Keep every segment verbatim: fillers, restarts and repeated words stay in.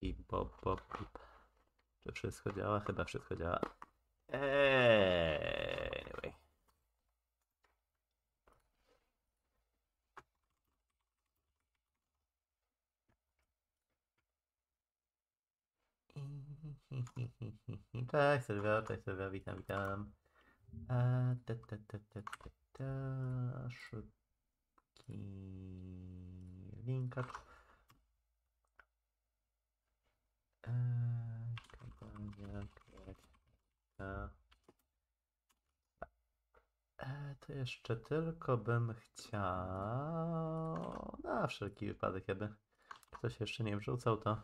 I pop, pop, pop. Czy wszystko działa? Chyba wszystko działa. Eee, anyway. Cześć Sylwia, cześć Sylwia, witam, witam. A, ta, ta, ta, ta, ta, ta. Szybki linkacz. Eee, kampania, kreacja. Eee, to jeszcze tylko bym chciał... Na wszelki wypadek, jakby ktoś jeszcze nie wrzucał, to...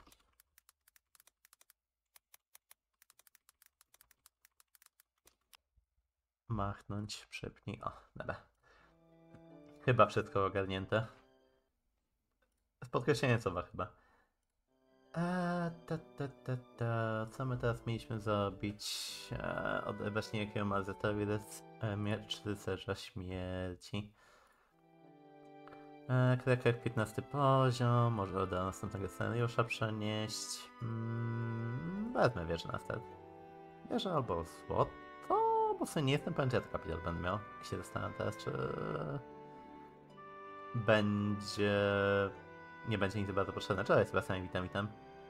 Machnąć, przypnij. O, dobra. Chyba wszystko ogarnięte. Z podkreśleniem słowa chyba. A, ta, ta, ta, ta. Co my teraz mieliśmy zrobić? E, odebrać niejakiego Mazetowi e, miecz rycerza śmierci. E, Kreker piętnasty poziom. Może do następnego scenariusza przenieść. Mm, wezmę wieżę na start. Wieżę albo złoto? Bo sobie nie jestem pewien, czy ja to kapital będę miał. I się zastanawiam teraz, czy... będzie... nie będzie nic bardzo potrzebne. Cześć, Sebastian, witam, witam.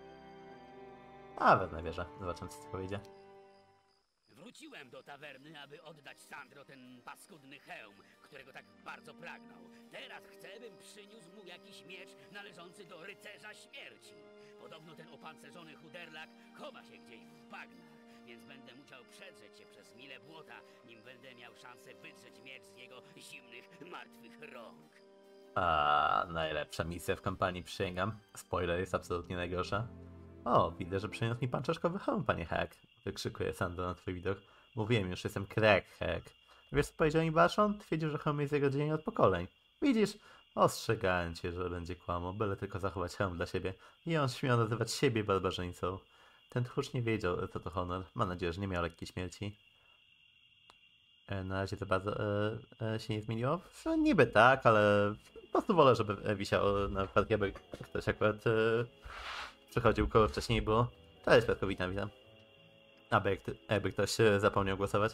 A, wezmę wieżę. Zobaczymy, co ci powiedzie. Wróciłem do tawerny, aby oddać Sandro ten paskudny hełm, którego tak bardzo pragnął. Teraz chcę, bym przyniósł mu jakiś miecz należący do rycerza śmierci. Podobno ten opancerzony chuderlak chowa się gdzieś w bagnach, więc będę musiał przedrzeć się przez mile błota, nim będę miał szansę wydrzeć miecz z jego zimnych, martwych rąk. A, najlepsza misja w kampanii, przysięgam. Spoiler jest absolutnie najgorsza. O, widzę, że przyniósł mi pan czaszkowy hełm, panie Hack. Wykrzykuje Sandro na twój widok. Mówiłem już, jestem Craig Hack. Wiesz, co powiedział mi Baszon? Twierdził, że hełm jest jego dzień od pokoleń. Widzisz? Ostrzegałem cię, że będzie kłamał, byle tylko zachować hełm dla siebie. I on śmiał nazywać siebie barbarzyńcą. Ten tchórz nie wiedział, co to honor. Mam nadzieję, że nie miał lekkiej śmierci. E, Na razie to bardzo e, e, się nie zmieniło. No, niby tak, ale po prostu wolę, żeby e, wisiało na wypadek, jakby ktoś akurat e, przychodził, koło wcześniej było. Cześć, Petko, witam, witam. Aby jak ty, jakby ktoś e, zapomniał głosować.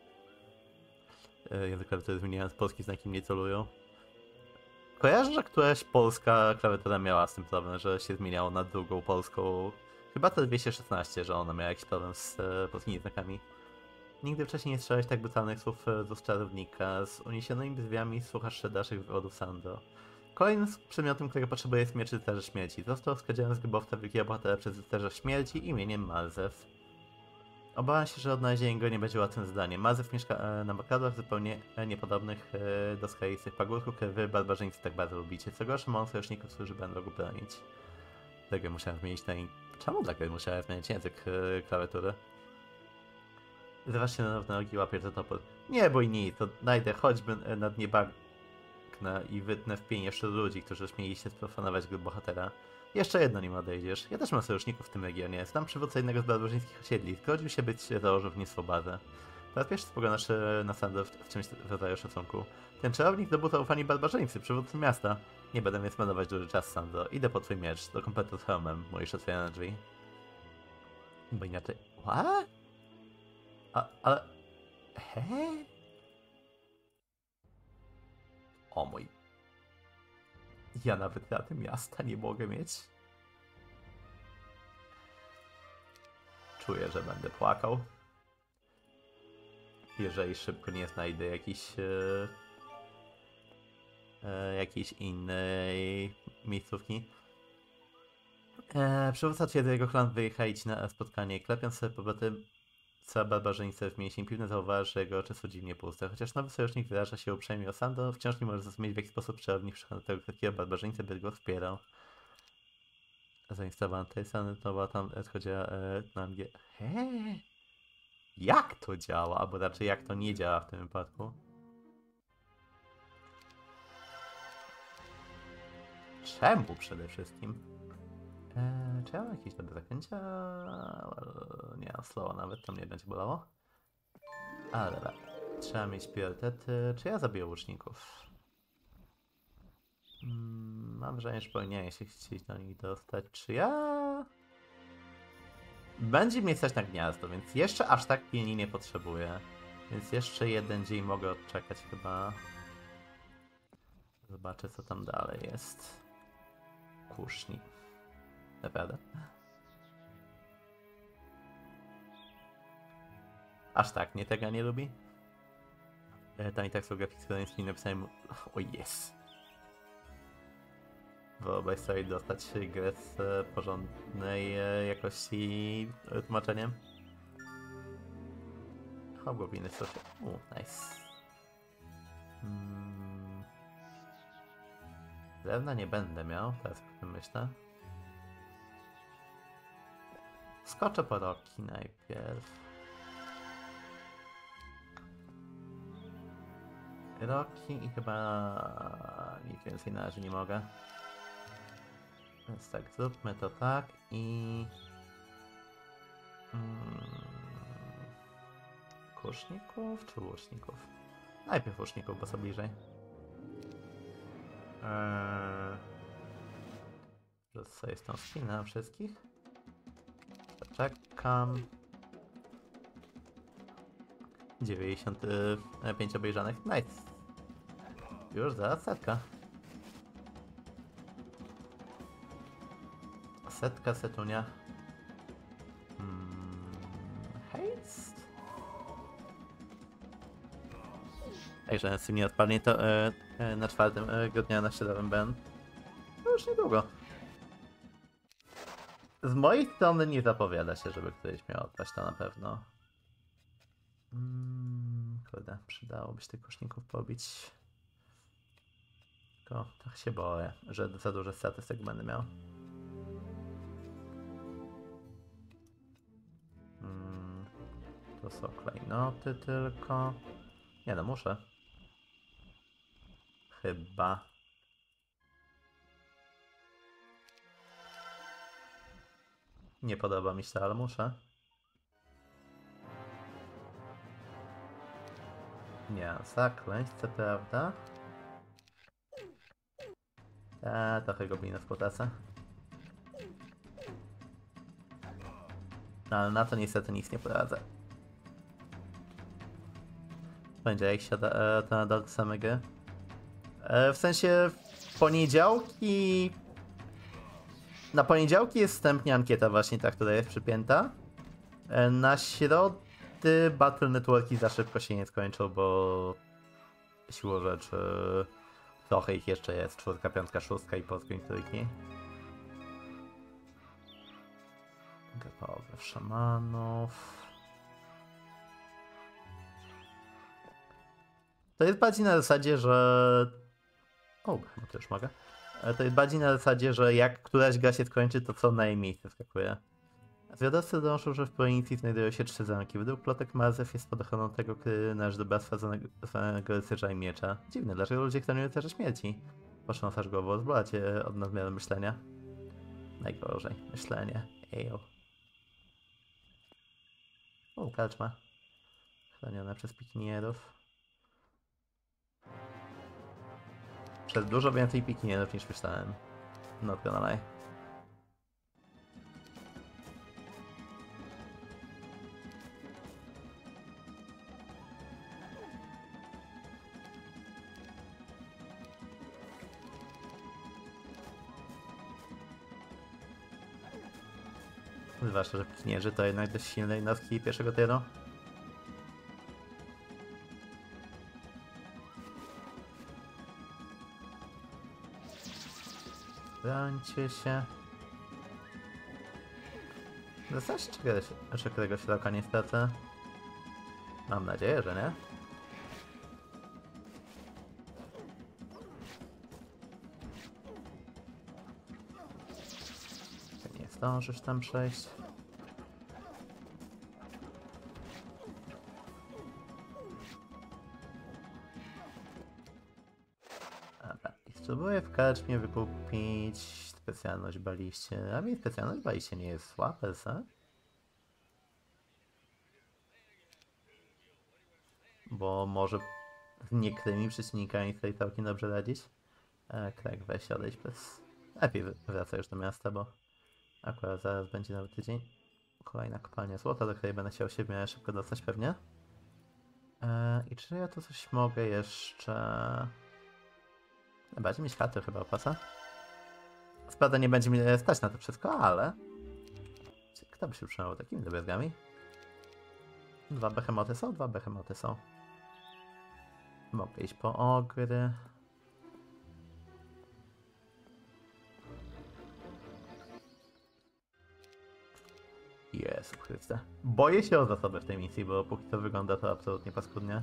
E, język klawiatury zmieniając polski znaki mnie celują. Kojarzę, że któraś polska klawiatura miała z tym problem, że się zmieniało na drugą polską. Chyba to dwieście szesnaście, że ona miała jakiś problem z e, polskimi znakami. Nigdy wcześniej nie słyszałeś tak brutalnych słów z ust czarownika. Z uniesionymi drzwiami słuchasz dalszych wywodów Sandro. Kolejnym przedmiotem, którego potrzebuje, jest miecz rycerza śmierci. Został skradziony z grobowca wielkiego bohatera przez rycerza śmierci imieniem Malzew. Obawiam się, że odnalezienie go nie będzie łatwym zadaniem. Malzew mieszka e, na makadłach zupełnie e, niepodobnych e, do skalistych pagórków, które wy, barbarzyńcy, tak bardzo lubicie. Co gorsza, mam sojuszników, którzy będą go bronić. Dlatego musiałem zmienić na... Czemu dlatego musiałem zmienić język e, klawiatury? Zważ się na nowe nogi, łapiesz za topór. Nie bój nic, to najdę choćby na dnie bagna i wytnę w pień jeszcze ludzi, którzy śmieli się sprofanować go bohatera. Jeszcze jedno, nim odejdziesz. Ja też mam sojuszników w tym regionie. Znam przywódcę jednego z barbarzyńskich osiedli. Zgodził się być założownictwo bazę. Po raz pierwszy spoglądasz na Sandro w, w czymś w rodzaju szacunku. Ten czarownik zdobył zaufanie barbarzyńcy, przywódcy miasta. Nie będę więc marnować duży czas, Sandro. Idę po twój miecz, do kompletu z hełmem. Mówisz, otwierając drzwi. Bo inaczej... What? A, ale... He? O mój... Ja nawet rady miasta nie mogę mieć. Czuję, że będę płakał. Jeżeli szybko nie znajdę jakiejś... E, e, jakiejś innej miejscówki. E, przywódca twierdzy, jego klan wyjechali ci na spotkanie. Klepiąc sobie po co barbarzyńcy w mięsień piwny zauważy, że jego oczy są dziwnie puste. Chociaż nowy sojusznik wyraża się uprzejmie o Sandro, wciąż nie może zrozumieć, w jaki sposób przewodnik przychodzi tego takiego barbarzyńcy, by go wspierał. Zainstalowana tej strony to była tam chodziła e, na angiel... He? Jak to działa? Albo raczej jak to nie działa w tym wypadku? Czemu przede wszystkim? Eee, czy ja mam jakieś dobre zaklęcia? Nie mam slowa nawet, to mnie będzie bolało. Ale dobra. Trzeba mieć priorytety. Czy ja zabiję łuczników? Hmm, mam wrażenie, że powinienem się chcieć do nich dostać. Czy ja... będzie mieć coś na gniazdo, więc jeszcze aż tak pilnie nie potrzebuję. Więc jeszcze jeden dzień mogę odczekać chyba. Zobaczę co tam dalej jest. Kusznik. Naprawdę? Aż tak, nie tego nie lubi? E, Tam i tak są grafiki nie napisałem. O jest. Wyobraź sobie dostać grę z e, porządnej e, jakości e, tłumaczeniem. Hobgobliny w sobie. U, nice. Hmm. Drewna nie będę miał, teraz o tym myślę. Skoczę po roki najpierw. Roki i chyba nic więcej na razie nie mogę. Więc tak, zróbmy to tak i... Hmm... Kuszników czy łuczników? Najpierw łuczników, bo są bliżej. Eee... Że sobie tą skin na wszystkich. Czekam. dziewięćdziesiąt pięć obejrzanych. Nice. Już zaraz setka. Setka, setunia. Hmm. Haste? Ej, że z tym nie odpadnie to e, e, na czwartym e, grudnia na środowym Ben. To już niedługo. Z mojej strony nie zapowiada się, żeby któryś miał odpaść, to na pewno. Hmm, kurde, przydałoby się tych koszników pobić. Tylko tak się boję, że za duże statystyk będę miał. Hmm, to są klejnoty tylko. Nie no, muszę. Chyba. Nie podoba mi się to, ale muszę. Nie, zaklęć, co prawda. Eee, trochę goblinów potacę. No, ale na to niestety nic nie poradzę. Będzie jak siada e, to nadal te same gry. E, w sensie w poniedziałki... Na poniedziałki jest wstępnie ankieta właśnie ta, która jest przypięta. E, na środy Battle Networki za szybko się nie skończą, bo siłą rzeczy trochę ich jeszcze jest. Czwórka, piątka, szóstka i polskiej trójki. Gotowe szamanów. To jest bardziej na zasadzie, że... O, chyba to już mogę. To jest bardziej na zasadzie, że jak któraś gra się skończy, to co na jej miejsce skakuje. Zwiadowcy donoszą, że w prowincji znajdują się trzy zamki. Według plotek Marzew jest pod ochroną tego, który należy do bractwa zwanego rycerza i miecza. Dziwne, dlaczego ludzie chronią rycerza śmierci? Potrząsasz głową, zbolacie od nadmiaru myślenia. Najgorzej, myślenie. Ejo. O, karczma. Chroniona przez pikinierów. Przez dużo więcej pikinierów niż myślałem. Not gonna lie. Zwłaszcza, że pikinierzy to jednak dość silne jednostki pierwszego tieru. Brońcie się. Zostać czegoś, czy któregoś roka nie stracę? Mam nadzieję, że nie. Nie zdążysz tam przejść. Dobra, i spróbuję w karczmie wykupić specjalność baliście. A mi specjalność baliście nie jest zła, persa? Bo może z niektórymi przeciwnikami sobie całkiem dobrze radzić. E, Krek, weź odejdź bez... Lepiej wraca już do miasta, bo akurat zaraz będzie nowy tydzień. Kolejna kopalnia złota, do której będę chciał się w miarę szybko dostać pewnie. Eee, I czy ja tu coś mogę jeszcze... Bardziej mieć kartę chyba opasa. Spada nie będzie mnie stać na to wszystko, ale... Kto by się utrzymał takimi drobiazgami? Dwa behemoty są? Dwa behemoty są. Mogę iść po ogry. Jezu Chryste. Boję się o zasoby w tej misji, bo póki co wygląda to absolutnie paskudnie.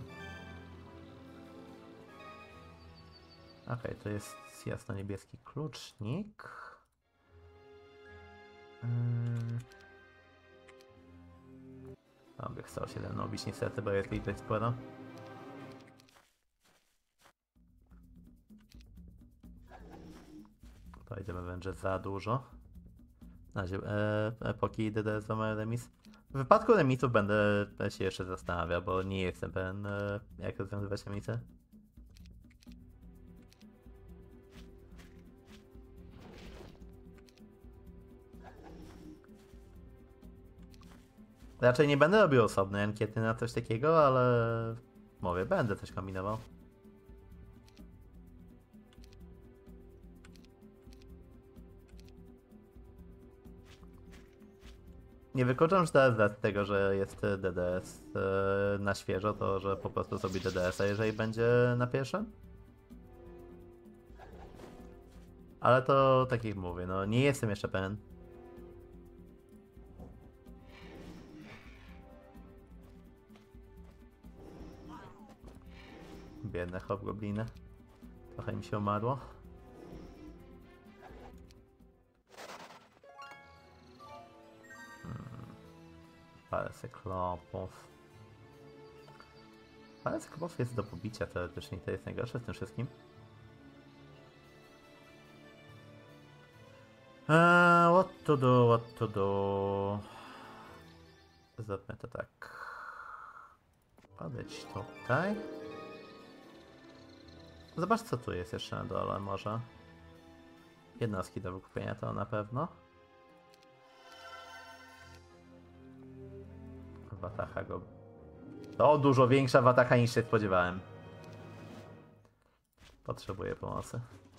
Okej, okay, to jest jasno-niebieski klucznik. Hmm. Mogę chciał się ten obić niestety, bo jest ich dość sporo. Pojedziemy wręcz za dużo. Na razie e, epoki D D S ma remis. W wypadku remisów będę się jeszcze zastanawiał, bo nie jestem pewien e, jak rozwiązywać remisy. Raczej nie będę robił osobnej ankiety na coś takiego, ale mówię, będę coś kombinował. Nie wykluczam, że teraz z tego, że jest D D S e, na świeżo, to że po prostu zrobi D D S-a, jeżeli będzie na pierwszym. Ale to tak jak mówię, no nie jestem jeszcze pewien. Biedne hobgobliny. Trochę mi się umarło. Hmm. Parę cyklopów. Parę cyklopów jest do pobicia teoretycznie, to jest najgorsze w tym wszystkim. Eee, what to do, what to do. Zróbmy to tak. Podejdź tutaj. Zobacz co tu jest jeszcze na dole może. Jednostki do wykupienia to na pewno. Wataha go... To dużo większa wataha niż się spodziewałem. Potrzebuję pomocy.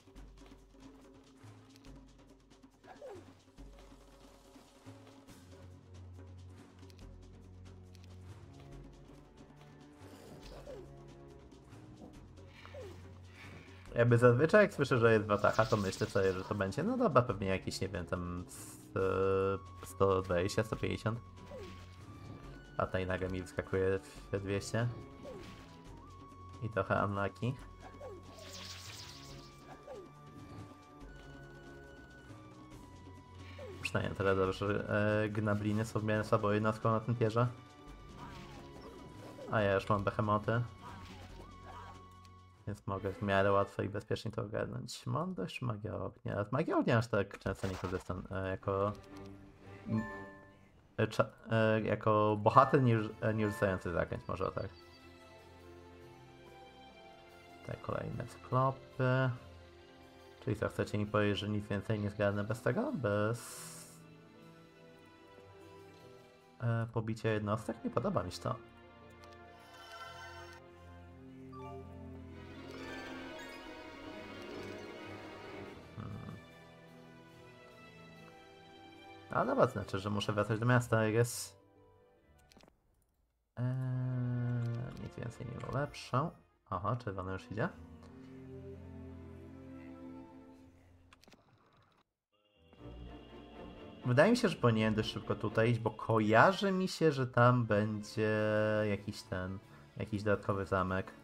Jakby zazwyczaj jak słyszę, że jest wataha, to myślę sobie, że to będzie, no dobra, pewnie jakieś, nie wiem, tam sto dwadzieścia, sto pięćdziesiąt. A tutaj nagle mi wyskakuje w dwieście. I trochę unlucky. Przynajmniej tyle dobrze, że e, gnabliny są w miarę słabą jednostką na tym tierze. A ja już mam behemoty. Więc mogę w miarę łatwo i bezpiecznie to ogarnąć. Mądrość czy magia ognia? A magia ognia aż tak często nie korzystam e, jako... E, cza, e, jako bohater nie, nie rzucający zakręć, może o tak. Te kolejne sklopy. Czyli co, chcecie mi powiedzieć, że nic więcej nie zgarnę bez tego? Bez... E, pobicia jednostek? Nie podoba mi się to. A dobra, to znaczy, że muszę wracać do miasta, jak jest. Eee, nic więcej nie ulepszę. Aha, czerwony już idzie. Wydaje mi się, że powinienem dość szybko tutaj iść, bo kojarzy mi się, że tam będzie jakiś ten, jakiś dodatkowy zamek.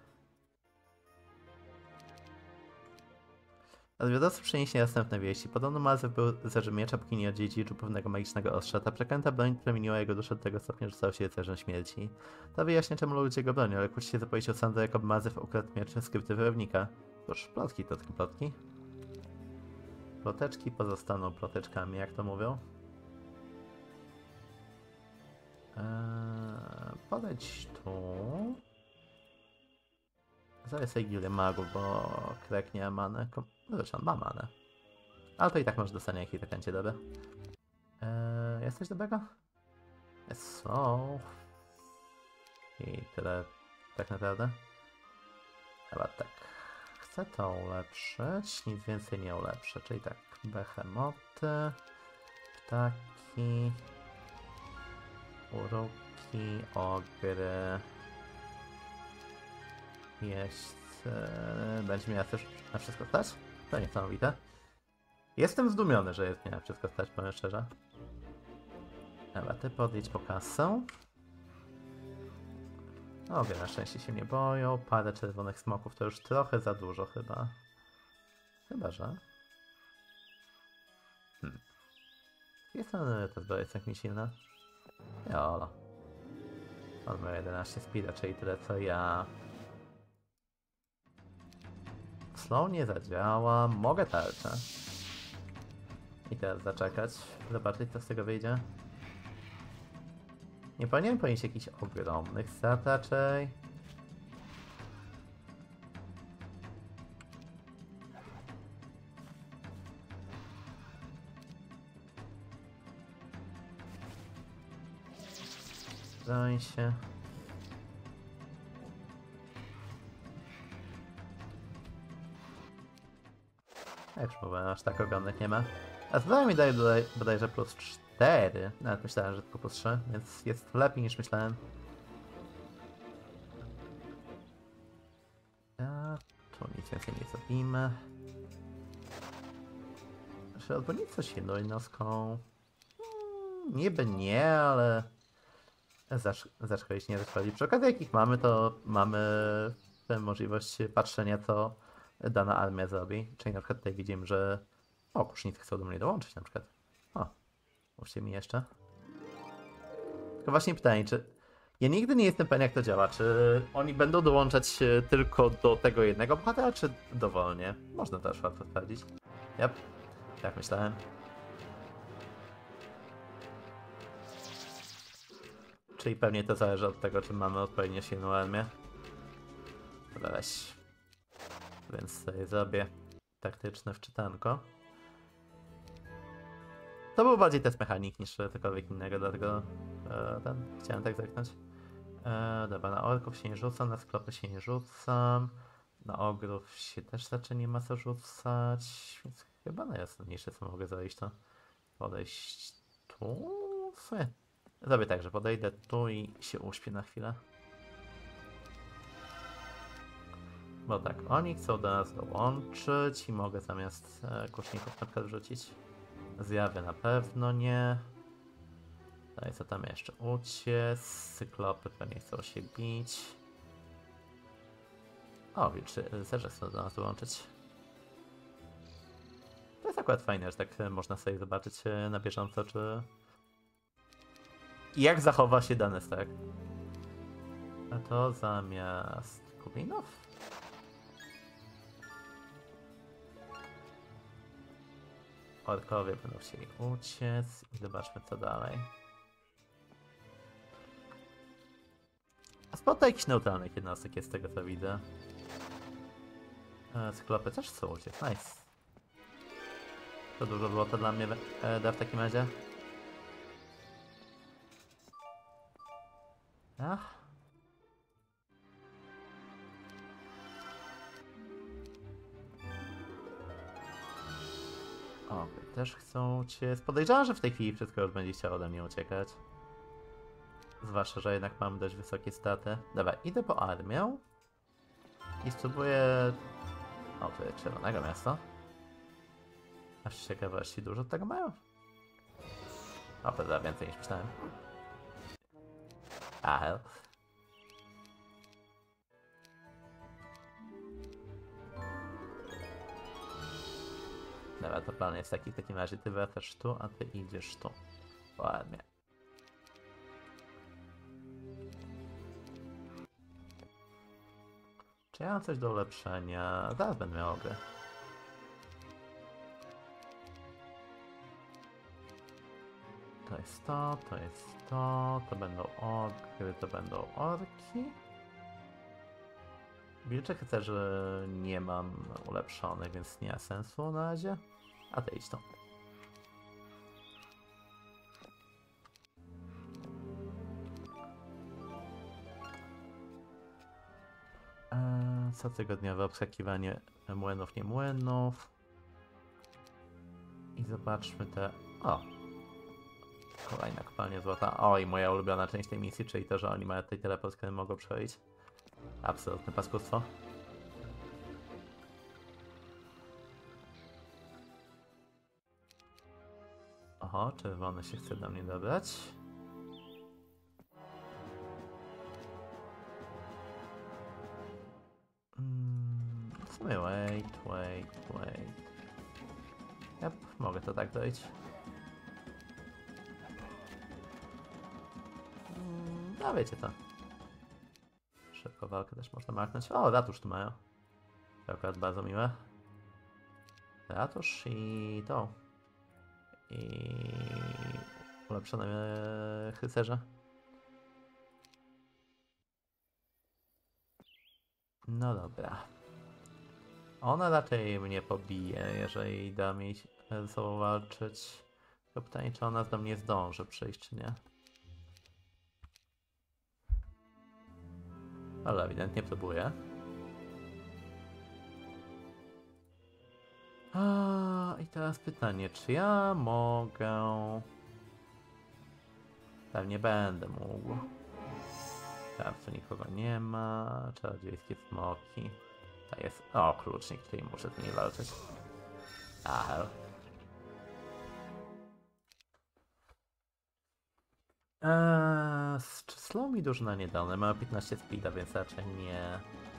Zwiadowca przyniesie następne wieści. Podobno Mazef był zerzem miecza, póki nie odziedziczył pewnego magicznego ostrza. Ta przeklęta broń przemieniła jego duszę do tego stopnia, że stał się rycerzem śmierci. To wyjaśnia, czemu ludzie go bronią, ale kłóci się zapowiedź o sądu, jakoby Mazef ukradł miecz skrypty wyrownika. Cóż, plotki to tylko plotki. Ploteczki pozostaną ploteczkami, jak to mówią. Eee, podejdź tu. Zaraz sobie gildię magów, bo Krek nie ma manę. No zresztą ma manę. Ale to i tak może dostanie jakiej takancie dobre. Eee, jest coś dobrego? So. I tyle tak naprawdę. Chyba tak. Chcę to ulepszyć, nic więcej nie ulepszę, czyli tak, behemoty, ptaki, uruki, ogry, jeźdźcy. Będzie miała też na wszystko stać? To niesamowite. Jestem zdumiony, że jest mi na wszystko stać, powiem szczerze. Dobra, ty podjedź po kasę. Ogry na szczęście się nie boją. Parę czerwonych smoków to już trochę za dużo chyba. Chyba, że... Hmm. Jest to, to zbroja jest jak mi silna. Jolo. On ma jedenaście speeda, czyli tyle co ja. Slow nie zadziała. Mogę tarczę. I teraz zaczekać. Zobaczyć co z tego wyjdzie. Nie powinienem ponieść jakichś ogromnych strat raczej. Zdaje się. Jak już mówiłem, aż tak ogromnych nie ma. A zdaje mi daje bodaj, bodajże plus cztery. Nawet myślałem, że tylko plus trzy, więc jest lepiej niż myślałem. A, tu nic więcej nie zrobimy. Czy odbudnić coś jedną jednostką? Hmm, niby nie, ale... Zaczekaj się nie rozpali. Przy okazji jakich mamy, to mamy tę możliwość patrzenia, co dana armia zrobi. Czyli na przykład tutaj widzimy, że o, kusznicy chcą do mnie dołączyć na przykład. O, mówcie mi jeszcze. Tylko właśnie pytanie, czy... Ja nigdy nie jestem pewien jak to działa. Czy oni będą dołączać tylko do tego jednego bohatera, czy dowolnie? Można też łatwo sprawdzić. Yep, tak myślałem. Czyli pewnie to zależy od tego, czy mamy odpowiednio silną armię. Dobra, weź. Więc sobie zrobię taktyczne wczytanko. To był bardziej test mechanik niż cokolwiek innego, dlatego e, ten, chciałem tak zerknąć. E, dobra, na orków się nie rzucam, na sklopy się nie rzucam. Na ogrów się też raczej nie ma co rzucać, więc chyba najjasniejsze co mogę zrobić to podejść tu. W sumie zrobię tak, że podejdę tu i się uśpię na chwilę. Bo tak, oni chcą do nas dołączyć i mogę zamiast e, kuszników na przykład wrzucić. Zjawy na pewno nie. Daj, co tam jeszcze? Uciec, cyklopy pewnie chcą się bić. O, wilczy zerze chcą do nas dołączyć. To jest akurat fajne, że tak można sobie zobaczyć na bieżąco, czy... jak zachowa się dany stack. A to zamiast kubinów? Orkowie będą chcieli uciec i zobaczmy co dalej. A sporo jakichś neutralnych jednostek jest z tego co widzę. E, Cyklopy też chcą uciec, nice. To dużo było to dla mnie e, da w takim razie. Ach. O, też chcą uciec. Podejrzewam, że w tej chwili wszystko już będzie chciało ode mnie uciekać. Zwłaszcza, że jednak mam dość wysokie staty. Dobra, idę po armię. I spróbuję... O, tu jest czerwonego miasto. Aż z ciekawości dużo tego mają. O, to za więcej niż myślałem. A, hell. Dobra, to plan jest taki w takim razie. Ty wracasz tu, a ty idziesz tu. Ładnie. Czy ja mam coś do ulepszenia? Zaraz będę miał ogry. To jest to, to jest to, to będą ogry, to będą orki. Wilczek chce, że nie mam ulepszonych, więc nie ma sensu na razie. A ty idź to. cotygodniowe obskakiwanie młynów, nie młynów. I zobaczmy te... O! Kolejna kopalnia złota. O, i moja ulubiona część tej misji, czyli to, że oni mają tutaj teleport, który mogą przejść. Absolutne paskudstwo. Oho, czerwony się chce do mnie dobrać. Mm, w sumie wait, wait, wait. Yep, mogę to tak dojść. Mm, no wiecie co. Szybko walkę też można machnąć. O, ratusz tu mają. To akurat bardzo miłe. Ratusz i to. I ulepszone rycerze. No dobra. Ona raczej mnie pobije, jeżeli da mi ze sobą walczyć. To pytanie, czy ona do mnie zdąży przyjść, czy nie. Ale ewidentnie próbuje. A, i teraz pytanie, czy ja mogę... Pewnie będę mógł. Tam tu nikogo nie ma. Czarodziejskie smoki. To jest... O, klucznik, czyli muszę tu nie walczyć. Aha. Eee, czy slow mi dużo na niedolne? Mam piętnaście speeda, więc raczej nie.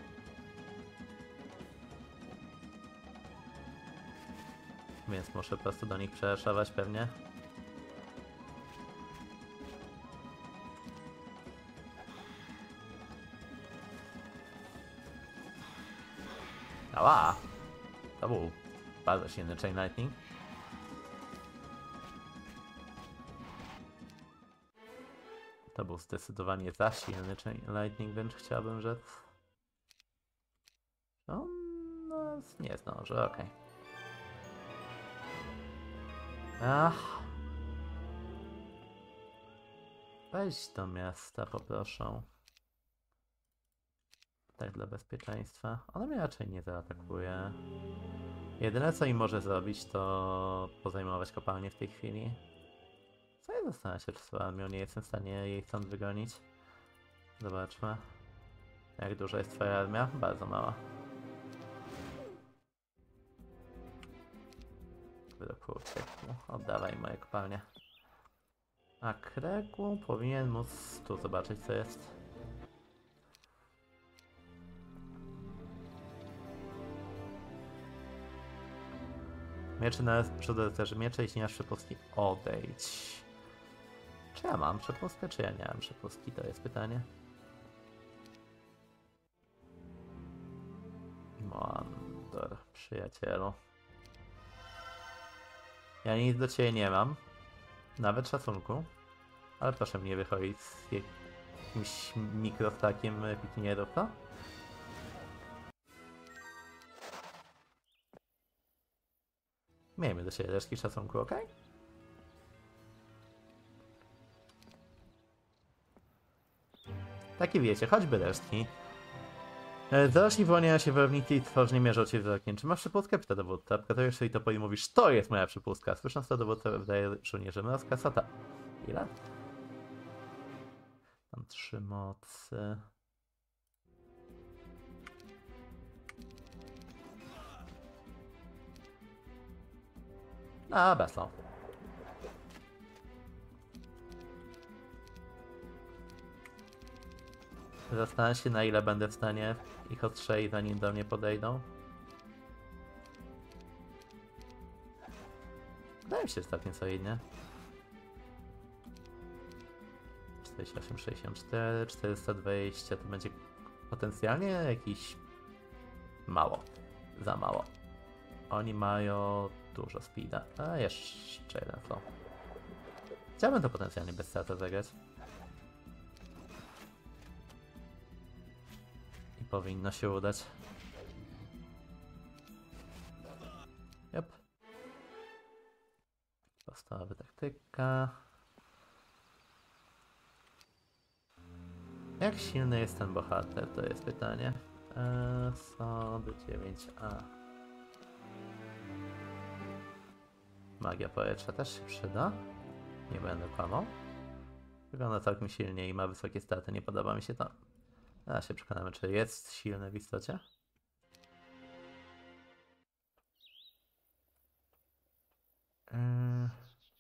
Więc muszę po prostu do nich przeszawać pewnie. Ała! To był bardzo silny Chain Lightning. To był zdecydowanie za silny Chain Lightning, wręcz chciałbym rzec. On no, nie zdąży, okej. Okay. Ach. Weź do miasta, poproszę. Tak dla bezpieczeństwa. Ona mnie raczej nie zaatakuje. Jedyne co im może zrobić, to pozajmować kopalnię w tej chwili. Co ja zastanawiam się, czy z armią nie jestem w stanie jej stąd wygonić. Zobaczmy. Jak duża jest twoja armia? Bardzo mała. Kurczekku, oddawaj moje kopalnie. A Kregł powinien móc tu zobaczyć, co jest. Miecze na przodowcy, miecze i śniasz przepustki. Odejdź. Czy ja mam przepustkę, czy ja nie mam przepustki? To jest pytanie. Mondor, przyjacielu. Ja nic do ciebie nie mam. Nawet szacunku. Ale proszę mnie wychodzić z jakimś mikrostakiem pikinierów, to? Miejmy do siebie resztki szacunku, ok? Takie wiecie, choćby resztki. Dorośli wyłaniają się wojownicy i tworznie mierzą cię wzrokiem. Czy masz przepustkę? Pyta dowódca. Pokazujesz sobie to i mówisz, to jest moja przepustka. Słysząc to, dowódca wydaje żołnierzom rozkaz. A ta... Ile? Mam trzy mocy. A, beslo. Zastanawiam się, na ile będę w stanie ich odstrzelić, zanim do mnie podejdą. Wydaje mi się ostatnio solidnie. czterdzieści osiem, sześćdziesiąt cztery, czterysta dwadzieścia to będzie potencjalnie jakiś... Mało. Za mało. Oni mają dużo speeda. A jeszcze jeden flow. Chciałbym to potencjalnie bez strata zagrać. I powinno się udać. Yep. Podstawowa taktyka. Jak silny jest ten bohater, to jest pytanie. Eee, sąd dziewięć a. Magia powietrza też się przyda. Nie będę kłamał. Wygląda całkiem silnie i ma wysokie staty. Nie podoba mi się to. A się przekonamy, czy jest silny w istocie. Yy...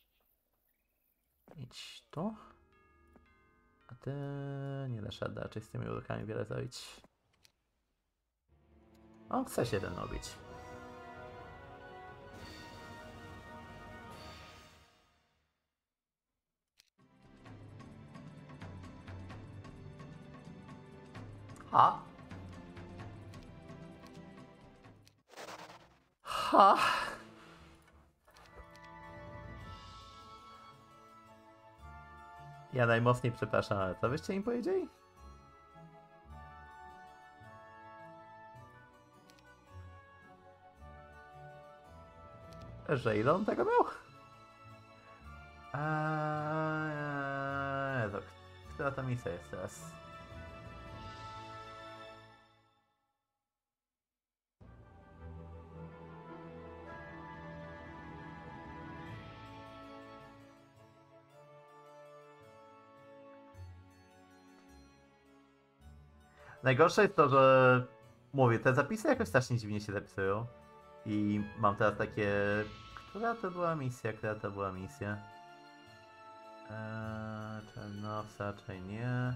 Idź tu. A ty nie dasz rady raczej z tymi urokami wiele zrobić. O, chcesz jeden robić. Ha! Ha! Ja najmocniej przepraszam, ale co byście im powiedzieli? Że ile on tego miał? Eee, to, która ta misja jest teraz? Najgorsze jest to, że mówię, te zapisy jakoś strasznie dziwnie się zapisują. I mam teraz takie... Która to była misja? Która to była misja? Eee, Czernowca raczej nie.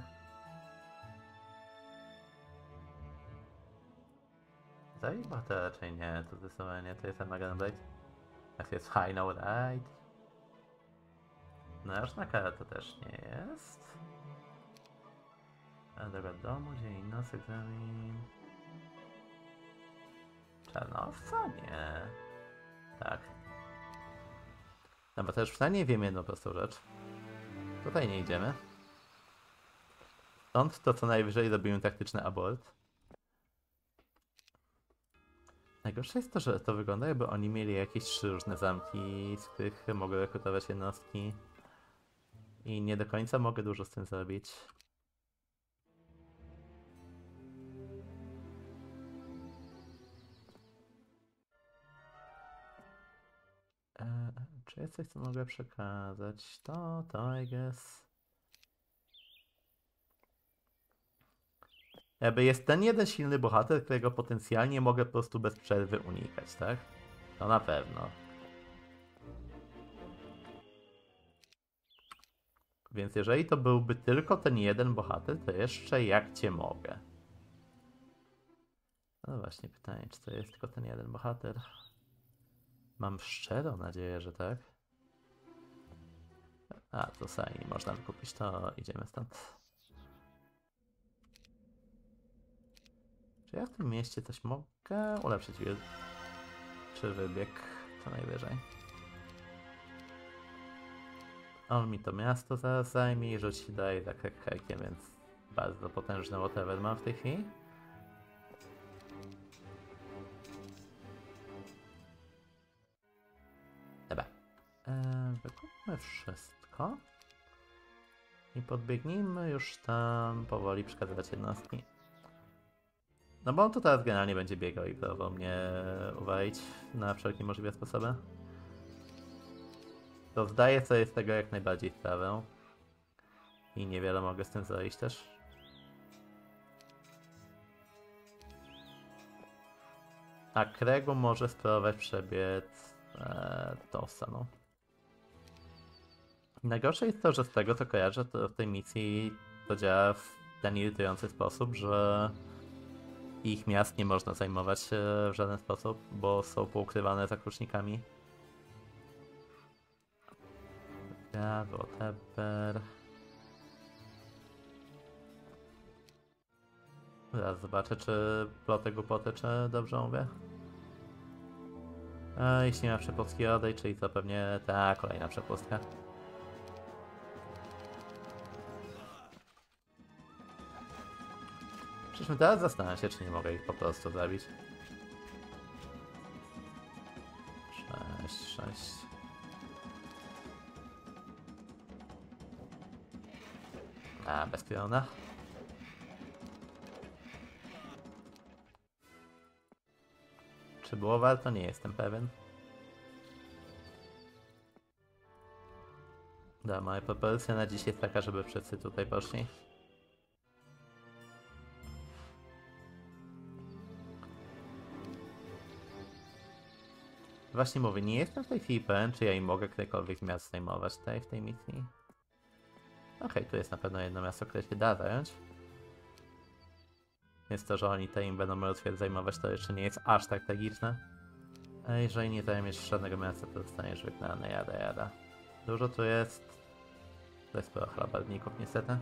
Zajba to raczej nie, to zdecydowanie to jest Armageddon Blade. A to jest Final Ride. Narzna kara to też nie jest. A droga domu, dzień noc, egzamin. Czarnowca? Nie. Tak. No bo też przynajmniej wiem jedną prostą rzecz. Tutaj nie idziemy. Stąd to co najwyżej zrobimy taktyczny abort. Najgorsze jest to, że to wygląda jakby oni mieli jakieś trzy różne zamki, z których mogę rekrutować jednostki. I nie do końca mogę dużo z tym zrobić. Eee, czy jest coś, co mogę przekazać? To, to, I guess. Jakby jest ten jeden silny bohater, którego potencjalnie mogę po prostu bez przerwy unikać, tak? To na pewno. Więc jeżeli to byłby tylko ten jeden bohater, to jeszcze jak cię mogę? No właśnie, pytanie, czy to jest tylko ten jeden bohater? Mam szczerą nadzieję, że tak. A, to sami można wykupić, to idziemy stąd. Czy ja w tym mieście coś mogę ulepszyć? Czy wybieg? Co najwyżej. On mi to miasto zaraz zajmie i rzuci daje za hejkiem, więc bardzo potężny whatever mam w tej chwili. Dobra. Eee, wykupmy wszystko. I podbiegnijmy już tam powoli przekazywać jednostki. No bo on tu teraz generalnie będzie biegał i próbował mnie uwalić na wszelkie możliwe sposoby. To zdaję sobie z tego jak najbardziej sprawę. I niewiele mogę z tym zrobić też. A Kregu może spróbować przebiec e, tą stroną. Najgorsze jest to, że z tego co kojarzę, to w tej misji to działa w ten irytujący sposób, że ich miast nie można zajmować w żaden sposób, bo są poukrywane za klucznikami. Ja, whatever. Zaraz zobaczę, czy plotę głupoty, czy dobrze mówię. A jeśli ma przepustki odejdź, czyli to pewnie ta kolejna przepustka. Przecież teraz zastanawiam się, czy nie mogę ich po prostu zabić. Sześć, sześć. A, bez piona. Czy było warto? Nie jestem pewien. Da, moja propozycja na dziś jest taka, żeby wszyscy tutaj poszli. Właśnie mówię, nie jestem w tej chwili pewien, czy ja im mogę którekolwiek z miast zajmować tutaj w tej misji. Okej, okay, tu jest na pewno jedno miasto, które się da zająć. Jest to, że oni tutaj im będą łatwiej zajmować, to jeszcze nie jest aż tak tragiczne. A jeżeli nie zajmiesz żadnego miasta, to zostaniesz wygnany, jada jada. Dużo tu jest. To jest sporo chlapalników niestety.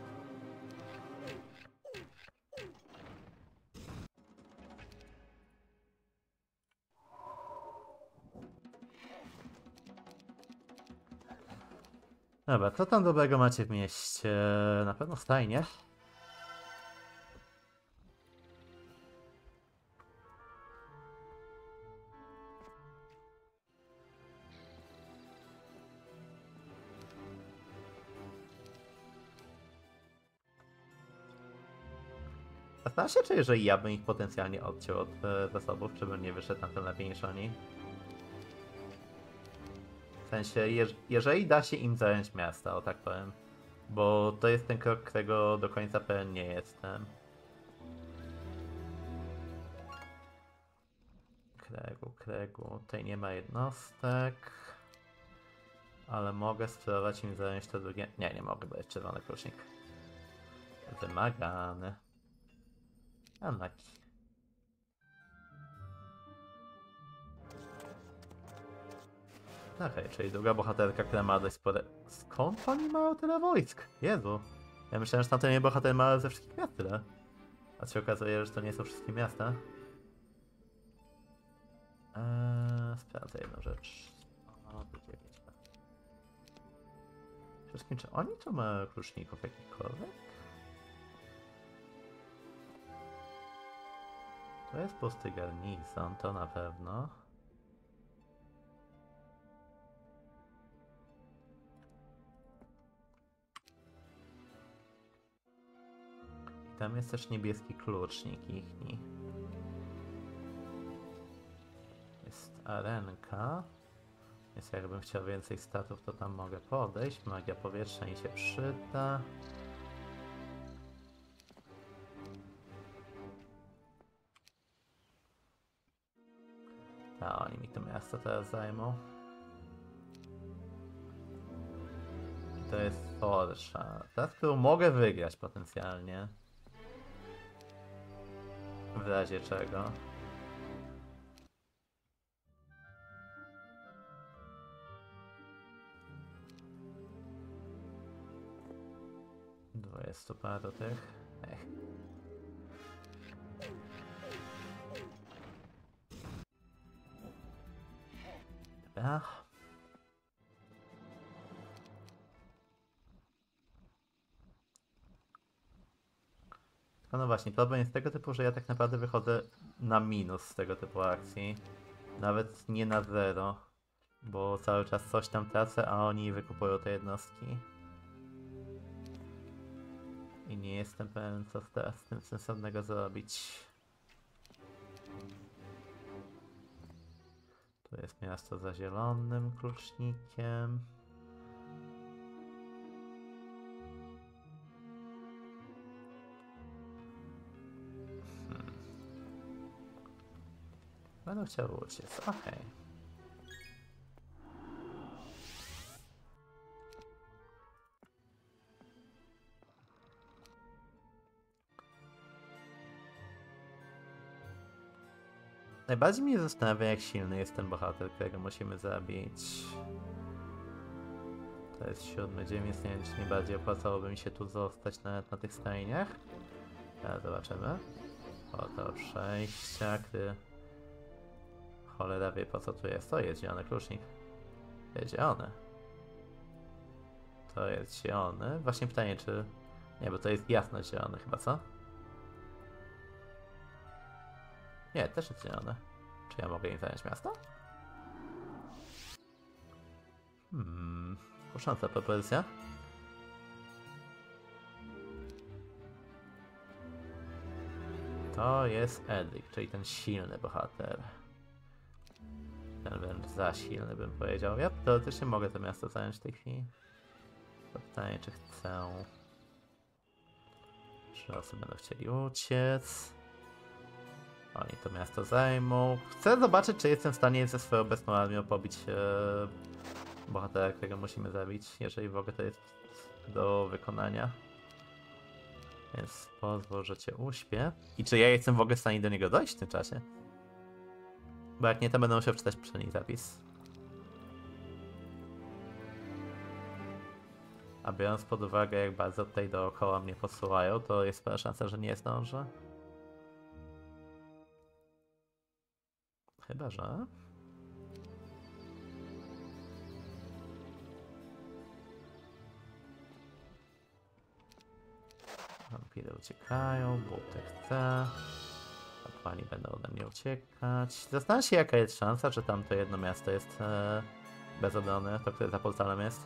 Dobra, co tam dobrego macie w mieście? Na pewno stajnie. Zastanawiam się, czy jeżeli ja bym ich potencjalnie odciął od e, zasobów, czy bym nie wyszedł na tym lepiej niż oni. W sensie, jeż jeżeli da się im zająć miasta, o tak powiem. Bo to jest ten krok, którego do końca pewien nie jestem. Kregu, kregu. Tutaj nie ma jednostek. Ale mogę spróbować im zająć to drugie. Nie, nie mogę, bo jest czerwony klucznik. Wymagany. Anaki. Okej, okay, czyli druga bohaterka, która ma dość spore... Skąd oni mają tyle wojsk? Jezu. Ja myślałem, że tamten nie bohater ma ze wszystkich miast tyle. A się okazuje, że to nie są wszystkie miasta. Eee, sprawdzę jedną rzecz. O, wszystkim, czy oni tu mają kluczników jakichkolwiek? To jest pusty garnizon, to na pewno. I tam jest też niebieski klucznik ichni. Jest arenka. Więc jakbym chciał więcej statów, to tam mogę podejść. Magia powietrzna mi się przyda. A oni mi to miasto teraz zajmą. I to jest Forsza. Ta, z którą mogę wygrać potencjalnie. W razie czego. Dwudziestu paru tych. Ech. Dobra. No właśnie, problem jest tego typu, że ja tak naprawdę wychodzę na minus z tego typu akcji. Nawet nie na zero. Bo cały czas coś tam tracę, a oni wykupują te jednostki. I nie jestem pewien, co teraz z tym sensownego zrobić. Tu jest miasto za zielonym klucznikiem. Hmm. Będę chciał uciec, okej. Okay. Najbardziej mnie zastanawia, jak silny jest ten bohater, którego musimy zabić. To jest siódmy dzień, więc nie wiem, czy nie bardziej opłacałoby mi się tu zostać nawet na tych stajniach. Teraz zobaczymy. Oto przejścia, który... Cholera wie, po co tu jest. To jest zielony klucznik. To jest zielony. To jest zielony. Właśnie pytanie, czy... Nie, bo to jest jasno zielony chyba, co? Nie, też jest zielone. Czy ja mogę im zająć miasto? Hmm... Kusząca propozycja. To jest Edric, czyli ten silny bohater. Ten wręcz za silny, bym powiedział. Ja teoretycznie mogę to miasto zająć w tej chwili. To pytanie, czy chcę. Trzy osoby będą chcieli uciec. Oni to miasto zajmą. Chcę zobaczyć, czy jestem w stanie ze swoją obecną armią pobić e, bohatera, którego musimy zabić, jeżeli w ogóle to jest do wykonania. Więc pozwól, że cię uśpię. I czy ja jestem w ogóle w stanie do niego dojść w tym czasie? Bo jak nie, to będę musiał czytać poprzedni zapis. A biorąc pod uwagę, jak bardzo tutaj dookoła mnie posuwają, to jest spora szansa, że nie zdążę. Chyba, że... Wampiry uciekają, buty chcę. Kapłani będą ode mnie uciekać. Zastanawiam się, jaka jest szansa, że tamto jedno miasto jest e, bez obrony, to które za portalem jest.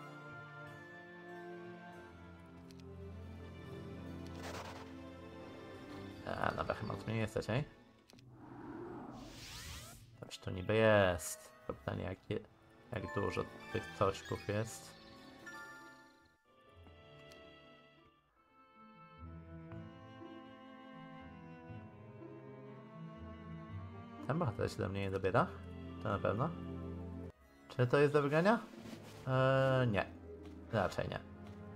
A, na Behemoth mnie nie stać, ej? Coś tu niby jest. To pytanie, jak, je, jak dużo tych cośków jest. Ten bohater się do mnie nie dobiera? To na pewno. Czy to jest do wygrania? Eee, nie. Raczej nie.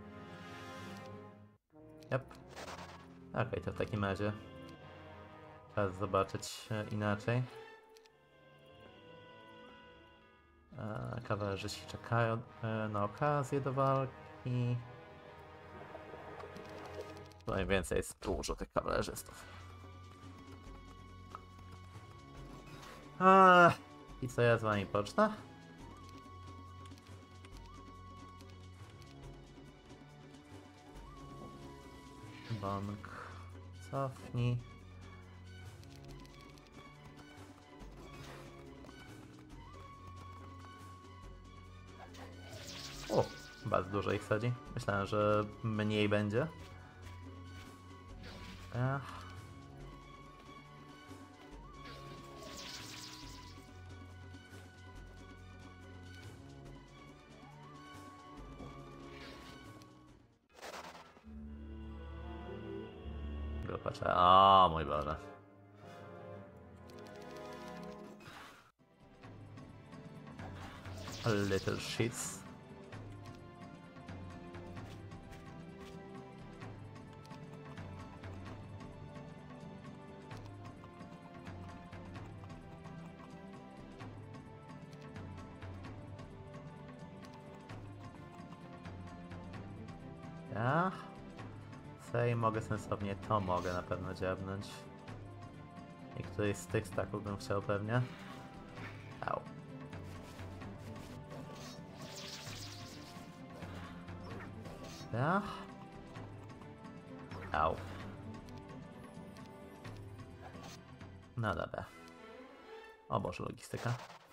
Yep. Okej, okay, to w takim razie czas zobaczyć inaczej. Eee, kawalerzyści czekają e, na okazję do walki. Tutaj więcej jest dużo tych kawalerzystów. A, i co ja z wami pocznę? Bank. Cofnij. O, bardzo dużo ich sadzi. Myślałem, że mniej będzie. Ech. Patrzę. O mój Boże. A little shits. Ja? I mogę sensownie, to mogę na pewno dziabnąć. I któryś z tych staków bym chciał pewnie. Au. Ja? Au. No dobra. O Boże, logistyka.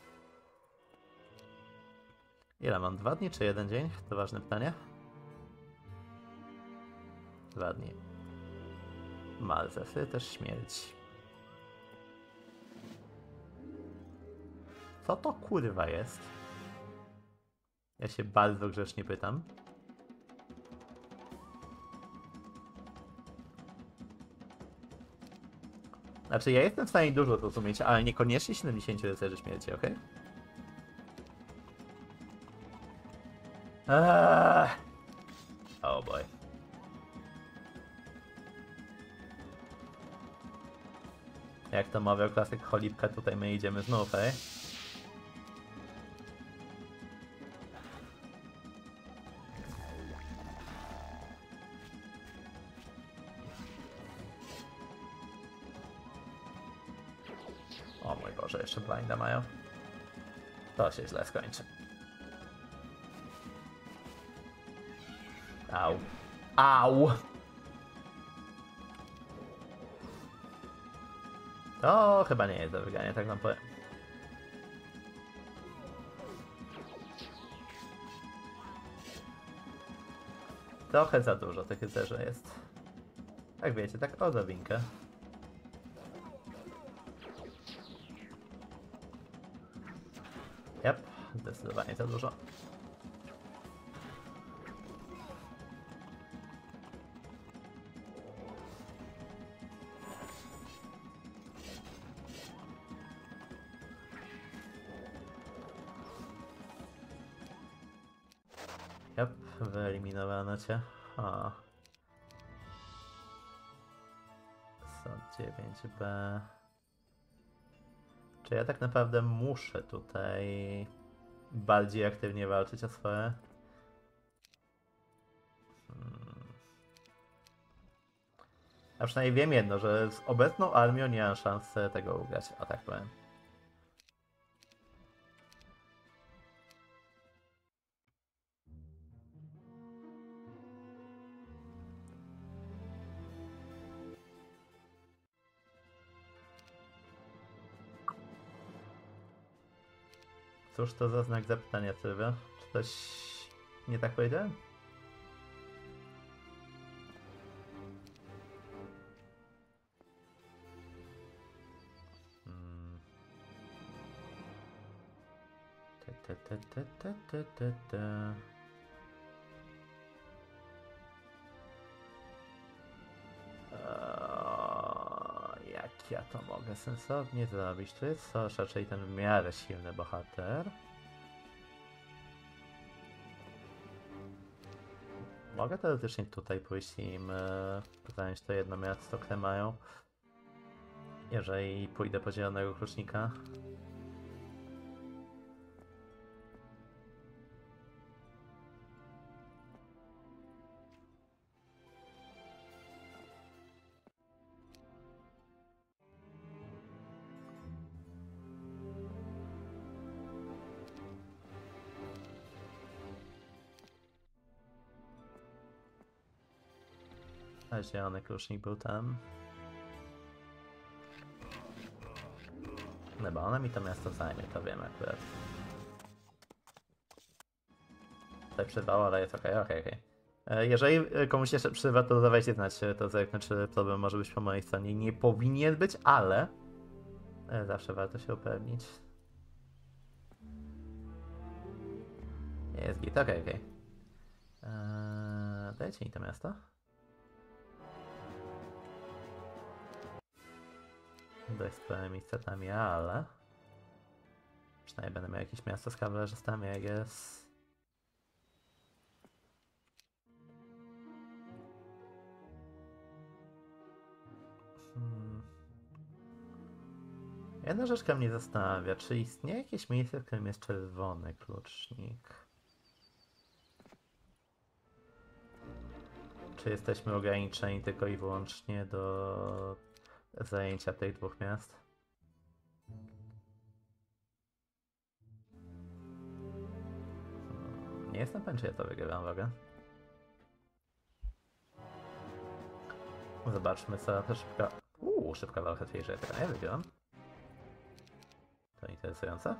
Ile mam? Dwa dni czy jeden dzień? To ważne pytanie. Dwa dni. Malzefy też śmierć. Co to kurwa jest? Ja się bardzo grzecznie pytam. Znaczy ja jestem w stanie dużo zrozumieć, ale niekoniecznie siedemdziesiąt rycerzy śmierci, okej? Okay? Eee. Oh boy. Jak to mawiał klasyk cholipka, tutaj my idziemy znów, ej? O mój Boże, jeszcze blinda mają. To się źle skończy. Au. Au! To chyba nie jest do wygrania, tak wam powiem. Trochę za dużo tych rycerzy jest. Tak wiecie, tak odrobinkę. Jep, zdecydowanie za dużo. Jep, wyeliminowano cię. O. Sąd dziewięć B. Czy ja tak naprawdę muszę tutaj bardziej aktywnie walczyć o swoje? Hmm. A przynajmniej wiem jedno, że z obecną armią nie mam szansy tego ugrać, a tak powiem. Cóż to za znak zapytania, Sylwia? Czy coś nie tak powiedziałem? Hmm. Te, te, te, te, te, te, te, te. Eee, jak ja to mogę sensownie zrobić? To jest coś raczej ten w miarę silny bohater. Mogę teoretycznie tutaj pójść i im e, zająć to jedno miasto, które mają. Jeżeli pójdę po zielonego klucznika. A zielony klucznik był tam. No bo ona mi to miasto zajmie, to wiem akurat. Tutaj przerwało, ale jest okej, okej, okej. E, Jeżeli komuś jeszcze przyrywa, to dawajcie znać, to zerknę, czy problem może być po mojej stronie. Nie powinien być, ale e, zawsze warto się upewnić. Jest git, okej, okej. Eee, Dajcie mi to miasto. Dość swoimi setami, ale przynajmniej będę miał jakieś miasto z kawalerzystami, jak jest. Hmm. Jedna rzeczka mnie zastanawia, czy istnieje jakieś miejsce, w którym jest czerwony klucznik? Czy jesteśmy ograniczeni tylko i wyłącznie do zajęcia tych dwóch miast? Hmm, nie jestem pewien, czy ja to wygrywam, uwaga. Zobaczmy, co to szybka... Uuu, szybka walka tej, że ja tego nie wygram. To interesujące.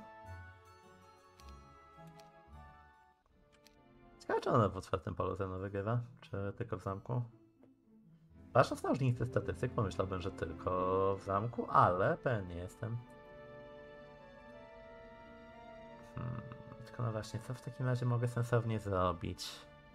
Ciekawe, czy ona w otwartym polu ze mną wygrywa, czy tylko w zamku? Patrząc na różnicę statystyk, pomyślałbym, że tylko w zamku, ale pewnie nie jestem. Hmm, tylko no właśnie, co w takim razie mogę sensownie zrobić?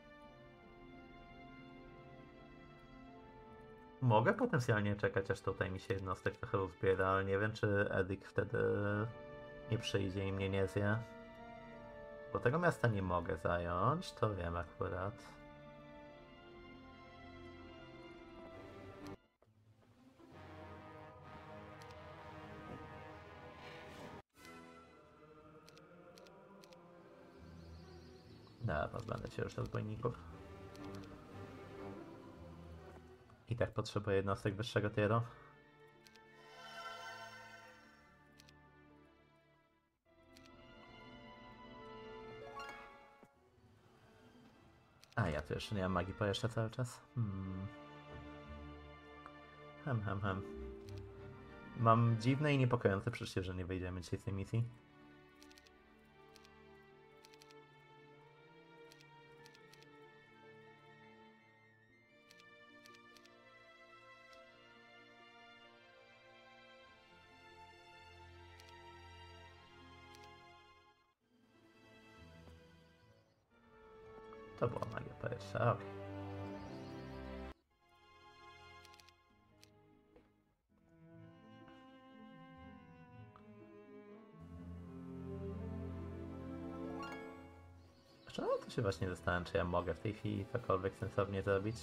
Mogę potencjalnie czekać, aż tutaj mi się jednostek trochę uzbiera, ale nie wiem, czy Edik wtedy nie przyjdzie i mnie nie zje. Bo tego miasta nie mogę zająć, to wiem akurat. Dobra, pozbędę się już rozbojników. I tak potrzebuję jednostek wyższego tieru. A ja tu jeszcze nie mam magii po jeszcze cały czas. Hmm. Hem, hem, hem. Mam dziwne i niepokojące przeczucie, że nie wyjdziemy dzisiaj z tej misji. To była magia powietrza, okej. Znaczy, no to się właśnie zastanawiam, czy ja mogę w tej chwili cokolwiek sensownie zrobić.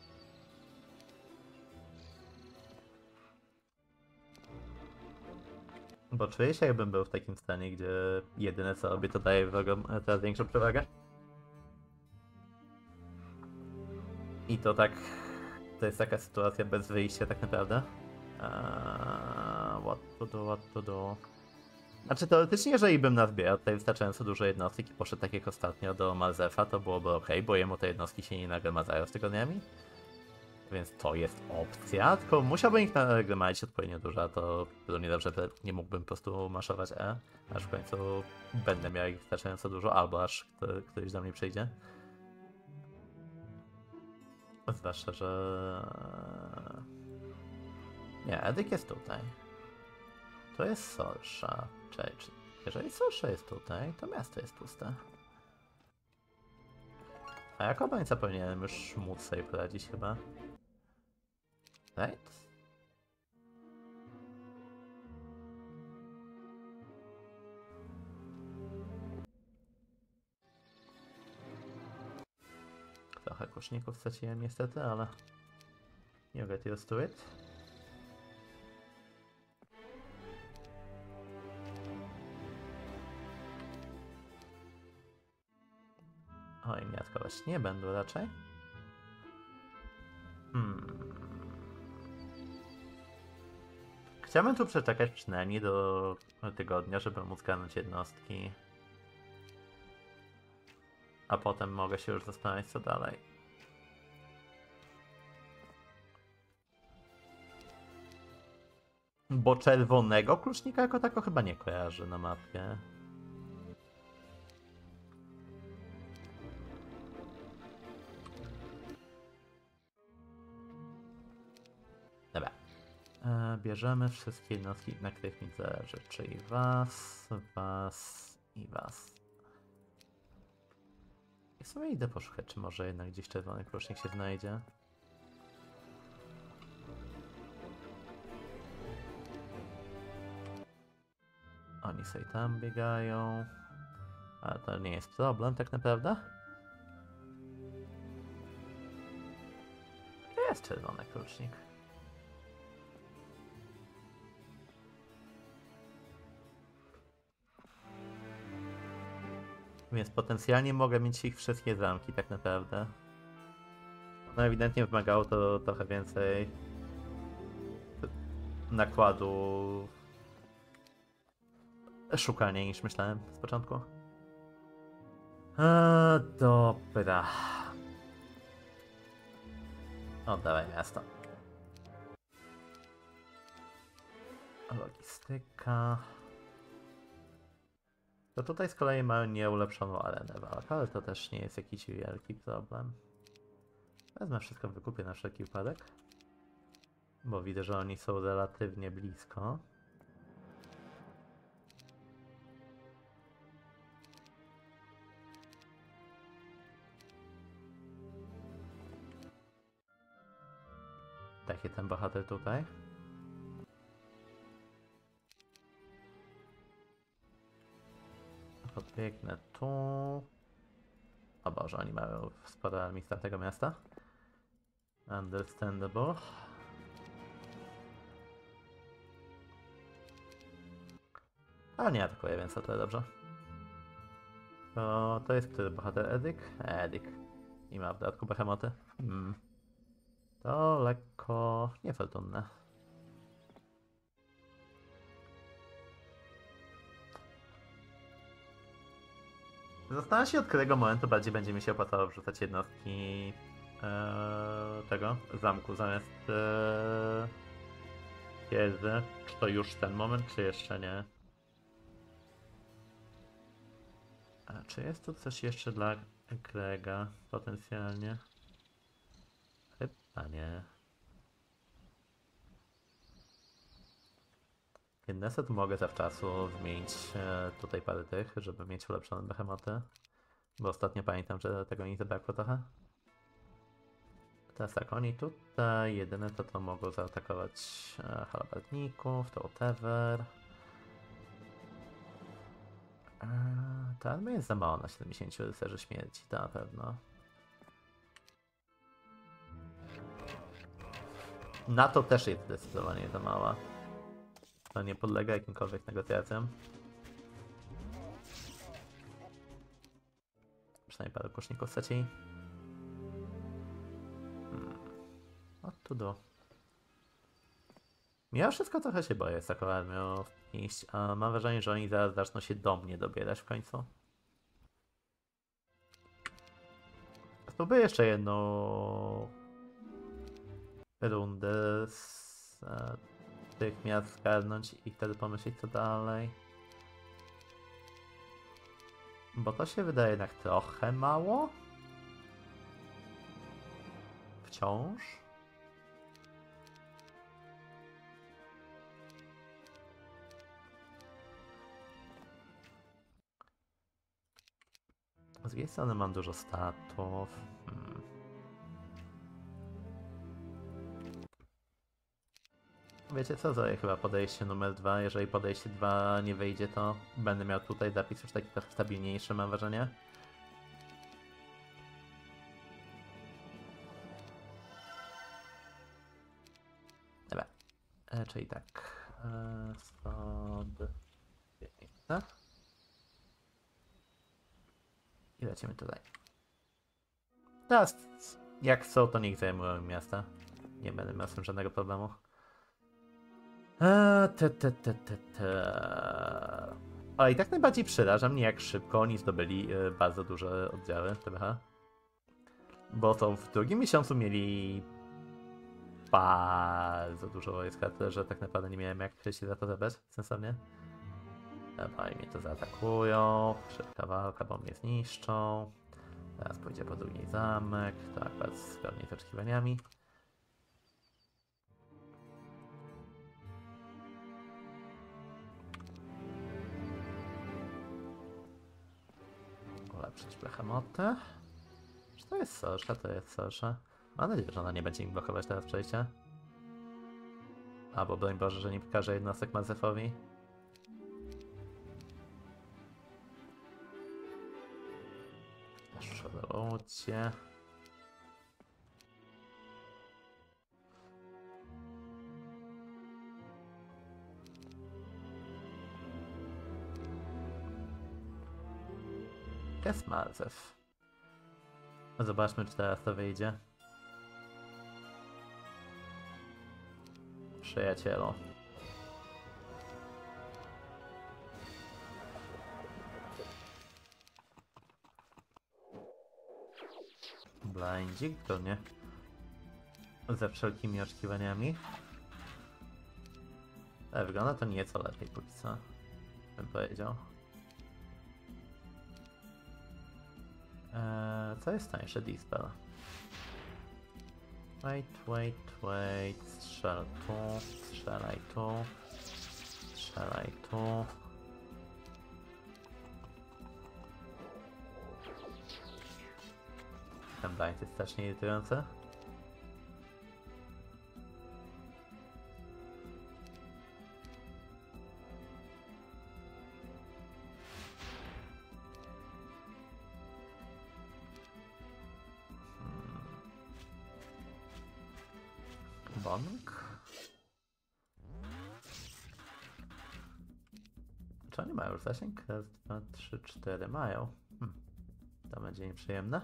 Bo czuję się, jakbym był w takim stanie, gdzie jedyne co robię, to daje wrogom teraz większą przewagę. I to tak... To jest taka sytuacja bez wyjścia tak naprawdę. Eee, what to do, what to do... Znaczy teoretycznie, jeżeli bym nazbierał tutaj wystarczająco dużo jednostek i poszedł tak jak ostatnio do Malzefa, to byłoby ok, bo jemu te jednostki się nie nagromadzają z tygodniami. Więc to jest opcja, tylko musiałbym ich nagromadzać odpowiednio dużo, a to równie dobrze nie mógłbym po prostu maszować E, aż w końcu będę miał ich wystarczająco dużo, albo aż kto, ktoś do mnie przyjdzie. Zwłaszcza, że... Nie, Edyk jest tutaj. To jest Sorsza. Cześć. Jeżeli Sorsza jest tutaj, to miasto jest puste. A jako obrońca powinienem już móc sobie poradzić chyba. Right? Trochę kuszników straciłem niestety, ale... You get used to it. Oj, miatkować nie będę raczej. Hmm. Chciałbym tu przeczekać przynajmniej do tygodnia, żeby móc garnąć jednostki. A potem mogę się już zastanawiać co dalej. Bo czerwonego klucznika jako tako chyba nie kojarzę na mapie. Dobra. E, bierzemy wszystkie jednostki, na których mi zależy, czyli was, was i was. I w sumie idę poszukać, czy może jednak gdzieś czerwony klucznik się znajdzie. Oni sobie tam biegają. Ale to nie jest problem tak naprawdę. To jest czerwony klucznik. Więc potencjalnie mogę mieć ich wszystkie zamki tak naprawdę. No ewidentnie wymagało to trochę więcej nakładu szukania niż myślałem z początku. Eee, dobra. Oddawaj miasto. Logistyka. To tutaj z kolei mają nieulepszoną arenę walk, ale to też nie jest jakiś wielki problem. Wezmę wszystko, wykupię na wszelki wypadek. Bo widzę, że oni są relatywnie blisko. Taki ten bohater tutaj. Podbiegnę tu. O Boże, oni mają sporo armii z tamtego miasta. Understandable. Ale nie atakuję, więc to dobrze. To, to jest który bohater? Edyk? Edyk. I ma w dodatku behemoty. Hmm. To lekko niefortunne. Zastanawiam się, od którego momentu bardziej będzie mi się opłacało wrzucać jednostki ee, tego zamku zamiast ee, twierdzy. Czy to już ten moment, czy jeszcze nie? A czy jest tu coś jeszcze dla Grega potencjalnie? Chyba nie. Kiedyś tu mogę zawczasu zmienić e, tutaj parę tych, żeby mieć ulepszone behemoty. Bo ostatnio pamiętam, że tego nie zabrakło trochę. Teraz tak, oni tutaj jedyne to to mogą zaatakować e, halabardników, to whatever. E, ta armia jest za mało na siedemdziesięciu rycerzy śmierci, to na pewno. NATO też jest zdecydowanie za mała. To nie podlega jakimkolwiek negocjacjom. Przynajmniej paru kuszników straci. Hmm. Od tu do. Mimo wszystko trochę się boję z taką armią iść, a mam wrażenie, że oni zaraz zaczną się do mnie dobierać w końcu. Spróbuję jeszcze jedną rundę z e, tych miast zgarnąć i wtedy pomyśleć co dalej. Bo to się wydaje jednak trochę mało. Wciąż. Z drugiej strony mam dużo statów. Hmm. Wiecie co, zrobię chyba podejście numer dwa. Jeżeli podejście dwa nie wyjdzie, to będę miał tutaj zapis już taki trochę stabilniejszy, mam wrażenie. Dobra, e, czyli tak. E, stąd... miejsce. I lecimy tutaj. Teraz, jak są, to niech zajmują miasta. Nie będę miał z tym żadnego problemu. Eee, te, te, te, te, te. Ale i tak najbardziej przeraża mnie, jak szybko oni zdobyli e, bardzo duże oddziały T B H. Bo to w drugim miesiącu mieli bardzo dużo wojska, tyle że tak naprawdę nie miałem jak się za to zabrać sensownie. Dobra, i mnie to zaatakują. Szybka walka, bo mnie zniszczą. Teraz pójdzie po drugi zamek. To akurat zgodnie z oczekiwaniami. Ulepszyć blechemotę. Czy to jest sorsza? To jest sorsza. Mam nadzieję, że ona nie będzie mi blokować teraz przejścia. Albo broń Boże, że nie pokaże jednostek Mazefowi. Szorocie. Jest Mazef. Zobaczmy, czy teraz to wyjdzie. Przyjacielu. Blindzik, to nie. Ze wszelkimi oczekiwaniami. Ale wygląda to nieco lepiej póki co, bym powiedział. Eee, co jest tańsze? Dispel. Wait, wait, wait. Strzel tu, strzelaj tu, strzelaj tu. Ten blind jest strasznie irytujący. Bonk. Czy oni mają już zasięg? Raz, dwa, trzy, cztery mają. Hm. To będzie nieprzyjemne.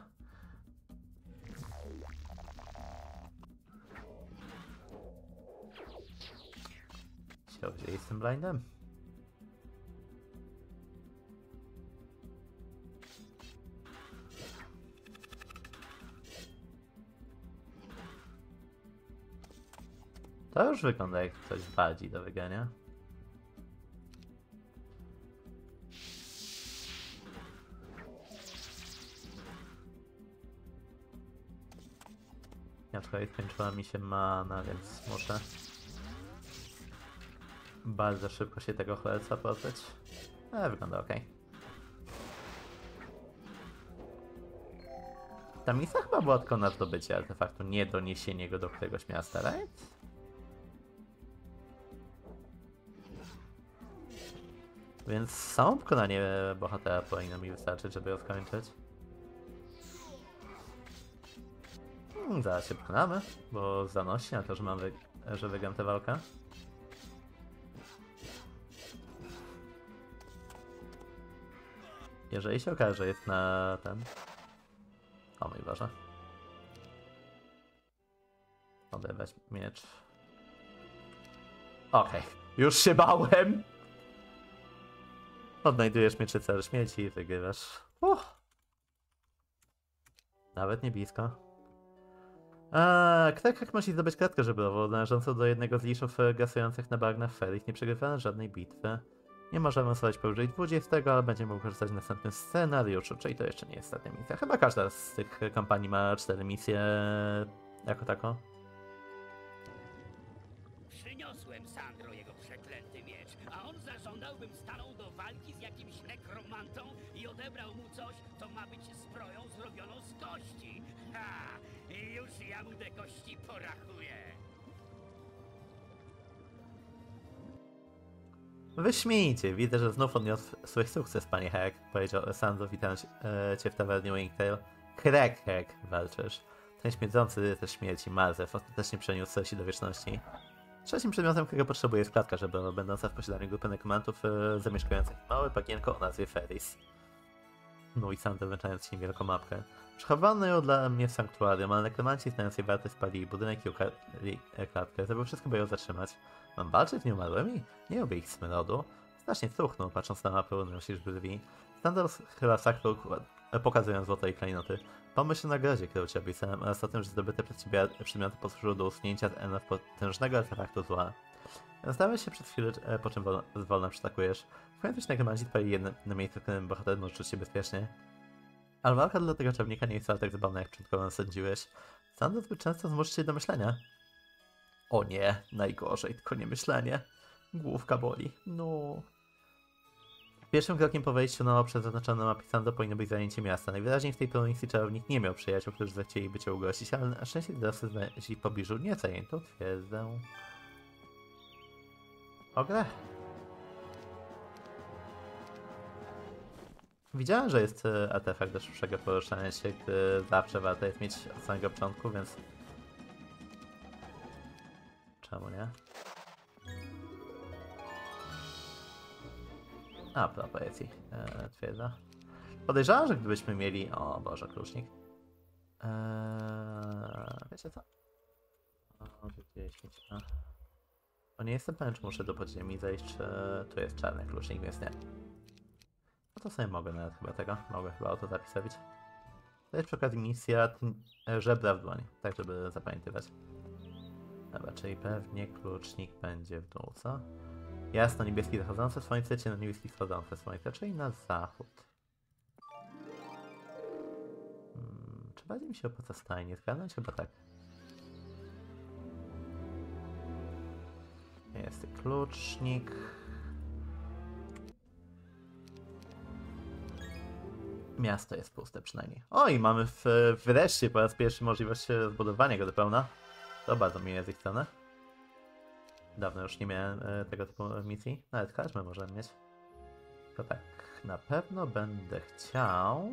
Się wzięli z tym blindem. To już wygląda jak coś bardziej do wygrania. Ja tutaj skończyła mi się mana, więc muszę bardzo szybko się tego cholerca pozbyć. Ale wygląda ok. Ta misja chyba była tylko na zdobycie artefaktu, nie doniesienie go do któregoś miasta, right? Więc samo pokonanie bohatera powinno mi wystarczyć, żeby ją skończyć. Hmm, zaraz się pokonamy, bo zanosi na to, że mam wy że wygram tę walkę. Jeżeli się okaże, że jest na ten... O mój Boże. Odebrać miecz. Okej, okay. Już się bałem! Odnajdujesz mieczycę śmieci i wygrywasz. Uff. Nawet nie blisko. Eee, Krekek musi zdobyć klatkę żebrową należącą do jednego z liszów gasujących na bagnach Feris. Nie przegrywano żadnej bitwy. Nie możemy sobie położyć dwudziestego, ale będziemy mogli korzystać w następnym scenariuszu, czyli to jeszcze nie jest ostatnia misja. Chyba każda z tych kampanii ma cztery misje jako tako. Przyniosłem Sandro jego przeklęty miecz, a on zażądał, bym stanął do walki z jakimś nekromantą i odebrał mu coś, co ma być zbroją zrobioną z kości. Ha! I już ja mu te kości porachuję. Wyśmienicie, widzę, że znów odniósł swój sukces, panie Hack, powiedział Sandro, witając e, cię w tawernie Wingtail. Krek Hack, walczysz. Ten śmierdzący rycerz śmierci, Marzew, ostatecznie przeniósł się do wieczności. Trzecim przedmiotem, którego potrzebuje, jest klatka żebrowa, będąca w posiadaniu grupy nekromantów e, zamieszkujących małe bagienko o nazwie Feris. Mój Sandro, wręczając ci wielką mapkę. Przechowano ją dla mnie w sanktuarium, ale nekromanci znając jej wartość spalili budynek i ukradli klatkę. Zrobił wszystko, by ją zatrzymać. Mam walczyć z nieumarłymi? Nie lubię ich smrodu. Strasznie truchnął, patrząc na mapę, unosisz brwi. Standard chyba saknął, pokazując złoto i klejnoty. Pomyśl o nagrodzie, którą ci obiecałem, oraz o tym, że zdobyte przez ciebie przedmioty posłużyły do usunięcia z N F potężnego artefaktu zła. Zastanawiasz się przez chwilę, po czym wolno, wolno przytakujesz. W końcu nekromanci twoi jedno na miejscu, w którym bohater może czuć się bezpiecznie. Ale walka dla tego czarnika nie jest wcale tak zabawna, jak początkowo sądziłeś. Sandro zbyt często zmuszy cię do myślenia. O nie, najgorzej, tylko nie myślenie. Główka boli. No. Pierwszym krokiem po wejściu na obszar zaznaczony na mapie Sandro powinno być zajęcie miasta. Najwyraźniej w tej prowincji czarownik nie miał przyjaciół, którzy zechcieliby cię ugościć, ale na szczęście dorosły znaleźli w pobliżu niezajętą twierdzę. O grę. Widziałem, że jest artefakt do szybszego poruszania się, który zawsze warto jest mieć od samego początku, więc... Czemu nie? A, propos jest ich e, twierdza. Podejrzewam, że gdybyśmy mieli... O Boże, klucznik. Eee, wiecie co? O, gdzieś mieć... O, nie jestem pewien, czy muszę do podziemi zejść, czy tu jest czarny klucznik, więc nie. No to sobie mogę nawet chyba tego. Mogę chyba auto zapisować. To jest przy okazji misja żebra w dłoń, tak żeby zapamiętywać. Dobra, czyli pewnie klucznik będzie w dół, co? Jasno, niebieski zachodzące słońce, ciemno niebieski wschodzące słońce, czyli na zachód. Hmm, czy bardziej mi się opłaca stajnie zgadnąć? Chyba tak. Jest klucznik. Miasto jest puste przynajmniej. O, i mamy w, wreszcie po raz pierwszy możliwość zbudowania go do pełna. To bardzo miłe z ich strony. Dawno już nie miałem e, tego typu misji. Nawet karczmę możemy mieć. To tak, na pewno będę chciał...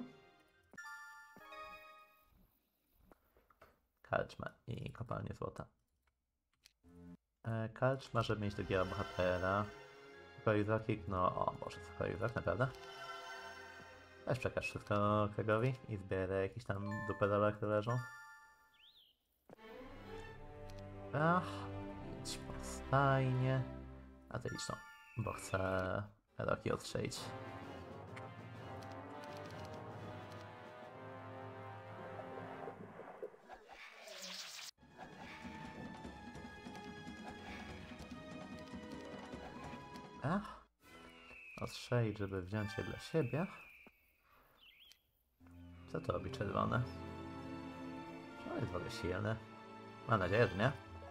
Karczmę i kopalnię złota. E, karczma, żeby mieć drugiego bohatera. Suchorizaki, no o Boże, suchorizak, naprawdę. Weź przekaż wszystko Kregowi i zbierę jakieś tam duperole, które leżą. Ach, idź po stajnie. A ty idź no, bo chcę Roki odstrzelić. Ach, odstrzelić, żeby wziąć je dla siebie. Co to robi czerwone? Czy on jest w ogóle silny? Mam nadzieję, że nie.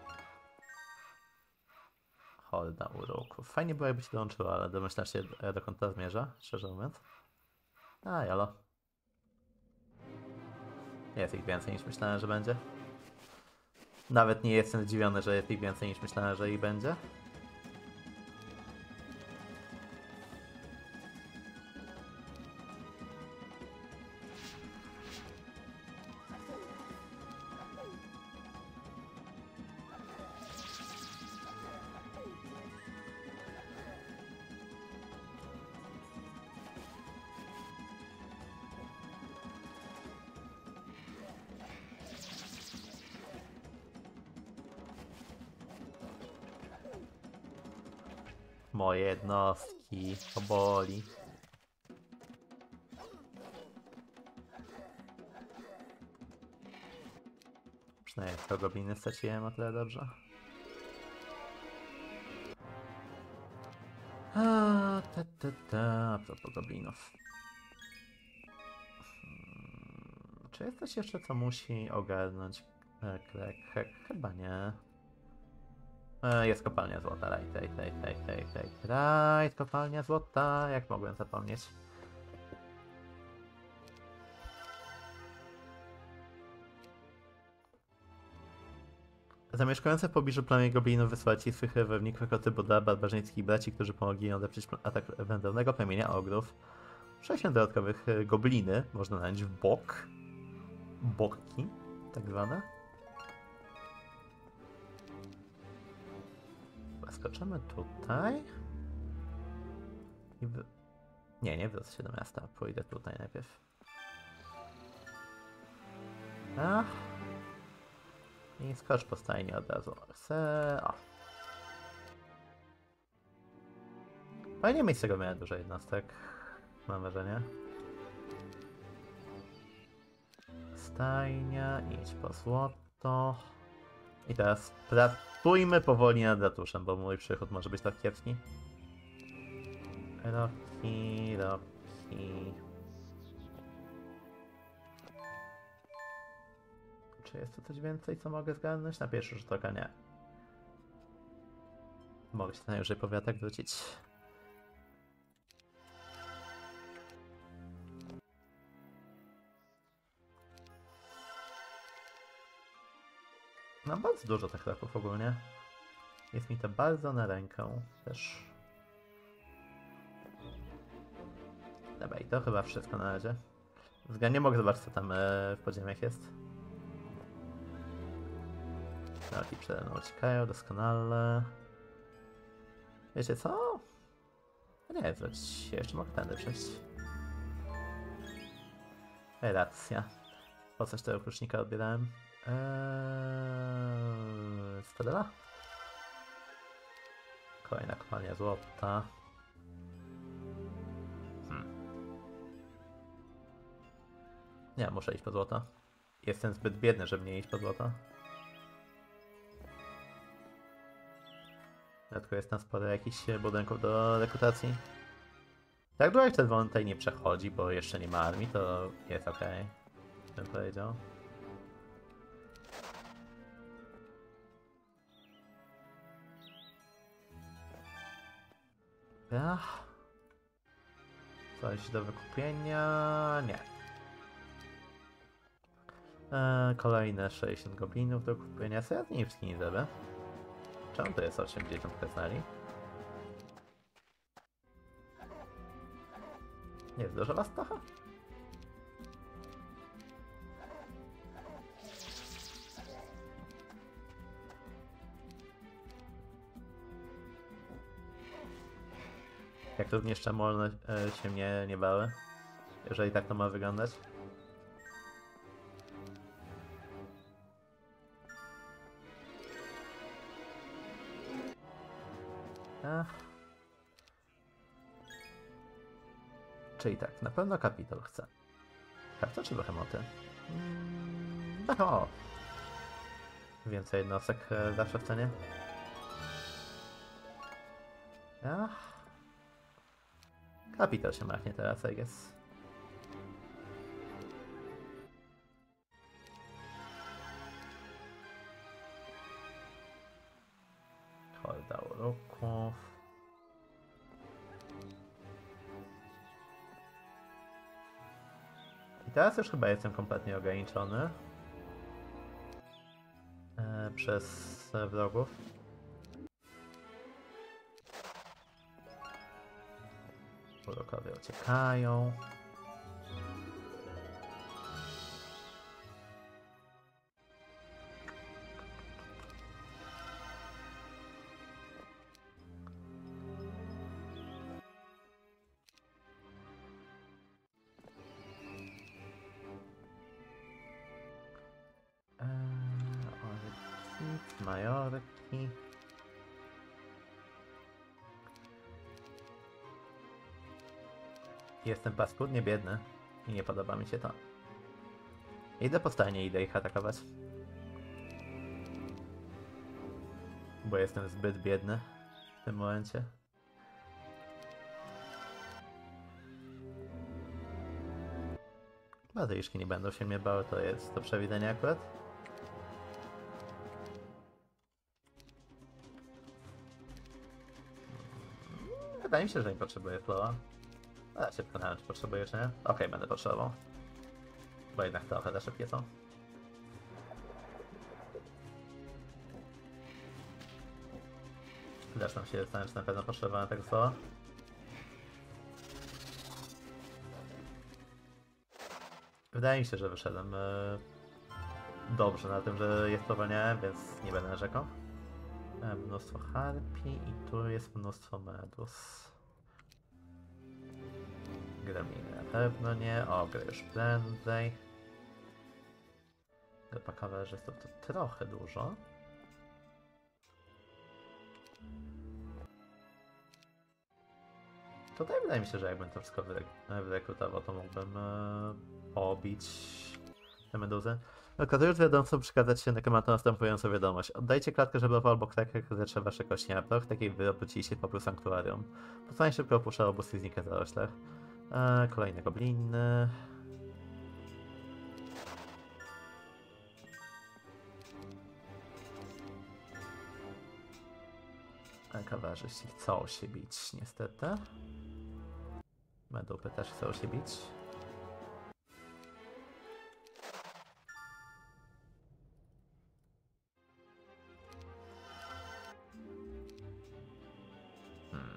Horda uroków. Fajnie było, jakby się dołączyło, ale domyślasz się, dokąd to zmierza, szczerze mówiąc. A, jalo. Jest ich więcej niż myślałem, że będzie. Nawet nie jestem zdziwiony, że jest ich więcej niż myślałem, że ich będzie. Moje jednostki, to boli. Przynajmniej tylko gobliny straciłem o tyle dobrze. A, ta, ta, ta, a propos goblinów. Hmm, czy jest coś jeszcze, co musi ogarnąć Krek? Chyba nie. E, Jest kopalnia złota, right, right, right, right, right, right, right, kopalnia złota, jak mogłem zapomnieć. Zamieszkujące w pobliżu plemię goblinów wysłać ci swych wojowników jako Tybuda, barbarzyńskich braci, którzy pomogli im odeprzeć atak wędrownego plemienia ogrów. Sześć dodatkowych e, gobliny można nająć w bok. Boki, tak zwane. Skoczymy tutaj. I w... Nie, nie wrócę się do miasta. Pójdę tutaj najpierw. Ach. I skocz po stajni od razu. Chcę... O. Fajnie mieć z tego miałem dużo jednostek. Mam wrażenie. Stajnia, idź po złoto. I teraz pracujmy powoli nad ratuszem, bo mój przychód może być tak kiepski. Roki, roki. Czy jest tu coś więcej, co mogę zgarnąć? Na pierwszy rzut oka nie. Mogę się na najwyżej powiatek wrócić. Mam bardzo dużo tych roków ogólnie. Jest mi to bardzo na rękę też. Dobra, i to chyba wszystko na razie. Względnie mogę zobaczyć, co tam e, w podziemiach jest. Nogi przede mną uciekają doskonale. Wiecie co? Nie, wrócić. Jeszcze mogę tędy przejść. Racja. Po coś tego klucznika odbierałem. Eee, Stadela? Kolejna kopalnia złota. Hmm. Nie, muszę iść po złoto. Jestem zbyt biedny, żeby nie iść po złoto. Dlatego jest tam sporo jakichś budynków do rekrutacji. Tak długo jak czerwony tutaj nie przechodzi, bo jeszcze nie ma armii, to jest ok. Bym powiedział. Ach. Coś do wykupienia? Nie. Eee, kolejne sześćdziesiąt goblinów do kupienia. Co ja z nimi wszystkimi zrobię? Czemu to jest osiemdziesiąt krasnali? Jest dużo was trochę? Jak również czemolne e, się mnie nie bały. Jeżeli tak to ma wyglądać. Ach. Czyli tak, na pewno kapitol chce. Kapitol czy behemoty? Mm, behemot. Więcej jednostek e, zawsze w cenie. Ach. Kapitol się machnie teraz, I guess. Horda uroków. teraz już chyba jestem kompletnie ograniczony e, przez e, wrogów. Urokowie uciekają. Orki, majorki. Jestem paskudnie biedny i nie podoba mi się to. Idę po stajnie, idę ich atakować. Bo jestem zbyt biedny w tym momencie. Bazyliszki nie będą się mnie bały, to jest do przewidzenia akurat. Wydaje mi się, że nie potrzebuję flowa. Ale się przekonałem, czy potrzebuję, czy nie. Okej, okay, będę potrzebował. Bo jednak trochę za szybkie są. Zresztą się zastanawiam, czy na pewno potrzebowałem tego flowa. Wydaje mi się, że wyszedłem e, dobrze na tym, że je spowalniałem, więc nie będę narzekał. E, mnóstwo harpi i tu jest mnóstwo medus. Gremliny na pewno nie. O, grę już prędzej. Grupa kawalerzystów to trochę dużo. Tutaj wydaje mi się, że jakbym to wszystko wyrekrutował, to mógłbym e, pobić te meduzy. Lokatorów wiadomcom przekazać się nekromantom następującą wiadomość. Oddajcie klatkę żebrową albo klatkę zetrze wasze kości na proch, takiej wyobrócili się popół sanktuarium. Posłanie szybko opuszcza obóz i znika w zaroślach. E, kolejne gobliny. Kawarzyści chcą się bić, niestety. Medupy też chcą się bić. Hmm.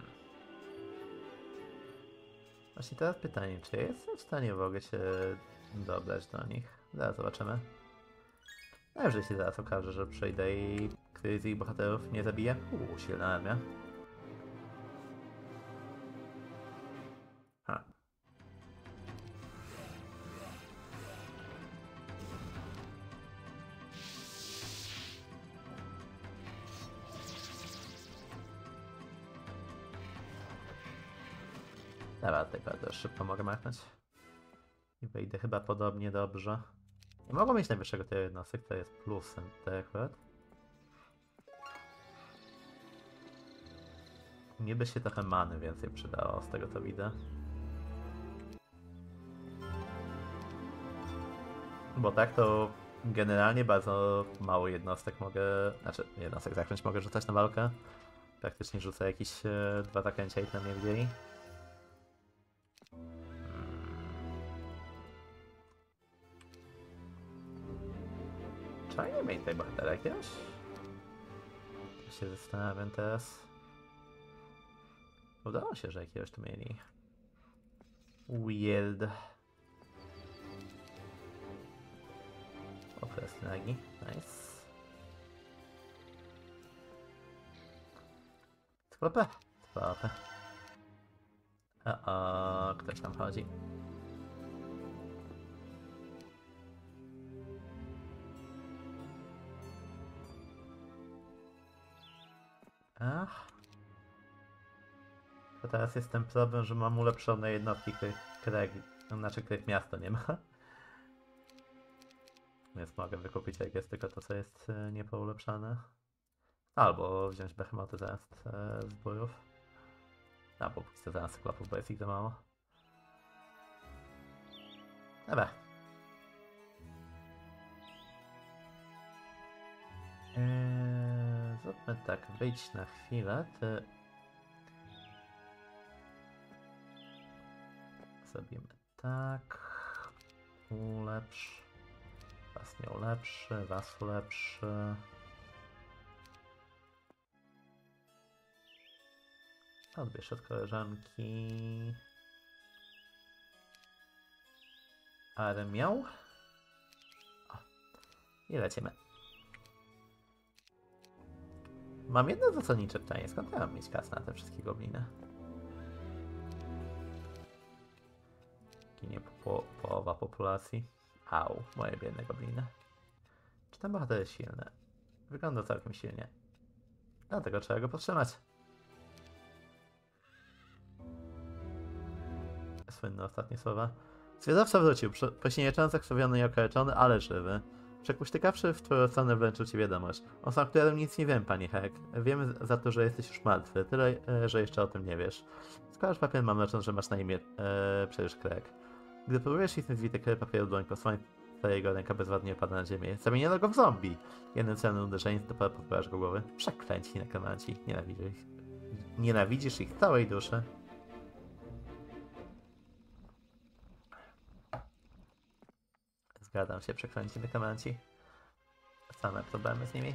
Właśnie teraz pytanie, czy ja jestem w stanie w ogóle się dobrać do nich? Zaraz zobaczymy. A jeżeli się zaraz okaże, że przyjdę i któryś z ich bohaterów nie zabije? Uuu, silna armia. Ha. Dobra, tutaj też szybko mogę machnąć. I wyjdę chyba podobnie dobrze. Nie mogą mieć najwyższego tej jednostek, to jest plusem tutaj akurat. Mnie by się trochę many więcej przydało, z tego co widzę. Bo tak to generalnie bardzo mało jednostek mogę, znaczy jednostek zakręć mogę rzucać na walkę. Praktycznie rzucę jakieś e, dwa zakręcia i tyle mnie widzieli. Czy oni nie mieli tutaj bohatera jakiegoś? Ja się zastanawiam teraz. Udało się, że jakiegoś tu mieli. Weird. Okres nagi. Nice. Sklepy. Sklepy. O, o, ktoś tam chodzi. Ach. To teraz jest ten problem, że mam ulepszone jednostki, których, których, znaczy których miasto nie ma. Więc mogę wykupić, jak jest tylko to, co jest niepoulepszane. Albo wziąć behemoty zamiast e, zbójów. Albo pójść zamiast sklepów, bo jest ich za mało. Dobra. Eee, zróbmy tak, wyjdź na chwilę. Ty... Zrobimy tak. Ulepsz. Was nie ulepszy, was ulepszy. Odbierz od koleżanki. Armią. O. I lecimy. Mam jedno zasadnicze pytanie. Skąd ja mam mieć kasę na te wszystkie gobliny? Ginie po, połowa populacji. Au, moje biedne gobliny. Czy ten bohater jest silny? Wygląda całkiem silnie. Dlatego trzeba go powstrzymać. Słynne ostatnie słowa. Zwiadowca wrócił, pośniejeczony, krwawiony i okaleczony, ale żywy. Przekuśtykawszy w twoją stronę wręczył ci wiadomość. O sam którym nic nie wiem, panie Hek. Wiemy za to, że jesteś już martwy, tyle, że jeszcze o tym nie wiesz. Składasz papier, mam nadzieję, że masz na imię e, przecież Krek. Gdy próbujesz ich zwity krew papieru dłoń posłania, twojego ręka bezładnie opada na ziemię. Zamieniono go w zombie. Jednym celnym uderzeniem to podpalasz go głowy. Przeklęci nekromanci. Nienawidzisz ich. Nienawidzisz ich całej duszy. Zgadzam się, przeklęci nekromanci. Same problemy z nimi.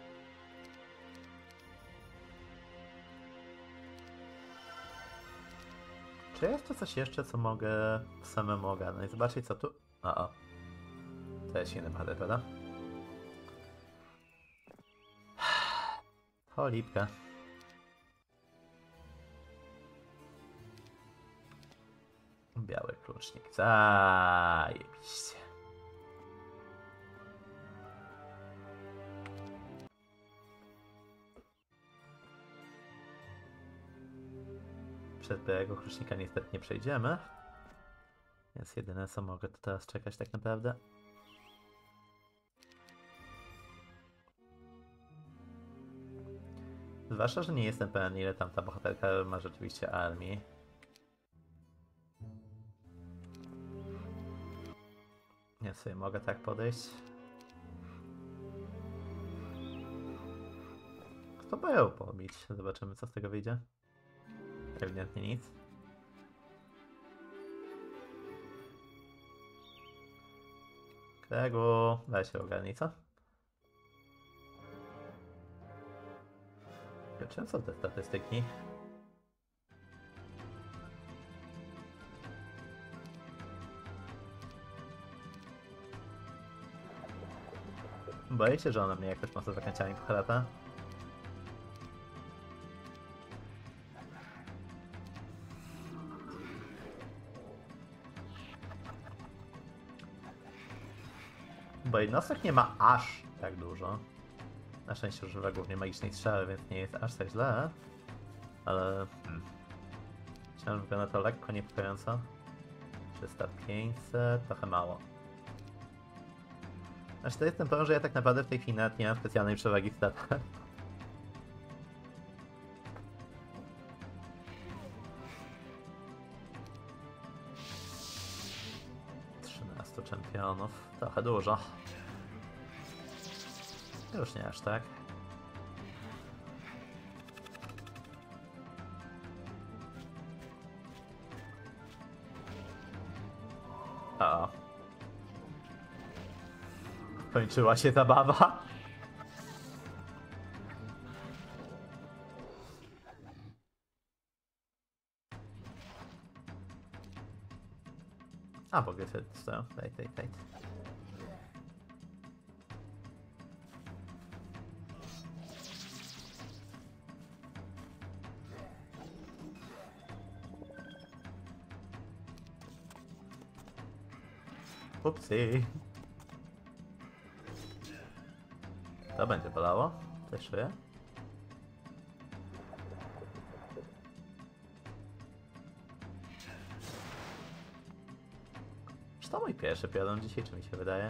Czy jest to coś jeszcze, co mogę samemu ogarnąć? Zobaczcie, co tu... O, o. To jest inny bohater, prawda? Cholipka. Biały klucznik. Zajebiście. Przez białego klucznika niestety nie przejdziemy. Więc jedyne co mogę to teraz czekać tak naprawdę. Zwłaszcza, że nie jestem pewien, ile tam ta bohaterka ma rzeczywiście armii. Ja sobie mogę tak podejść. Kto by ją pobić? Zobaczymy, co z tego wyjdzie. Ewidentnie nic. Kregu, daj się ogarnij, co? Czym są te statystyki? Boję się, że ona mnie jakoś mocno zakręciami pochlata. Bo jednostek nie ma aż tak dużo. Na szczęście używa głównie magicznej strzały, więc nie jest aż tak źle. Ale... Hmm. Myślałem, że wygląda to lekko niepokojąco. trzysta pięćset, trochę mało. Znaczy to jest ten problem, że ja tak naprawdę w tej chwili nawet nie mam specjalnej przewagi w statach. trzynastu czempionów. Trochę dużo. Już nie aż tak. O. Kończyła się zabawa. A, mogę sobie to. Daj, daj, daj. Upsi. To będzie bolało. Też czuję. Czy to mój pierwszy piorun dzisiaj, czy mi się wydaje?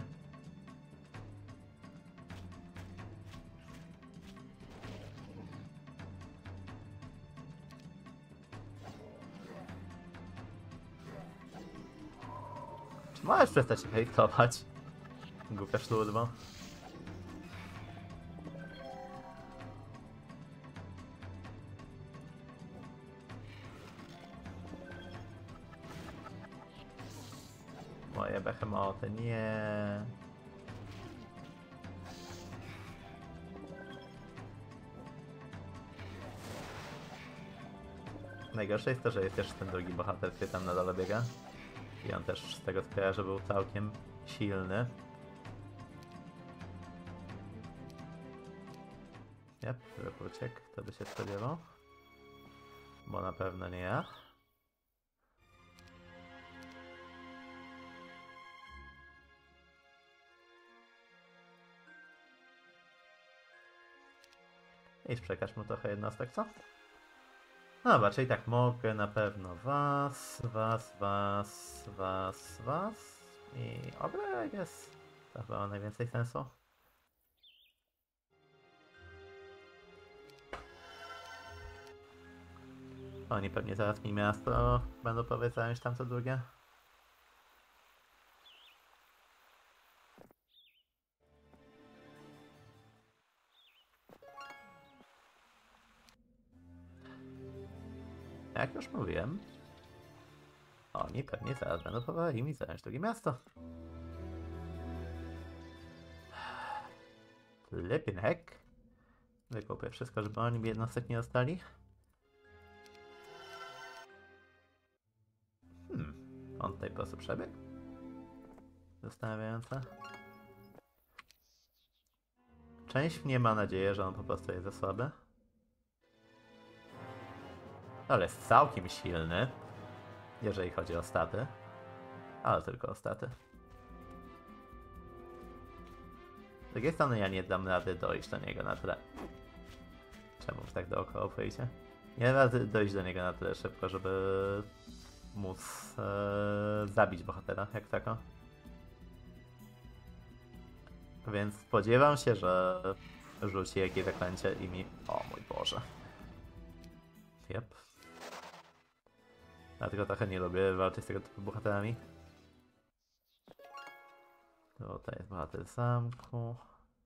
Czy możesz przestać się hejtować? Głupia szludmo. Moje behemoty, nie. Najgorsze jest to, że jest też ten drugi bohater, który tam na dole biega. I on też z tego co kojarzę był całkiem silny. Jep, żeby uciekł, kto by się spodziewał. Bo na pewno nie ja. I przekaż mu trochę jednostek, co? No dobra, czyli tak, mogę na pewno was, was, was, was, was i obre, jest. To chyba ma najwięcej sensu. Oni pewnie zaraz mi miasto będą próbować zająć tam co drugie. Jak już mówiłem, oni pewnie zaraz będą próbowali mi zająć drugie miasto. Flippin' heck. Wykupię wszystko, żeby oni jednostek nie dostali. Hmm, on tutaj po prostu przebiegł? Zastanawiające. Część mnie ma nadzieję, że on po prostu jest za słaby. Ale jest całkiem silny, jeżeli chodzi o staty. Ale tylko o staty. Z drugiej strony ja nie dam rady dojść do niego na tyle. Czemu tak dookoła wyjdzie? Nie dam rady dojść do niego na tyle szybko, żeby móc ee, zabić bohatera, jak tako. Więc spodziewam się, że rzuci jakieś zaklęcie i mi... O mój Boże. Jep. Dlatego trochę nie lubię walczyć z tego typu bohaterami. Tutaj jest bohater zamku.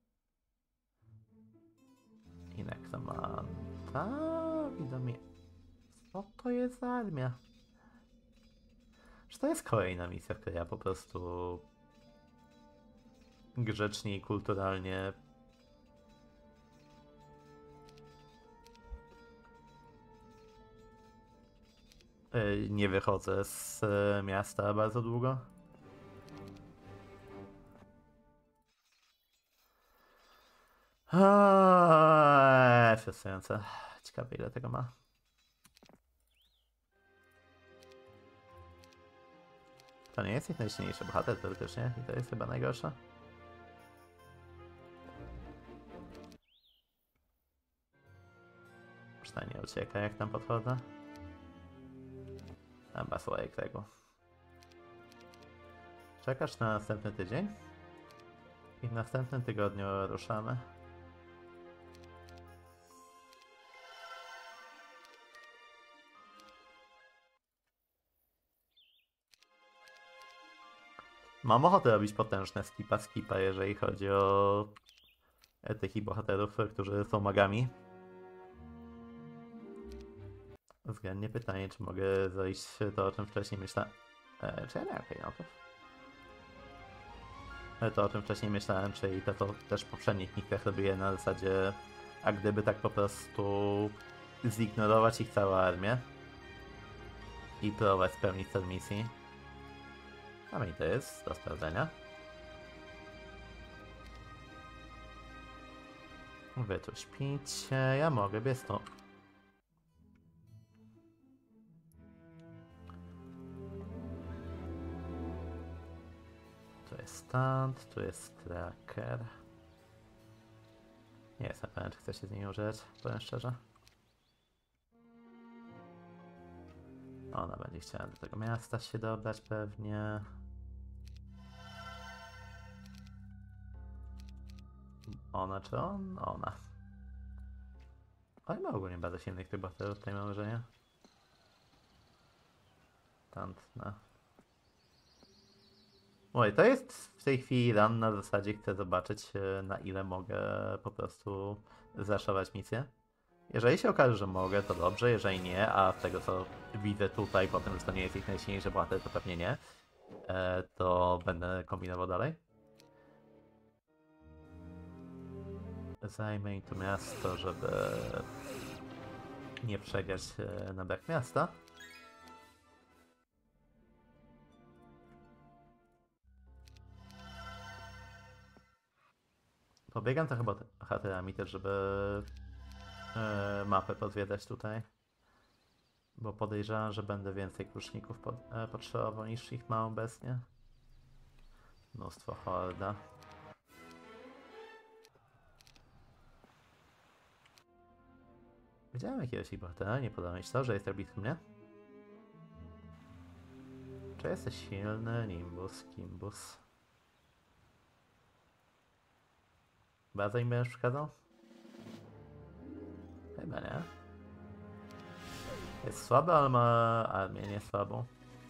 I nekromanta. Widomi. Co to jest za armia? Czy to jest kolejna misja, w której ja po prostu grzecznie i kulturalnie nie wychodzę z miasta bardzo długo? Aaaa, frustrujące. Ciekawe ile tego ma. To nie jest ich najsilniejszy bohater teoretycznie i to jest chyba najgorsze. Przynajmniej ucieka jak tam podchodzę. Ambasador tego. Czekasz na następny tydzień? I w następnym tygodniu ruszamy. Mam ochotę robić potężne skipa skipa, jeżeli chodzi o tych bohaterów, którzy są magami. Względnie pytanie, czy mogę zejść to, o czym wcześniej myślałem. E, czy ja miałem klejnotów? To, o czym wcześniej myślałem, czyli to, co też w poprzednich misjach robię na zasadzie, a gdyby tak po prostu zignorować ich całą armię i próbować spełnić cel misji. A mi to jest do sprawdzenia. Wy tu śpicie, ja mogę biec tu. Tu jest stand, tu jest tracker. Nie jestem pewien, czy chcę się z niej użyć, powiem szczerze. Ona będzie chciała do tego miasta się dobrać pewnie. Ona czy on? Ona. Ale ma ogólnie bardzo silnych tych bohaterów, tutaj mam wrażenie. Tantna. Oj, to jest w tej chwili run na zasadzie, chcę zobaczyć na ile mogę po prostu zaszować misję. Jeżeli się okaże, że mogę, to dobrze, jeżeli nie, a z tego co widzę tutaj po tym, że to nie jest ich najsilniejszy bohater, to pewnie nie, e, to będę kombinował dalej. Zajmę im to miasto, żeby nie przegrać e, na brak miasta. Pobiegam to chyba chaterami też, żeby e, mapę pozwiedzać tutaj. Bo podejrzewam, że będę więcej kluczników pod, e, potrzebował niż ich mam obecnie. Mnóstwo horda. Widziałem jakiegoś ich bohatera, nie podoba mi się to, że jest tak blisko mnie. Czy jesteś silny? Nimbus, Kimbus. Bardzo im będziesz przeszkadzał? Chyba nie. Jest słaby, ale ma armię nie słabą.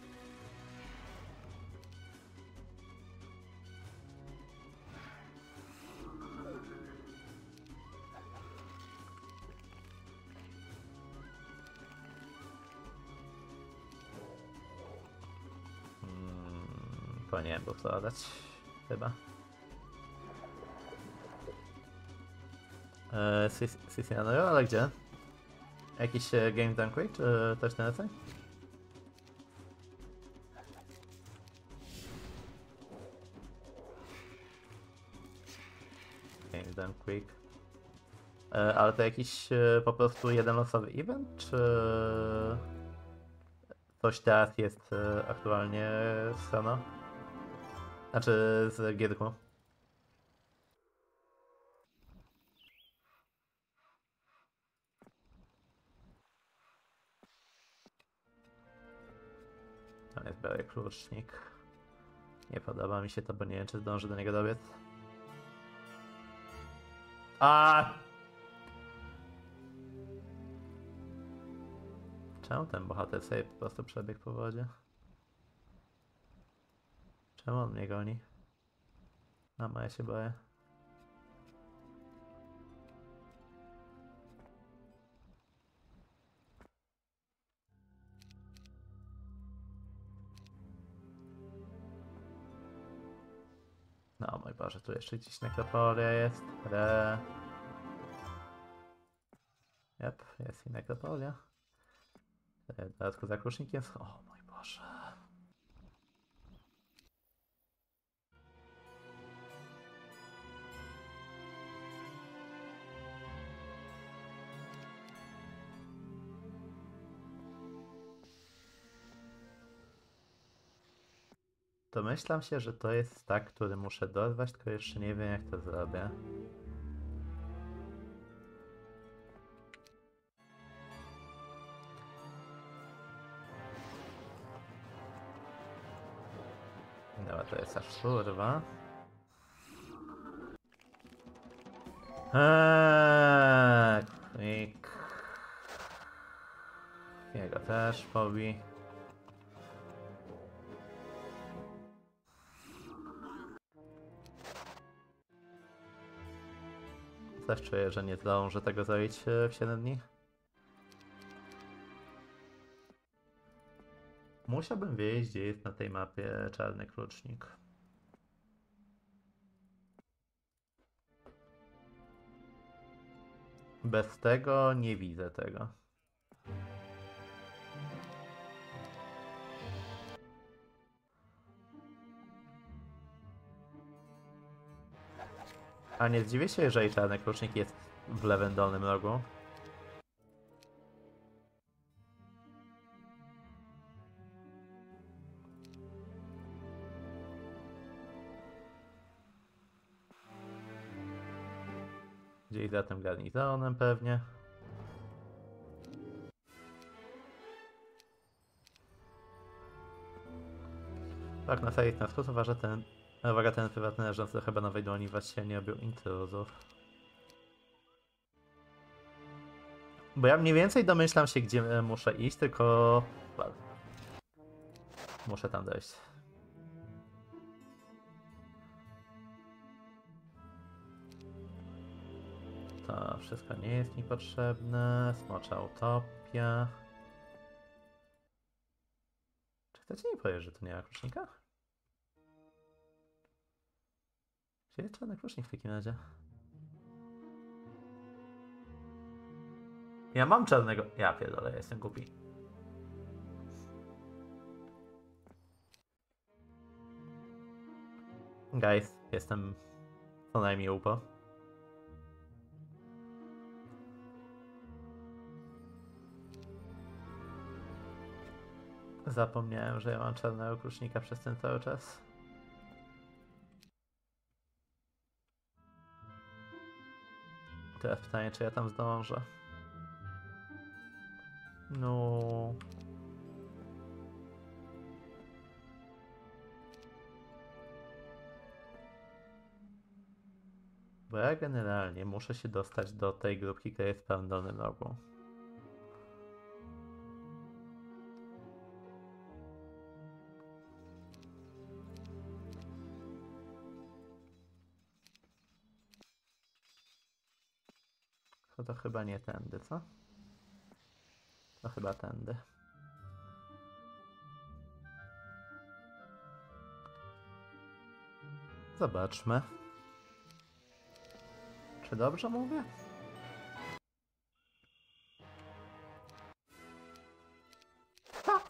Hmm, powinienem był to dać. Chyba. Eee, Siciliano, ale gdzie? Jakiś e, Game Done Quick, czy też ten leceń? Game Done Quick. E, ale to jakiś e, po prostu jeden losowy event, czy coś teraz jest e, aktualnie z Hana? Znaczy z Gierku. Tam jest biały klucznik. Nie podoba mi się to, bo nie wiem, czy zdążę do niego dobiec. A! Czemu ten bohater sobie po prostu przebiegł po wodzie? Czemu on mnie goni? Mama, ja się boję. No mój Boże, tu jeszcze gdzieś nekropolia jest. Re. Jep, jest i nekropolia. Dodatkowo za klucznikiem. O mój Boże. Domyślam się, że to jest tak, który muszę dorwać, tylko jeszcze nie wiem, jak to zrobię. Dobra, to jest aż surwa. Eee, klik. Jego też pobi. Coś czuję, że nie zdążę tego zrobić w siedem dni. Musiałbym wiedzieć, gdzie jest na tej mapie czarny klucznik. Bez tego nie widzę tego. A nie zdziwię się, jeżeli czarny klucznik jest w lewym dolnym rogu. Gdzieś za tym garnizonem pewnie. Tak, na serii w ten sposób uważa ten, uwaga, ten prywatny leżący do chyba nowej dłoni właśnie nie robił intruzów. Bo ja mniej więcej domyślam się, gdzie muszę iść, tylko... Muszę tam dojść. To wszystko nie jest mi potrzebne. Smocza utopia. Czy chcecie mi powiedzieć, że tu nie ma klucznika? Gdzie czarny klucznik w takim razie? Ja mam czarnego... Ja pierdolę, ja jestem głupi. Guys, jestem co najmniej upo. Zapomniałem, że ja mam czarnego klucznika przez ten cały czas. Teraz pytanie, czy ja tam zdążę. No. Bo ja generalnie muszę się dostać do tej grupki, która jest w prawym dolnym rogu. To, to chyba nie tędy, co? No chyba tędy. Zobaczmy. Czy dobrze mówię? Ha!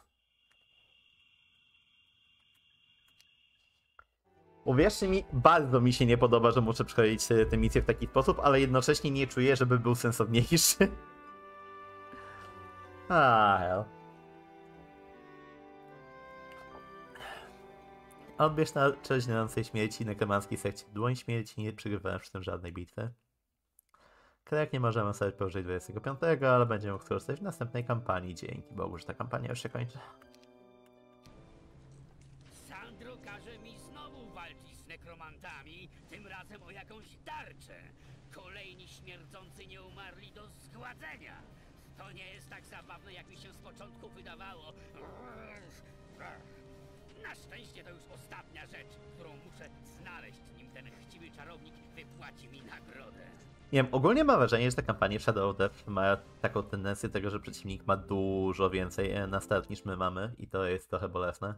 Uwierzcie mi, bardzo mi się nie podoba, że muszę przechodzić tę misję w taki sposób, ale jednocześnie nie czuję, żeby był sensowniejszy. Ah, hell. Odbierz na cześć nającej śmierci nekromanckiej sekcji Dłoń Śmierci, nie przegrywałem przy tym żadnej bitwy. Krek nie możemy sobie położyć dwudziestego piątego, ale będziemy mógł skorzystać w następnej kampanii. Dzięki Bogu, że ta kampania już się kończy. Sandro każe mi znowu walczyć z nekromantami, tym razem o jakąś tarczę. Kolejni śmierdzący nie umarli do zgładzenia. To nie jest tak zabawne, jak mi się z początku wydawało. Na szczęście to już ostatnia rzecz, którą muszę znaleźć, nim ten chciwy czarownik wypłaci mi nagrodę. Nie wiem, ogólnie mam wrażenie, że ta kampania Shadow of Death ma taką tendencję tego, że przeciwnik ma dużo więcej na start niż my mamy i to jest trochę bolesne.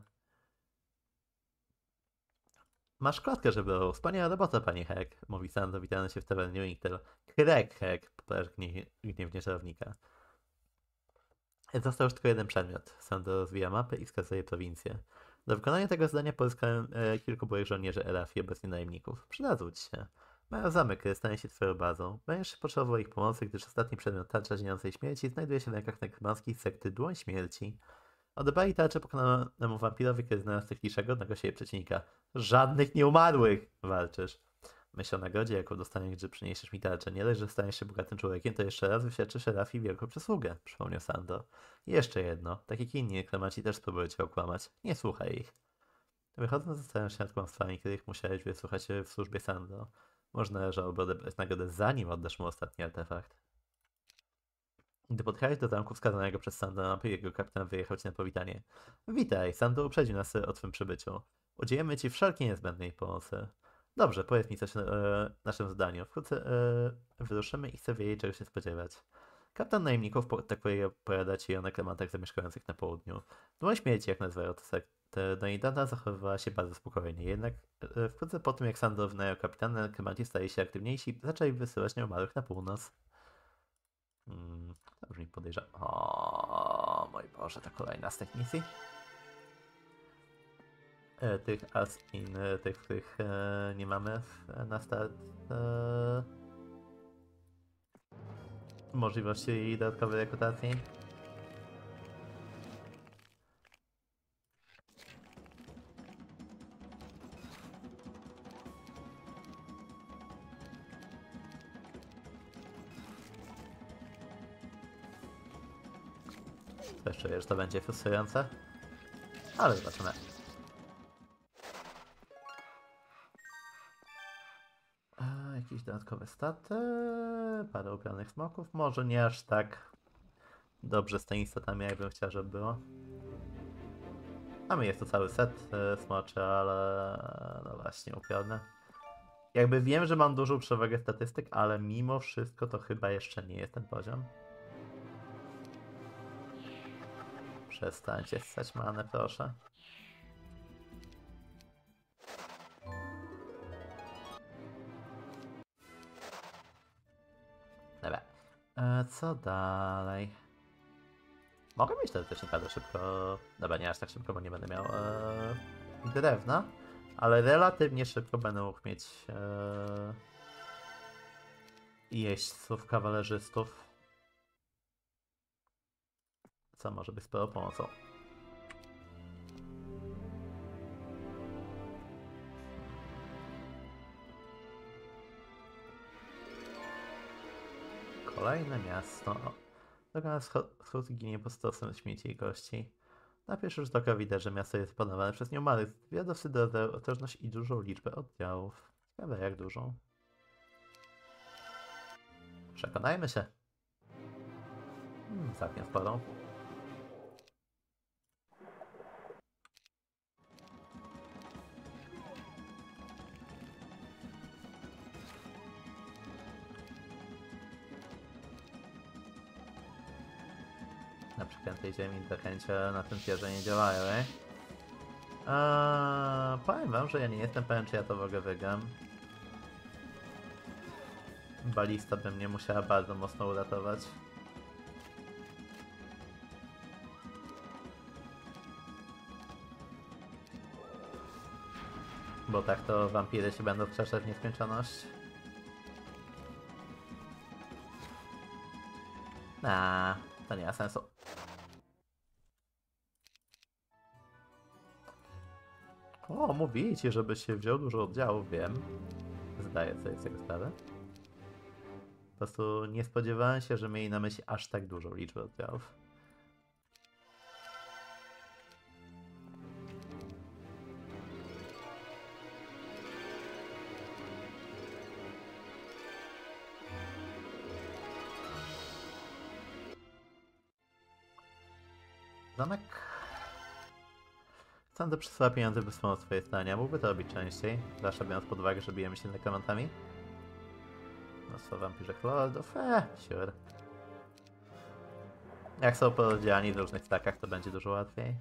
Masz klatkę, żeby było. Wspaniała robota, panie Heck, mówi Sandro, witany się w tawernie Winkel. Krek Heck, poprawia gniew, gniewnie czarownika. Został już tylko jeden przedmiot. Sandro rozwija mapę i wskazuje prowincję. Do wykonania tego zadania pozyskałem e, kilku byłych żołnierzy Elafii, obecnie najemników. Przydadzą ci się. Mają zamek, który stanie się twoją bazą. Będziesz potrzebował ich pomocy, gdyż ostatni przedmiot tarcza Zieniącej Śmierci znajduje się w rękach nekromanckich sekty Dłoń Śmierci. Odebrali tarczę pokonanemu wampirowi, który znalazł technicznego odnego siebie przeciwnika. Żadnych nieumarłych! Walczysz. Myśl o nagrodzie, jaką dostaniesz, gdy przyniesiesz mi tarczę. Nie dość, że staniesz się bogatym człowiekiem, to jeszcze raz wyświadczysz Elafii wielką przysługę, przypomniał Sandro. I jeszcze jedno. Tak jak inni nekromanci też spróbują cię okłamać. Nie słuchaj ich. Wychodząc zastanawiam się nad kłamstwami, których musiałeś wysłuchać w służbie Sandro. Może należałoby odebrać nagrodę, zanim oddasz mu ostatni artefakt. Gdy podjechałeś do zamku wskazanego przez Sandro na mapie, jego kapitan wyjechał ci na powitanie. Witaj, Sandro uprzedził nas o twym przybyciu. Udziejemy ci wszelkiej niezbędnej pomocy. Dobrze, powiedz mi coś o e, naszym zadaniu. Wkrótce e, wyruszymy i chcę wiedzieć, czego się spodziewać. Kapitan najemników potakuje opowiada ci o nekromantach zamieszkających na południu. Dłoń Śmierci, jak nazywają to sektę, do niedawna zachowywała się bardzo spokojnie. Jednak e, wkrótce po tym, jak Sandro wynajął kapitana, nekromanci stali się aktywniejsi i zaczęli wysyłać nieumarłych na północ. Hmm, to brzmi podejrzane. O mój Boże, to kolejna z tych misji. E, tych Aspin, e, tych, których e, nie mamy w, na start. E, możliwości dodatkowej rekrutacji. Też czuję, że to będzie frustrujące, ale zobaczymy. E, jakieś dodatkowe staty, parę ubranych smoków, może nie aż tak dobrze z tymi statami, jakbym chciał, żeby było. Mamy jest to cały set e, smoczy, ale no właśnie, upiorne. Jakby wiem, że mam dużą przewagę statystyk, ale mimo wszystko to chyba jeszcze nie jest ten poziom. Przestańcie ssać manę, proszę. Dobra. E, co dalej? Mogę mieć teoretycznie bardzo szybko. Dobra, nie aż tak szybko, bo nie będę miał e, drewna, ale relatywnie szybko będę mógł mieć e, jeźdźców, kawalerzystów. Co może być sporo pomocą. Kolejne miasto. Droga na wschód ginie pod stosem śmieci i kości. Na pierwszy rzut oka widać, że miasto jest panowane przez nieumarłych. Zbiera dosyć dobrą ostrożność i dużą liczbę oddziałów. Ciekawe jak dużą. Przekonajmy się. Hmm, całkiem sporą. Na przeklętej ziemi zaklęcia na tym tierze nie działają, ej? Eee, powiem wam, że ja nie jestem pewien, czy ja to w ogóle wygram. Balista by mnie musiała bardzo mocno uratować. Bo tak to wampiry się będą wkrzeszać w nieskończoność. A, to nie ma sensu. O, mówicie, żeby się wziął dużo oddziałów, wiem. Zdaję sobie z tego sprawę. Po prostu nie spodziewałem się, że mieli na myśli aż tak dużą liczbę oddziałów. Zamek. Sądzę przesyła pieniądze by wspomóc swoje stania. Mógłby to robić częściej, zwłaszcza biorąc pod uwagę, że bijemy się z nekromantami. Mnóstwo wampirze lordów, eee, sure. Jak są porozdzielani w różnych stakach, to będzie dużo łatwiej.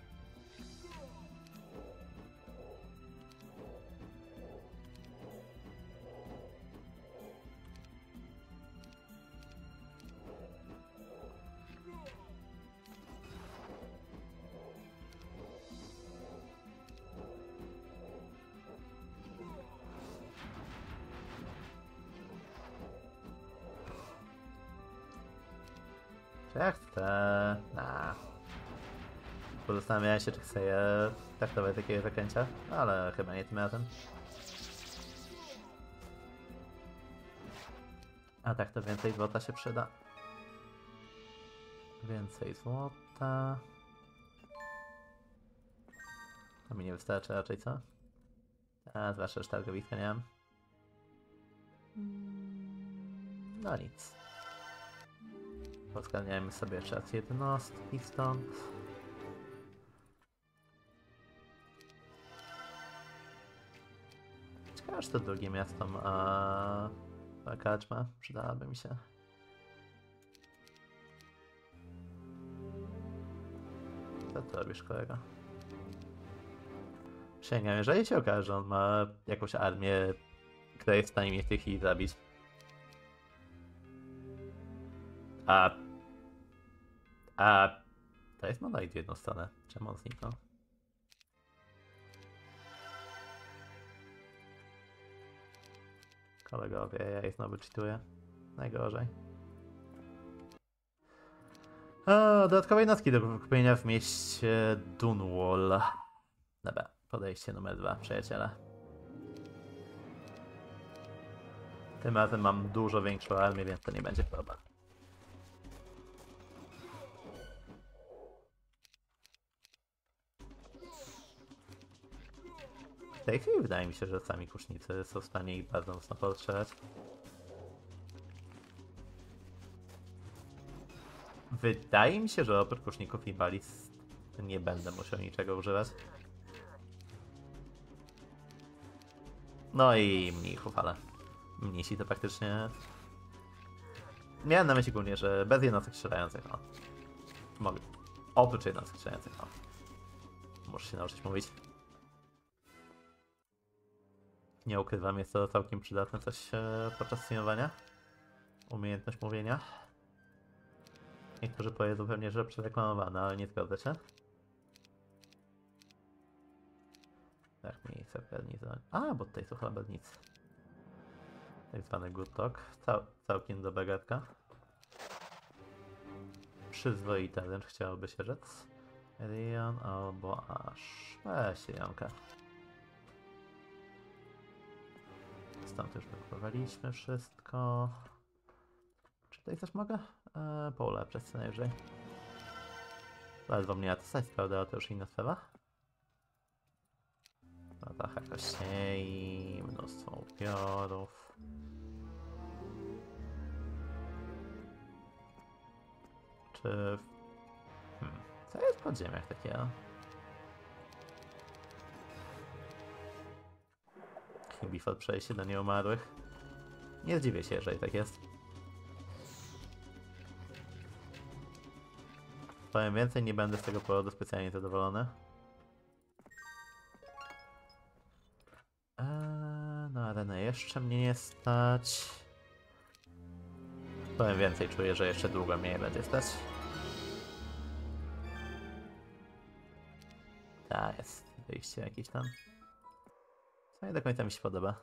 Czy ja chcę... Nah. Zastanawiałem się, czy chcę je traktować takiego zaklęcia, ale chyba nie tym razem. A tak to więcej złota się przyda. Więcej złota. To mi nie wystarczy raczej, co? A zwłaszcza, że targowiska nie mam. No nic. Pozgarniajmy sobie jeszcze raz jednostki stąd. Ciekawe, że to drugie miasto ma... a karczma przydałaby mi się. Co ty robisz, kolego? Sięgam, jeżeli się okaże, że on ma jakąś armię, która jest w stanie mnie w tej chwili zabić. A... A... To jest monolith w jedną stronę. Czemu on zniknął? Kolegowie, ja ich znowu czytuję. Najgorzej. O, dodatkowe jednostki do kupienia w mieście Dunwall. Dobra, podejście numer dwa, przyjaciele. Tym razem mam dużo większą armię, więc to nie będzie problem. W tej chwili wydaje mi się, że sami kusznicy są w stanie ich bardzo mocno postrzelać. Wydaje mi się, że oprócz kuszników i balist nie będę musiał niczego używać. No i mnichów, ale mnisi to praktycznie... Miałem na myśli głównie, że bez jednostek strzelających, no. Mogę. Oprócz jednostek strzelających, no. Muszę się nauczyć mówić. Nie ukrywam, jest to całkiem przydatne coś e, podczas streamowania. umiejętność mówienia. Niektórzy powiedzą pewnie, że przereklamowana, ale nie zgodzę się. Tak, miejsce garnizowanie. A, bo tutaj są chyba nic. Tak zwany good talk. Cał, całkiem dobra gadka. Przyzwoita wręcz chciałoby się rzec. Rion albo aż. Weź Rionka. Stąd już wypływaliśmy wszystko. Czy tutaj coś mogę? Eee, poulepszyć co najwyżej. Ledwo mnie atestać, prawda, ale to już inna sprawa. No tak, jakoś i mnóstwo upiorów. Czy... Hmm, co jest w podziemiach takiego? Before przejście do nieumarłych. Nie zdziwię się, jeżeli tak jest. Powiem więcej, nie będę z tego powodu specjalnie zadowolony. Eee, na arenę jeszcze mnie nie stać. Powiem więcej, czuję, że jeszcze długo mnie nie będzie stać. Ta jest wyjście jakieś tam. Co nie do końca mi się podoba.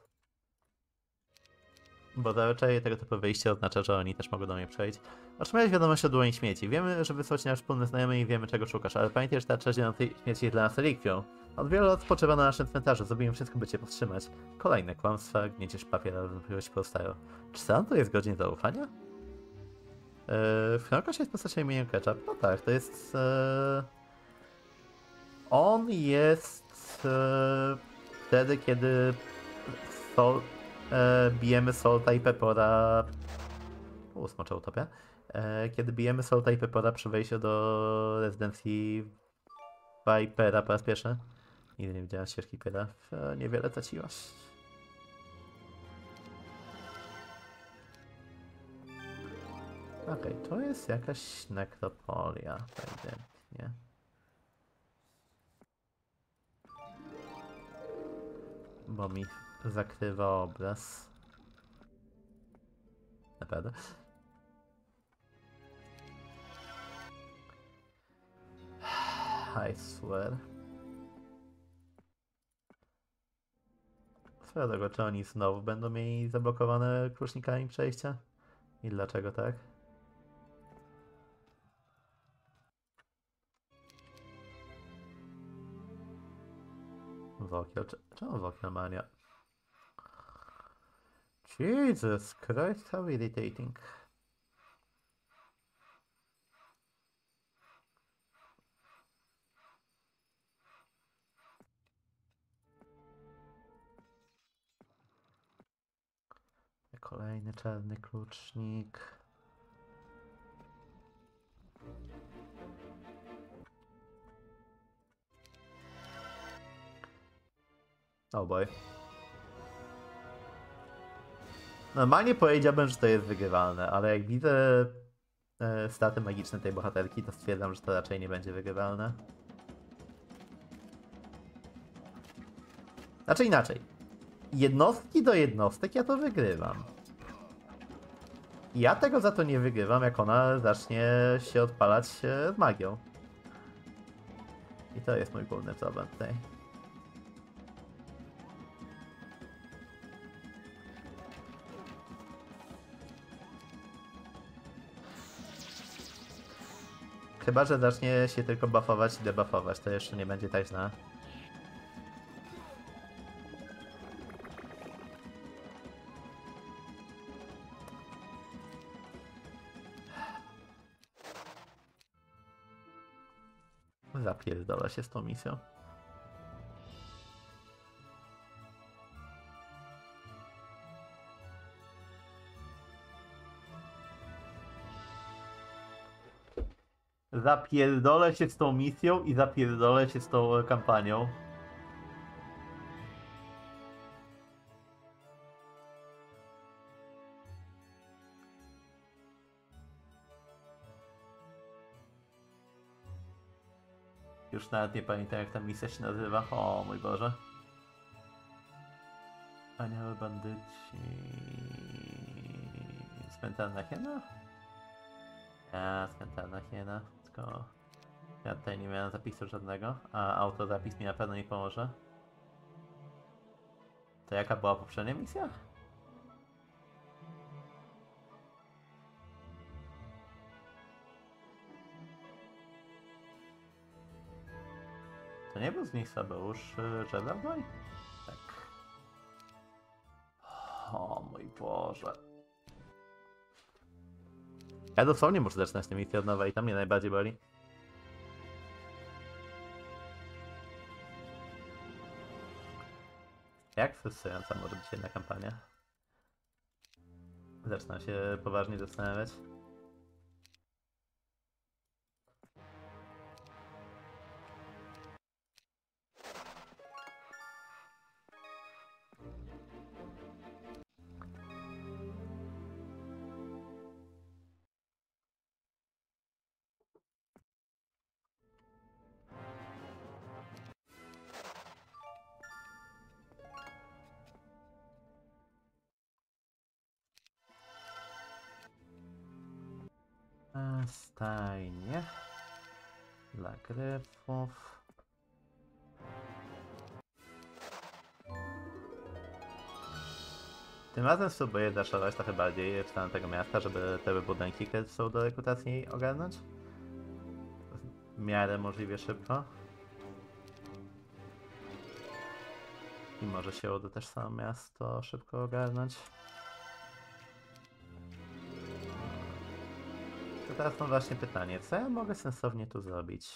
Bo zazwyczaj tego typu wyjście oznacza, że oni też mogą do mnie przejść. Otrzymałeś wiadomość o dłoni śmieci. Wiemy, że wysłał ci nasz wspólny znajomy i wiemy, czego szukasz, ale pamiętaj, że ta część dziewiątej śmieci jest dla nas relikwią. Od wielu lat spoczywa na naszym cmentarzu. Zrobimy wszystko, by cię powstrzymać. Kolejne kłamstwa, gnieciesz papier, ale wątpliwości powstają. Czy sam to jest godzin zaufania? Yy, w Knokosie jest postacią imieniem Ketchup. No tak, to jest... Yy... On jest... Yy... wtedy, kiedy... Sol... E, bijemy Solta i Pepora. U, smocza utopia. E, kiedy bijemy Solta i Pepora przy wejściu do rezydencji Vipera po raz pierwszy. Nigdy nie widziałem ścieżki Piera. E, niewiele traciłaś. Okej, okay, to jest jakaś nekropolia, ewidentnie. Bo mi zakrywa obraz. Naprawdę. I swear. Swoją drogą, czy oni znowu będą mieli zablokowane klucznikami przejścia? I dlaczego tak? Wokiel, czemu Wokiel mania? Jesus Christ, how irritating. Kolejny czarny klucznik. Oh boy. Normalnie powiedziałbym, że to jest wygrywalne, ale jak widzę e, staty magiczne tej bohaterki, to stwierdzam, że to raczej nie będzie wygrywalne. Znaczy inaczej. Jednostki do jednostek ja to wygrywam. Ja tego za to nie wygrywam, jak ona zacznie się odpalać z magią. I to jest mój główny problem tutaj. Chyba że zacznie się tylko buffować i debuffować, to jeszcze nie będzie tak źle. Zapierdolę się z tą misją. Zapierdolę się z tą misją i zapierdolę się z tą kampanią. Już nawet nie pamiętam, jak ta misja się nazywa. O mój Boże. Anioły bandyci. cmentarna hiena? Ja, cmentarna hiena, tylko ja tutaj nie miałem zapisu żadnego, a autozapis mi na pewno nie pomoże. To jaka była poprzednia misja? To nie był z nich Sabeusz Żelaboj? Tak. O mój Boże. Ja dosłownie muszę zaczynać tę misję od nowa i to mnie najbardziej boli. Jak frustrująca może być jedna kampania? Zaczynam się poważnie zastanawiać. Stajnie dla gryfów. Tym razem spróbuję daszować trochę bardziej w stronę tego miasta, żeby te budynki, które są do rekrutacji, ogarnąć. W miarę możliwie szybko. I może się uda też samo miasto szybko ogarnąć. To teraz mam właśnie pytanie, co ja mogę sensownie tu zrobić?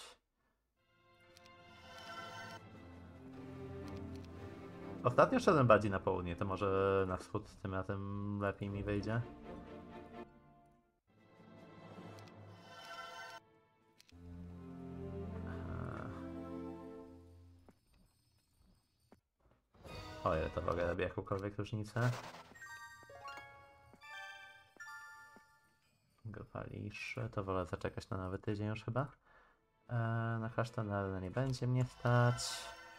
Ostatnio szedłem bardziej na południe, to może na wschód tym razem lepiej mi wyjdzie. O ile to w ogóle robi jakąkolwiek różnicę. Gopalisz, to wolę zaczekać na nowy tydzień już chyba. Eee, na kasztan ale nie będzie mnie stać.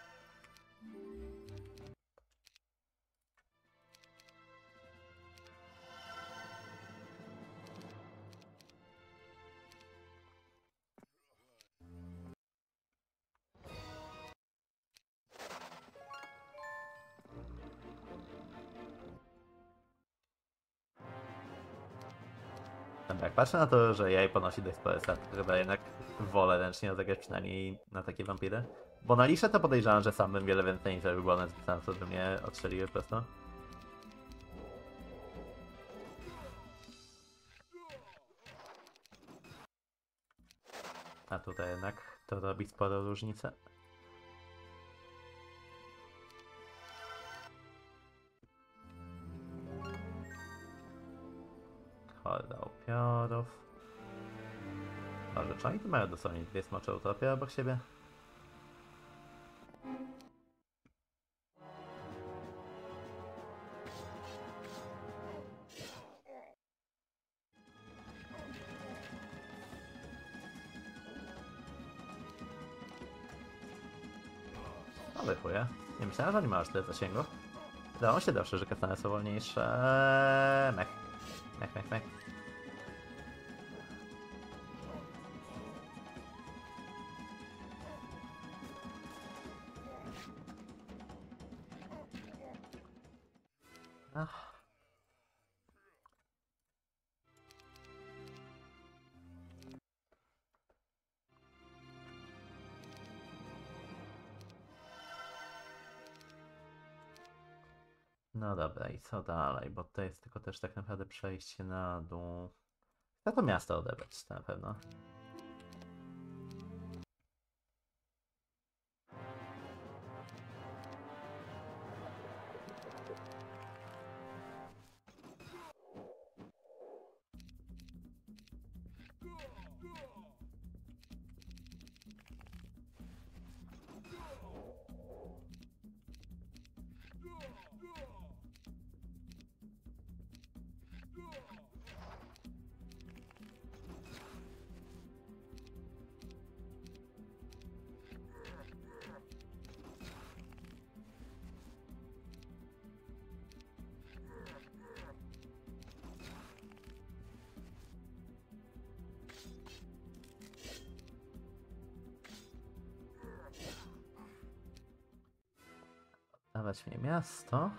Dobra, jak patrzę na to, że jaj ponosi dość spore straty, to chyba jednak wolę ręcznie rozegrać przynajmniej na takie wampiry. Bo na liszę to podejrzewam, że sam bym wiele więcej nie zrobił, bo one zbyt żeby mnie odstrzeliły po prostu. A tutaj jednak to robi sporą różnicę. Horda upiorów. Może czy oni tu mają dosłownie dwie smocze utopie obok siebie? No wychuje. Nie myślałem, że oni mają aż tyle zasięgu. Wydało się zawsze, że katany są wolniejsze. Mech. Mech, mech, mech. Ach. No dobra, i co dalej? Bo to jest tylko też tak naprawdę przejście na dół. Chcę to miasto odebrać, to na pewno. Dawać mnie miasto.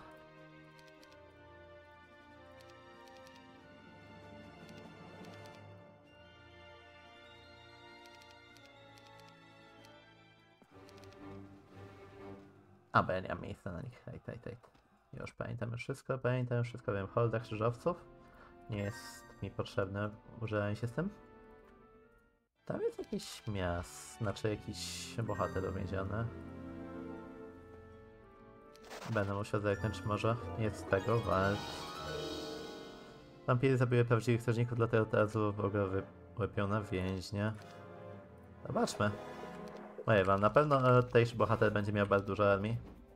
A, bo ja nie mam miejsca na nich. Hej, hej, hej. Już pamiętam już wszystko, pamiętam już wszystko. Wiem, holda krzyżowców. Nie jest mi potrzebne używanie się z tym. Tam jest jakiś miast, znaczy jakiś bohater uwięziony. Będę musiał zerknąć, czy może nie z tego, walcz. Wampiry zabiły prawdziwych strażników, dlatego od razu w ogóle łypią na więźnie. Zobaczmy. Mówię wam, na pewno tutejszy bohater będzie miał bardzo dużo armii.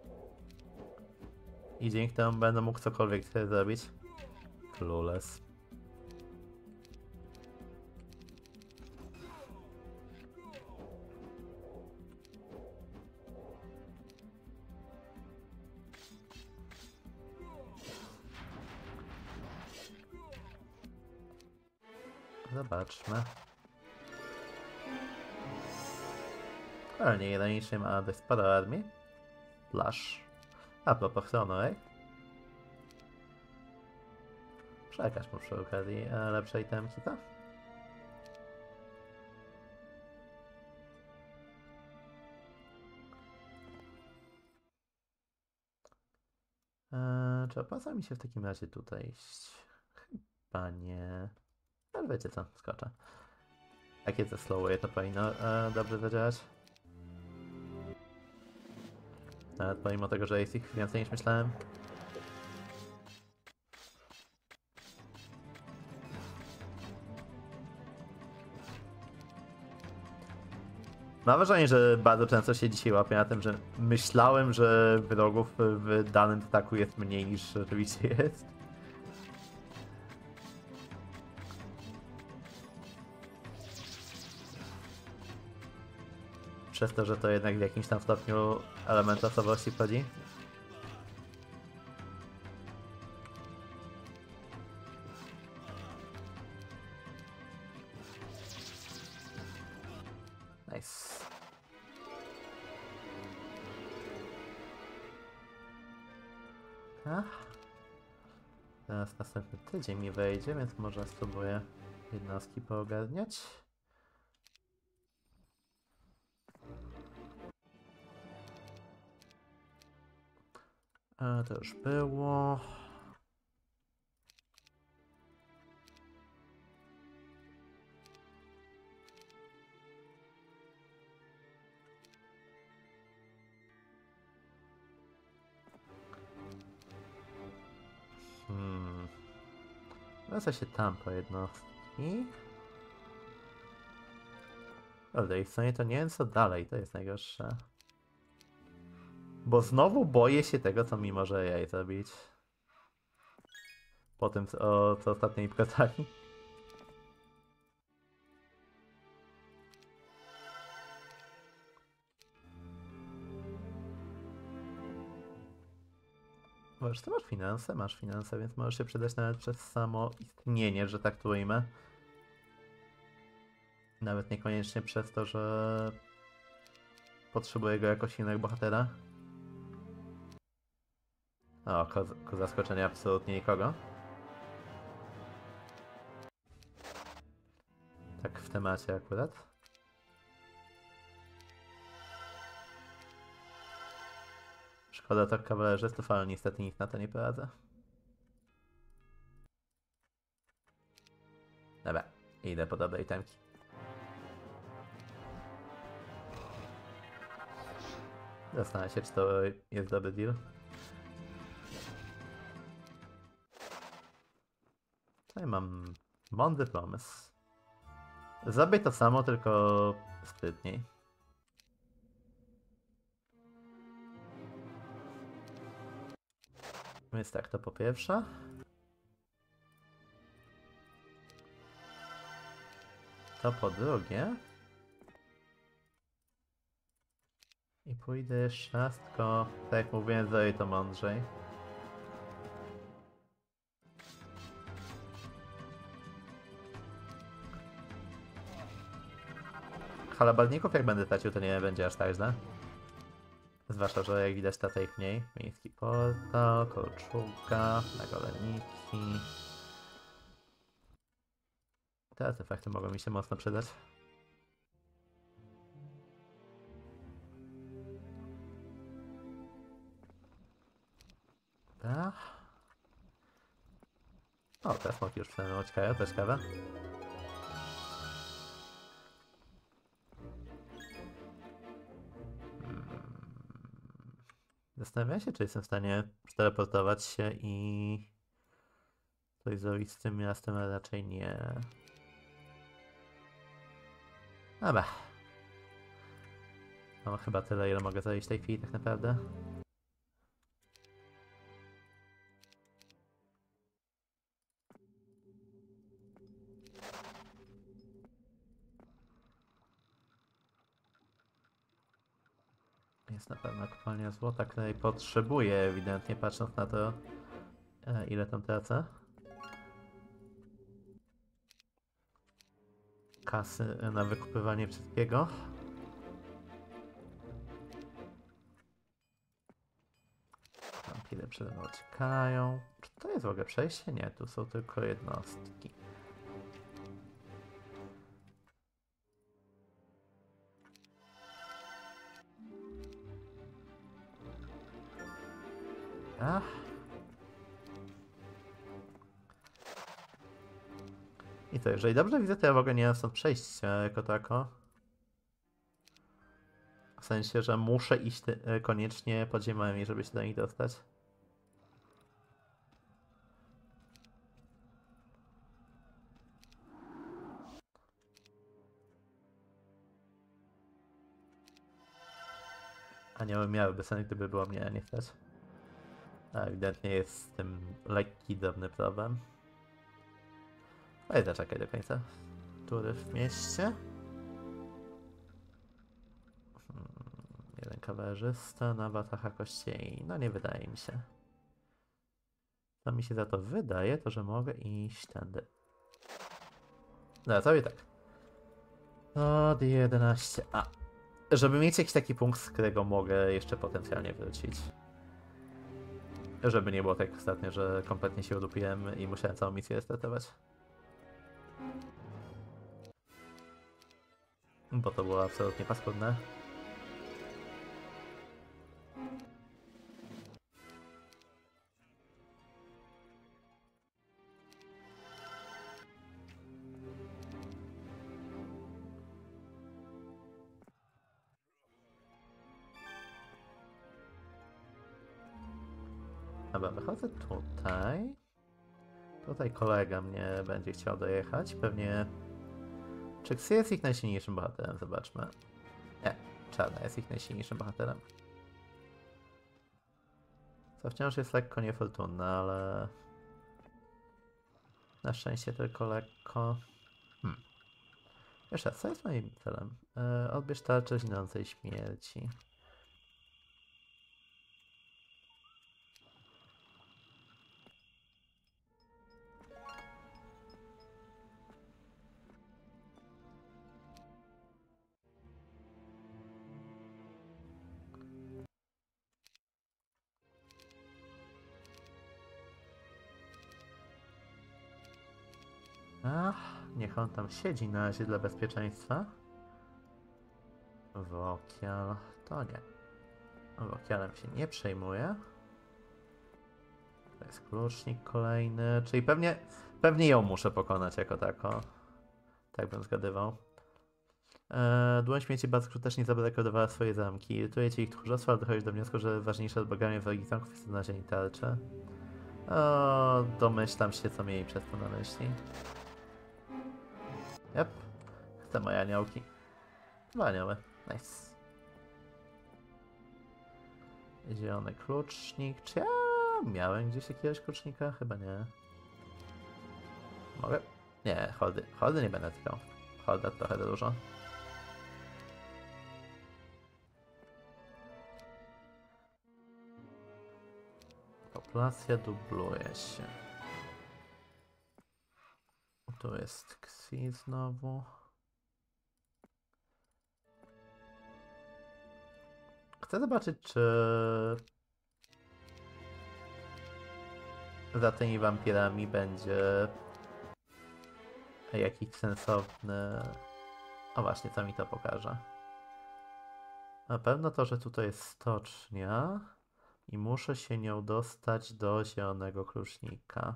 I dzięki temu będę mógł cokolwiek zrobić. Clueless. Zobaczmy. Ale nie ironicznie ma dość sporo armii. Flash. A propos Honorej. Przekaż mu przy okazji e, lepszej temki, to? Eee, czy opłaca mi się w takim razie tutaj iść? Chyba nie. Ale wiecie co, skoczę. Jak je zeslołuję, to powinno e, dobrze zadziałać. Nawet pomimo tego, że jest ich więcej niż myślałem. Mam wrażenie, że bardzo często się dzisiaj łapię na tym, że myślałem, że wrogów w danym ataku jest mniej niż rzeczywiście jest. Przez to, że to jednak w jakimś tam stopniu element osobowości wchodzi. Nice. Ach. Teraz następny tydzień mi wejdzie, więc może spróbuję jednostki poogarniać. A to już było. Hmm. Wraca się tam po jednostki. Ale ich stronie to nie wiem co dalej, to jest najgorsze. Bo znowu boję się tego, co mi może jej zrobić. Po tym, co, co ostatnio mi pokazali. Możesz, ty masz finanse? Masz finanse, więc możesz się przydać nawet przez samo istnienie, że tak to ujmę. Nawet niekoniecznie przez to, że potrzebuję go jako silnego bohatera. O, ko, ko zaskoczenia absolutnie nikogo. Tak w temacie akurat. Szkoda to kawalerzystów, ale niestety nic na to nie poradzę. Dobra, idę po dobrej temki. Zastanawiam się, czy to jest dobry deal. Tutaj mam mądry pomysł. Zrobię to samo, tylko sprytniej. Więc tak, to po pierwsze. To po drugie. I pójdę jeszcze raz, tylko tak jak mówiłem, zrobię to mądrzej. Halabardników jak będę tracił, to nie będzie aż tak źle. Zwłaszcza, że jak widać tata ich mniej. Miejski portal, kolczuga, nagoleniki. Te artefakty mogą mi się mocno przydać. Tak. O, te smoki już przynajmniej uciekają, też ciekawe. Zastanawiam się, czy jestem w stanie teleportować się i coś zrobić z tym miastem, ale raczej nie. Dobra. Mam chyba tyle, ile mogę zrobić w tej chwili tak naprawdę. Jest na pewno kopalnia złota, której potrzebuję ewidentnie, patrząc na to, e, ile tam tracę. Kasy na wykupywanie wszystkiego. Wampile przede mną uciekają. Czy to jest w ogóle przejście? Nie, tu są tylko jednostki. Ach. I to, jeżeli dobrze widzę, to ja w ogóle nie mam stąd przejść jako tako. W sensie, że muszę iść ty- koniecznie podziemiami, żeby się do nich dostać. Anioły miałyby sens, gdyby było mnie nie stać. A ewidentnie jest z tym lekki, drobny problem. Ale zaczekaj do końca. Tury w mieście. Hmm, jeden kawerzysta na Bataha Kościei. No nie wydaje mi się. Co mi się za to wydaje, to że mogę iść tędy. No, zrobię tak. Od jedenaście. A. Żeby mieć jakiś taki punkt, z którego mogę jeszcze potencjalnie wrócić. Żeby nie było tak ostatnio, że kompletnie się udupiłem i musiałem całą misję restartować. Bo to było absolutnie paskudne. Dobra, wychodzę tutaj. Tutaj kolega mnie będzie chciał dojechać. Pewnie... Czy Ksy jest ich najsilniejszym bohaterem? Zobaczmy. Nie, Czarna jest ich najsilniejszym bohaterem. Co wciąż jest lekko niefortunne, ale... Na szczęście tylko lekko... Hmm. Jeszcze raz, co jest moim celem? Yy, odbierz tarczę zinącej śmierci. Ach, niech on tam siedzi na razie dla bezpieczeństwa. Wokial, to nie. Wokialem się nie przejmuje. To jest klucznik kolejny, czyli pewnie, pewnie ją muszę pokonać jako tako. Tak bym zgadywał. Eee, Dłoń śmieci bardzo skutecznie zabarykadowała swoje zamki. Irytujecie ich tchórzostwo, ale dochodzisz do wniosku, że ważniejsze od bogami wrogich zamków jest znalezienie tarczy. O, domyślam się, co mieli przez to na myśli. Jep. Chcę moje aniołki. Dwa anioły. Nice. Zielony klucznik. Czy ja miałem gdzieś jakiegoś klucznika? Chyba nie. Mogę? Nie, holdy. Holdy nie będę tykał. Holda trochę za dużo. Populacja dubluje się. Tu jest Ksy znowu. Chcę zobaczyć, czy za tymi wampirami będzie jakiś sensowny... O właśnie, co mi to pokaże. Na pewno to, że tutaj jest stocznia i muszę się nią dostać do zielonego klucznika.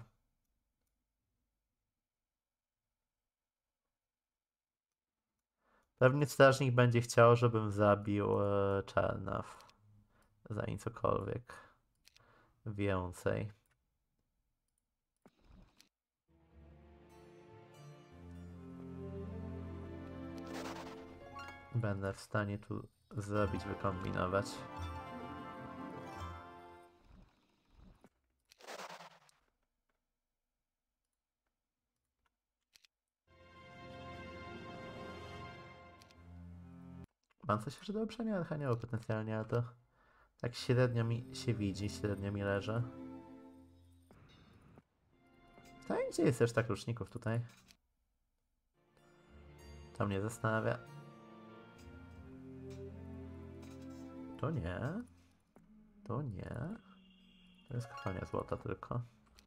Pewnie strażnik będzie chciał, żebym zabił e, Czarnaw. Zanim cokolwiek więcej. Będę w stanie tu zrobić, wykombinować. Mam coś jeszcze do uprzedzenia Archanioła potencjalnie, ale to tak średnio mi się widzi, średnio mi leży. To gdzie jest reszta kluczników tutaj? To mnie zastanawia. To nie. To nie. To jest kopalnia złota tylko.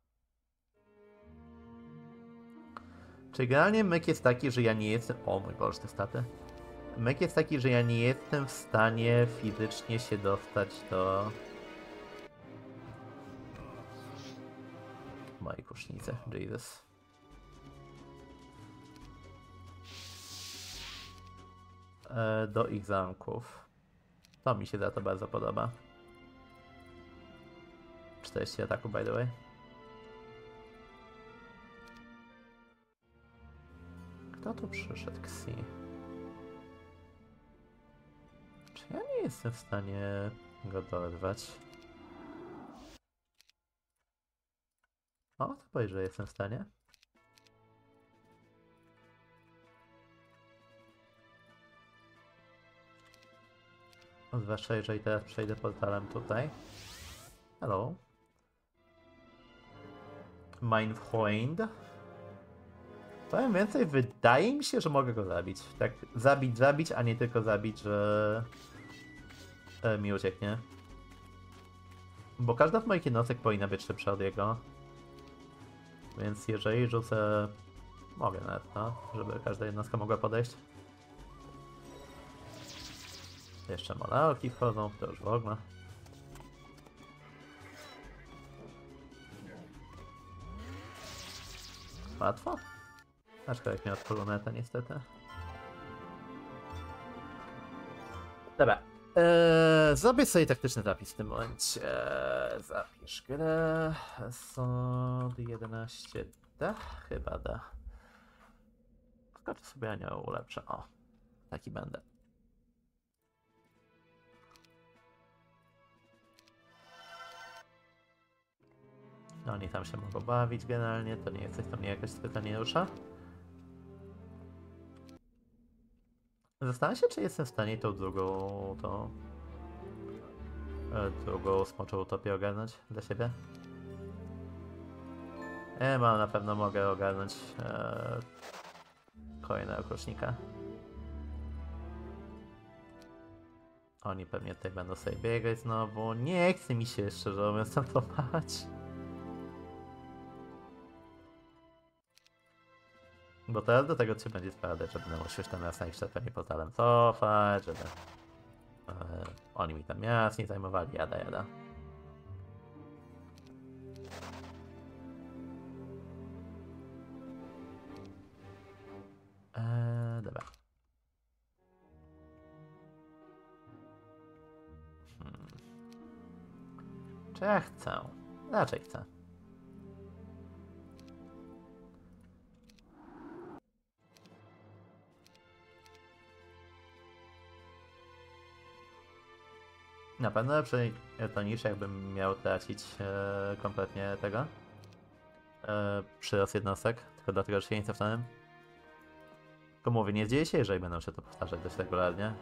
Czy generalnie myk jest taki, że ja nie jestem... O mój Boże, te staty. Myk jest taki, że ja nie jestem w stanie fizycznie się dostać do... mojej kusznicy. Jesus. E, do ich zamków. To mi się za to bardzo podoba. czterdzieści ataku, by the way. Kto tu przyszedł? Xi. Czy ja nie jestem w stanie go dorwać? O, to powiedz, że jestem w stanie. Zwłaszcza jeżeli teraz przejdę portalem tutaj. Hello. Mein Freund. Powiem więcej, wydaje mi się, że mogę go zabić. Tak, zabić, zabić, a nie tylko zabić, że e, mi ucieknie. Bo każda z moich jednostek powinna być szybsza od jego. Więc jeżeli rzucę... Mogę nawet, no, żeby każda jednostka mogła podejść. Jeszcze monarki wchodzą, to już w ogóle. Łatwo? Aczkolwiek miał kolonetę niestety. Dobra. Eee, zrobię sobie taktyczny zapis w tym momencie. Eee, zapisz grę. Sąd jedenaście D? Chyba D. Skoczę sobie anioł ulepszę. O, taki będę. No oni tam się mogą bawić generalnie, to nie jest coś, co mnie jakoś specjalnie rusza. Zastanawiam się, czy jestem w stanie tą drugą, tą e, drugą smoczą utopię ogarnąć dla siebie. Nie mam, na pewno mogę ogarnąć e, kolejnego klucznika. Oni pewnie tutaj będą sobie biegać znowu. Nie chce mi się, szczerze mówiąc, tam to bać. Bo teraz do tego się będzie sprawdzać, żeby nam musieć tam raz na ich pewnie portalem cofać, żeby e, oni mi tam miast nie zajmowali, jada jada. Eee, dobra. Hmm. Czy ja chcę? Raczej chcę. Na pewno lepsze to niż jakbym miał tracić e, kompletnie tego e, przyrost jednostek, tylko dlatego, że się nie cofnąłem. Tylko mówię, nie dzieje się, jeżeli będą się to powtarzać dość regularnie.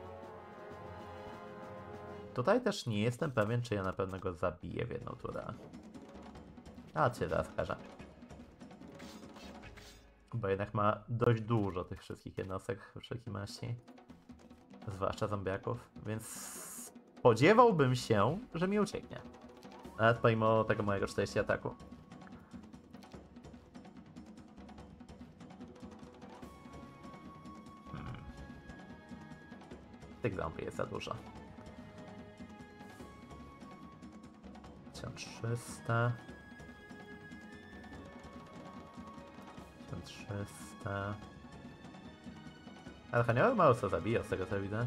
Tutaj też nie jestem pewien, czy ja na pewno go zabiję w jedną turę. A cię zaraz każę. Bo jednak ma dość dużo tych wszystkich jednostek wszelkiej maści. Zwłaszcza zombiaków, więc spodziewałbym się, że mi ucieknie. Nawet pomimo tego mojego czterdzieści ataku. Hmm. Tych zombie jest za dużo. tysiąc trzysta. tysiąc trzysta. Archanioły mało co zabija z tego co widzę.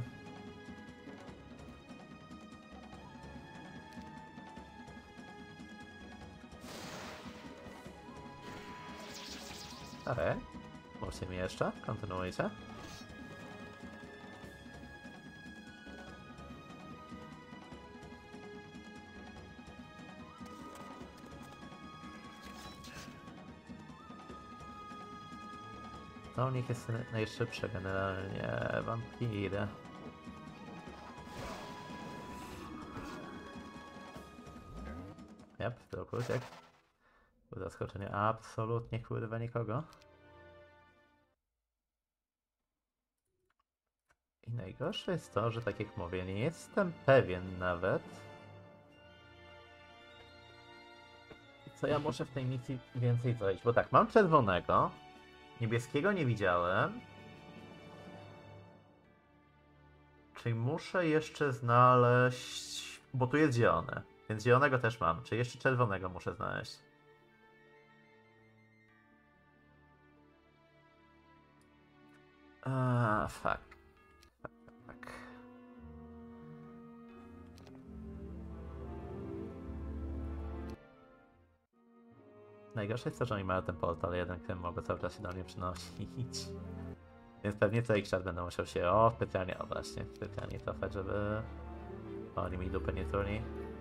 Okej. Mówcie mi jeszcze. Kontynuujcie. To u nich jest najszybsze generalnie wampiry. Jep, tylko uciekł. Zaskoczenie absolutnie kurwa nikogo. I najgorsze jest to, że tak jak mówię, nie jestem pewien nawet, co ja muszę w tej misji więcej zrobić. Bo tak, mam czerwonego, niebieskiego nie widziałem. Czyli muszę jeszcze znaleźć... Bo tu jest zielone, więc zielonego też mam. Czy jeszcze czerwonego muszę znaleźć? Ah, fuck. Fuck, fuck. Najgorsze jest to, że oni mają ten portal jeden, który mogę cały czas się do mnie przynosić. Więc pewnie co jakiś czas będę musiał się, o, specjalnie, o właśnie, specjalnie cofać, żeby oni mi dupę nie truli.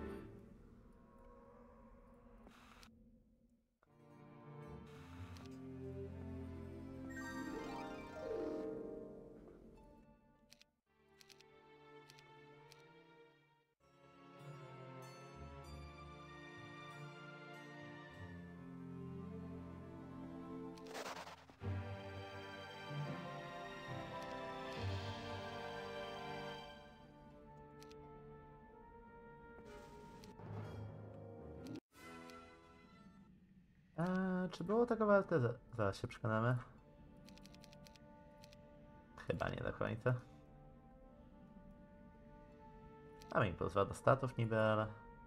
Eee, czy było tego warte? Z- Zaraz się przekonamy. Chyba nie do końca. Mam impuls dwa do statów niby, ale...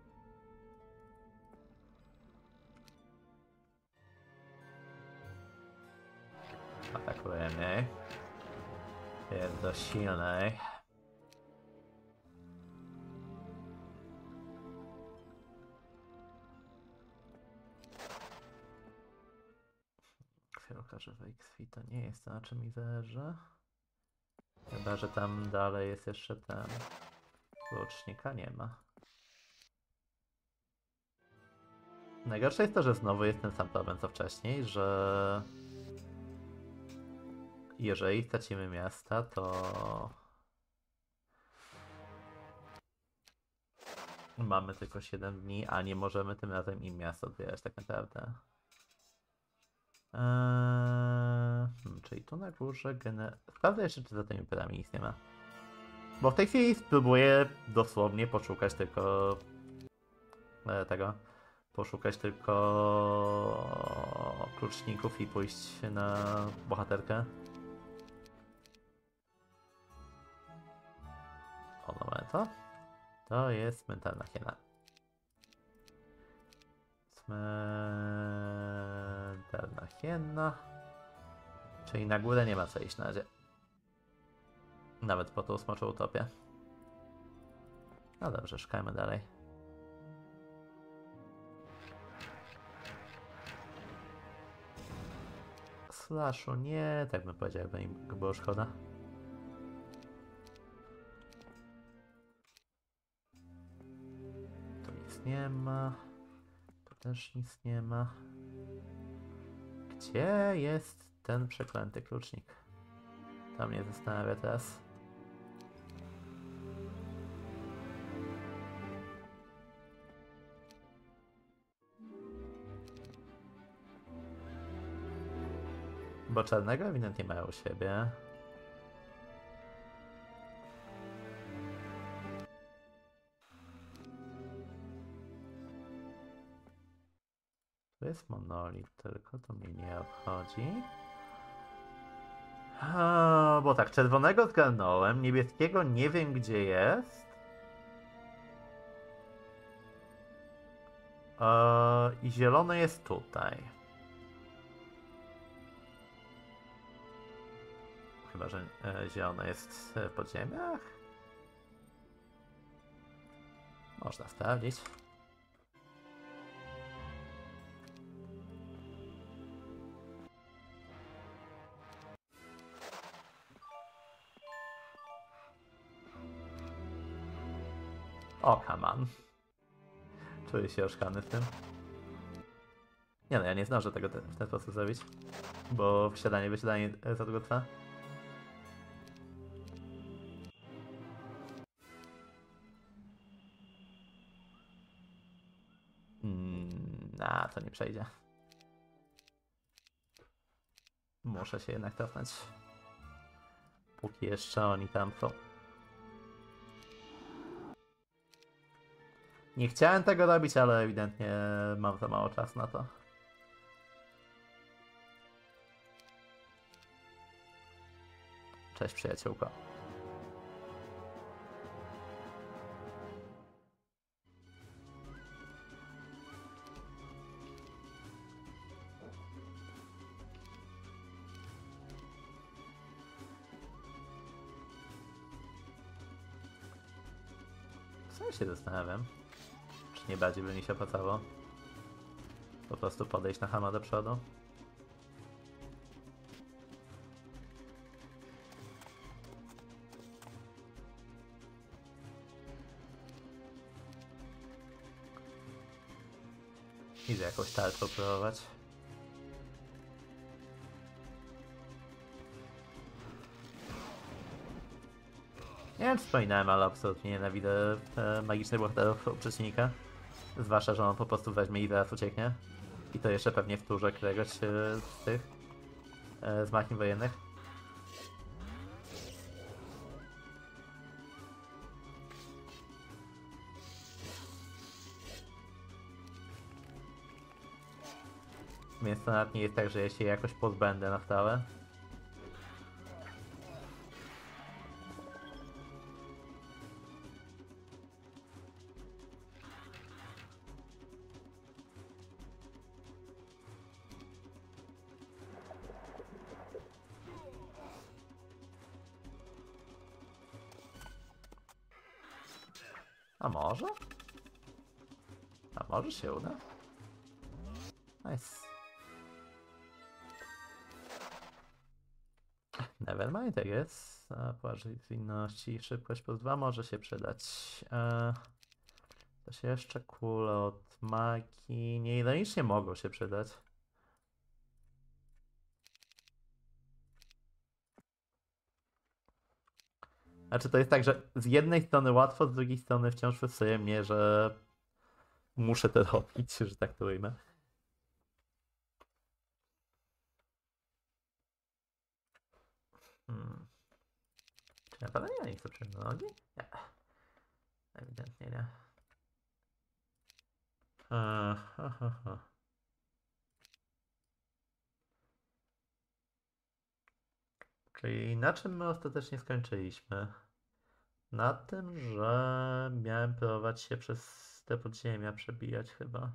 Atakuje mniej. Jest do silnej. Chwilka żywej krwi to nie jest to, na czym mi zależy. Chyba, że tam dalej jest jeszcze ten... Łucznika nie ma. Najgorsze jest to, że znowu jest ten sam problem co wcześniej, że... Jeżeli stracimy miasta, to... Mamy tylko siedem dni, a nie możemy tym razem im miasto odbierać tak naprawdę. Eee, hmm, czyli tu na górze gener... Sprawdzę jeszcze, czy za tymi polami nic nie ma. Bo w tej chwili spróbuję dosłownie poszukać tylko... E, tego... Poszukać tylko... kluczników i pójść na bohaterkę. O, dobra, to? To jest cmentarna hiena. Cmentarna hiena. Czyli na górę nie ma co iść na razie. Nawet po tą smoczą utopię. No dobrze, szukajmy dalej. Slashu nie, tak bym powiedział, jakby im było szkoda. Tu nic nie ma. Tu też nic nie ma. Gdzie jest ten przeklęty klucznik? To mnie zastanawia teraz. Bo czarnego ewidentnie mają u siebie. To jest monolit, tylko to mnie nie obchodzi. A, bo tak, czerwonego zgarnąłem, niebieskiego nie wiem gdzie jest. A, i zielony jest tutaj. Chyba, że e, zielony jest w podziemiach. Można sprawdzić. O, come on. Czuję się oszukany w tym. Nie no, ja nie zdążę tego te, w ten sposób zrobić. Bo wsiadanie, wysiadanie za długo trwa. Mm, a, to nie przejdzie. Muszę się jednak cofnąć. Póki jeszcze oni tam są. Nie chciałem tego robić, ale ewidentnie mam za mało czasu na to. Cześć przyjaciółko. Co się zastanawiam? Czy nie bardziej by mi się opłacało po prostu podejść na hama do przodu? Idę jakąś tarczą próbować. Nie wiem, czy wspominałem, ale absolutnie nienawidzę e, magicznych bohaterów u przeciwnika. Zwłaszcza, że on po prostu weźmie i zaraz ucieknie. I to jeszcze pewnie w turze któregoś e, z tych e, z machin wojennych. Więc to nawet nie jest tak, że ja się jakoś pozbędę na stałe. A może? A może się uda? Nice. Nevermind, tak jest. Płaszcz zwinności, szybkość plus dwa może się przydać. Eee, to się jeszcze kule od magii. Nieironicznie mogą się przydać. Znaczy to jest tak, że z jednej strony łatwo, z drugiej strony wciąż frustruje mnie, że muszę to robić, że tak to ujmę. Hmm. Czy na pewno ja nie chcę przejść do nogi? Nie. Ewidentnie nie. Eee, ha, ha, ha. Czyli na czym my ostatecznie skończyliśmy? Na tym, że miałem próbować się przez te podziemia przebijać chyba.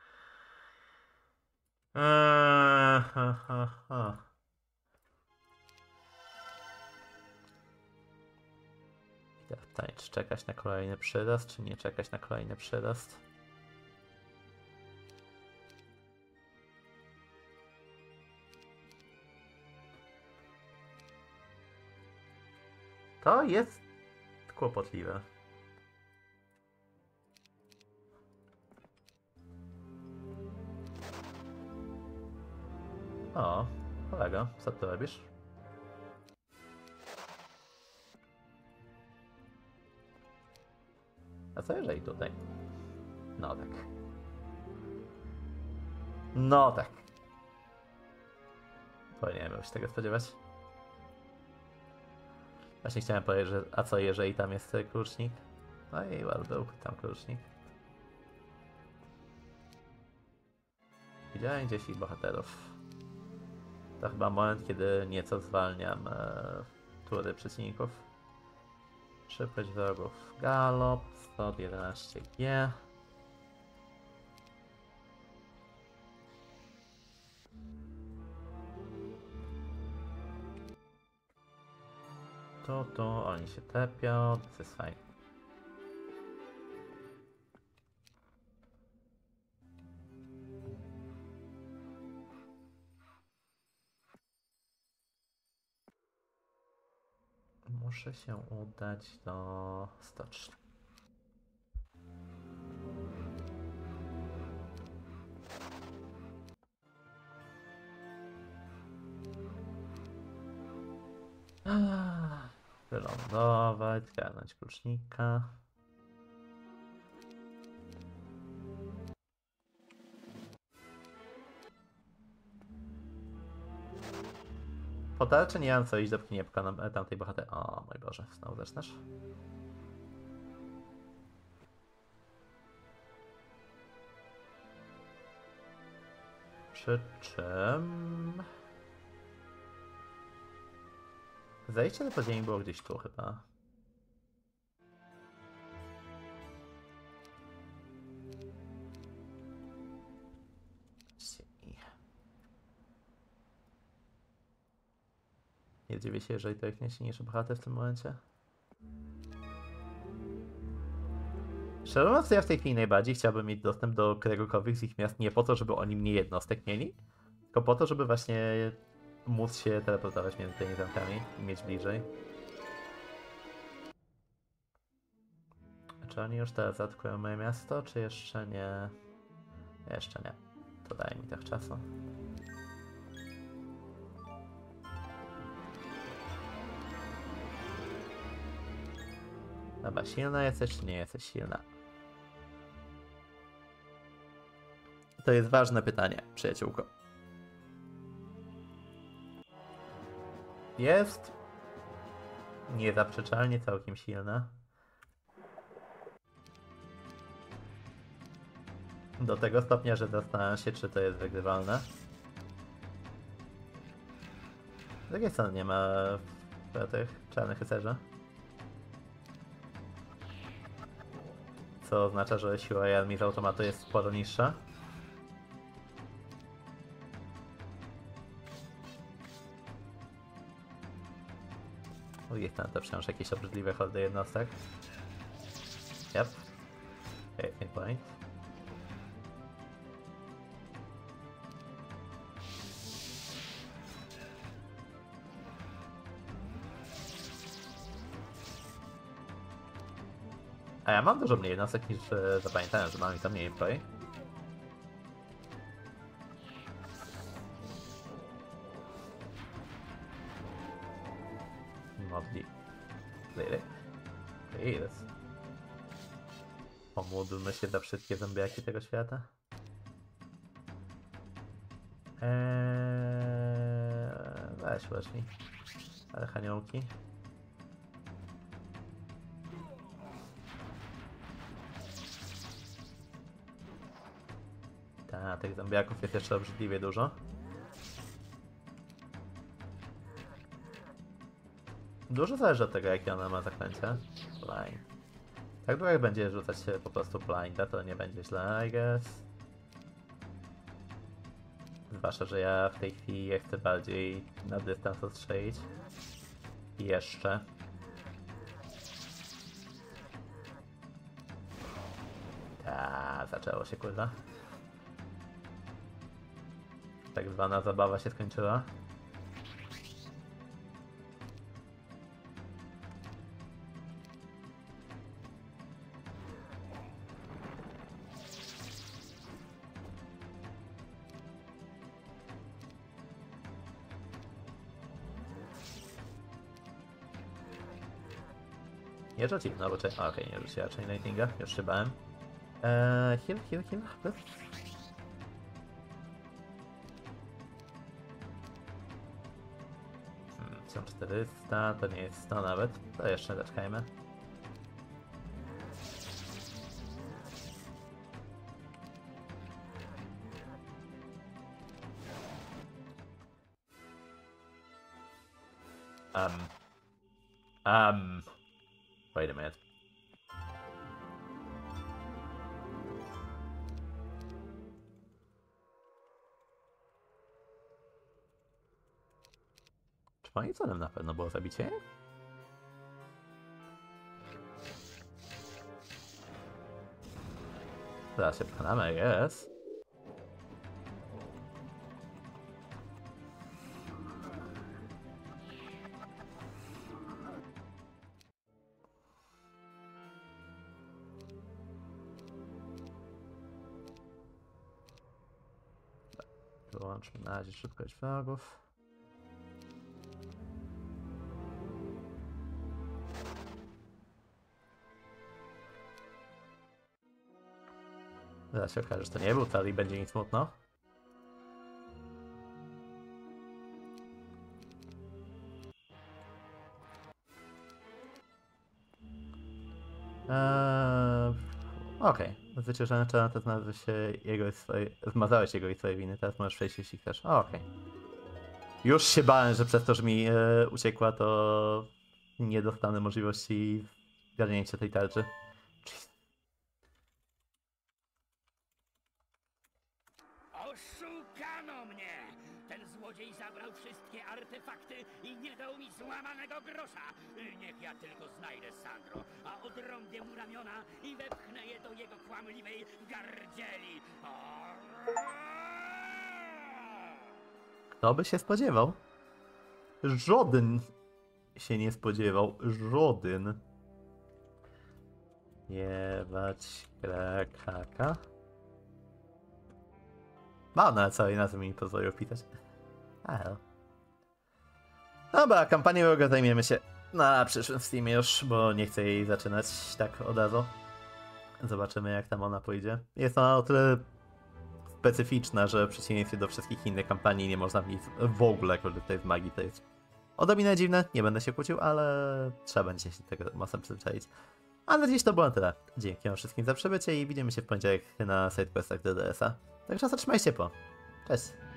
Eee, ha, ha, ha. I teraz pytanie, czy czekać na kolejny przyrost, czy nie czekać na kolejny przyrost? To jest kłopotliwe. O, kolego, co ty robisz? A co jeżeli tutaj? No tak. No tak. Powinienem się tego spodziewać. Właśnie chciałem powiedzieć, że a co jeżeli tam jest klucznik? No i well, był tam klucznik. Widziałem gdzieś ich bohaterów. To chyba moment, kiedy nieco zwalniam e, tury przeciwników. Szybkość wrogów. Galop sto jedenaście G. Tu, tu, oni się tepią, to jest fajne. Muszę się udać do stoczni. Wylądować, zgarnąć klucznika. Po tarczy nie mam co iść, dopóki nie pokonam tamtej bohater. O mój Boże, znowu zaczynasz? Przy czym... Zejście do podziemi było gdzieś tu chyba. Nie dziwię się, jeżeli to jest najsilniejszy bohater w tym momencie. Szczerze mówiąc, ja w tej chwili najbardziej chciałbym mieć dostęp do któregokolwiek z ich miast nie po to, żeby oni mnie jednostek mieli, tylko po to, żeby właśnie móc się teleportować między tymi zamkami i mieć bliżej. Czy oni już teraz zaatakują moje miasto, czy jeszcze nie? Jeszcze nie. To daje mi tak czasu. Dobra, silna jesteś, czy nie jesteś silna? To jest ważne pytanie, przyjaciółko. Jest niezaprzeczalnie całkiem silna. Do tego stopnia, że zastanawiam się, czy to jest wygrywalne. Z drugiej strony nie ma tych czarnych rycerzy. Co oznacza, że siła armii z automatu jest sporo niższa. Jest tam to wciąż jakieś obrzydliwe hordy jednostek. Yep. Okay, point. A ja mam dużo mniej jednostek niż e, zapamiętałem, że mam i to mniej play. Modli. Really? Please. Pomódlmy się za wszystkie zombiaki tego świata. Eee, weź, weź mi. Archaniołki. Ta, tych zombiaków jest jeszcze obrzydliwie dużo. Dużo zależy od tego, jakie ona ma zaklęcia. Blind. Tak długo jak będzie rzucać się po prostu blinda, to nie będzie źle, I guess. Zwłaszcza, że ja w tej chwili chcę bardziej na dystans odstrzelić. I jeszcze. Ta, zaczęło się, kurwa. Tak zwana zabawa się skończyła. Nie rzuci, no bo czy... Okej, okay, nie rzuciła Chain Lightninga, już się bałem. Eee, heal, heal, heal, plus. Hmm, tysiąc czterysta, to nie jest sto nawet, to jeszcze zaczekajmy. Um. Um. Wait a minute. Czy moim celem na pewno było zabicie? Zaraz się przekonamy, jest. Wyłączmy na razie szybkość wrogów. Zaraz się okaże, że to nie był tal i będzie mi smutno. Eee, Okej, okay. Wycieszony czarno to znalazły się jego i swojej... Zmazałeś jego i swojej winy, teraz możesz przejść jeśli chcesz. Okej. Okay. Już się bałem, że przez to, że mi e, uciekła, to nie dostanę możliwości zgarnięcia tej tarczy. Oszukano mnie! Ten złodziej zabrał wszystkie artefakty i nie dał mi złamanego grosza. Niech ja tylko znajdę Sandro, a odrąbię mu ramiona i wepchnę je do jego kłamliwej gardzieli. Kto by się spodziewał? Żaden się nie spodziewał. Żaden. Jebać krakaka. Mam na całej nazwy mi nie pozwolił wpisać. Ale. Dobra, kampanię wroga zajmiemy się na przyszłym Steamie już, bo nie chcę jej zaczynać tak od razu. Zobaczymy jak tam ona pójdzie. Jest ona o tyle specyficzna, że w przeciwieństwie do wszystkich innych kampanii nie można w niej w ogóle korzystać z magii. To jest odrobinę dziwne, nie będę się kłócił, ale trzeba będzie się tego mocno przyzwyczaić. A na dziś to było tyle. Dzięki wam wszystkim za przybycie i widzimy się w poniedziałek na sidequestach D D S a. Także zatrzymajcie po. Cześć.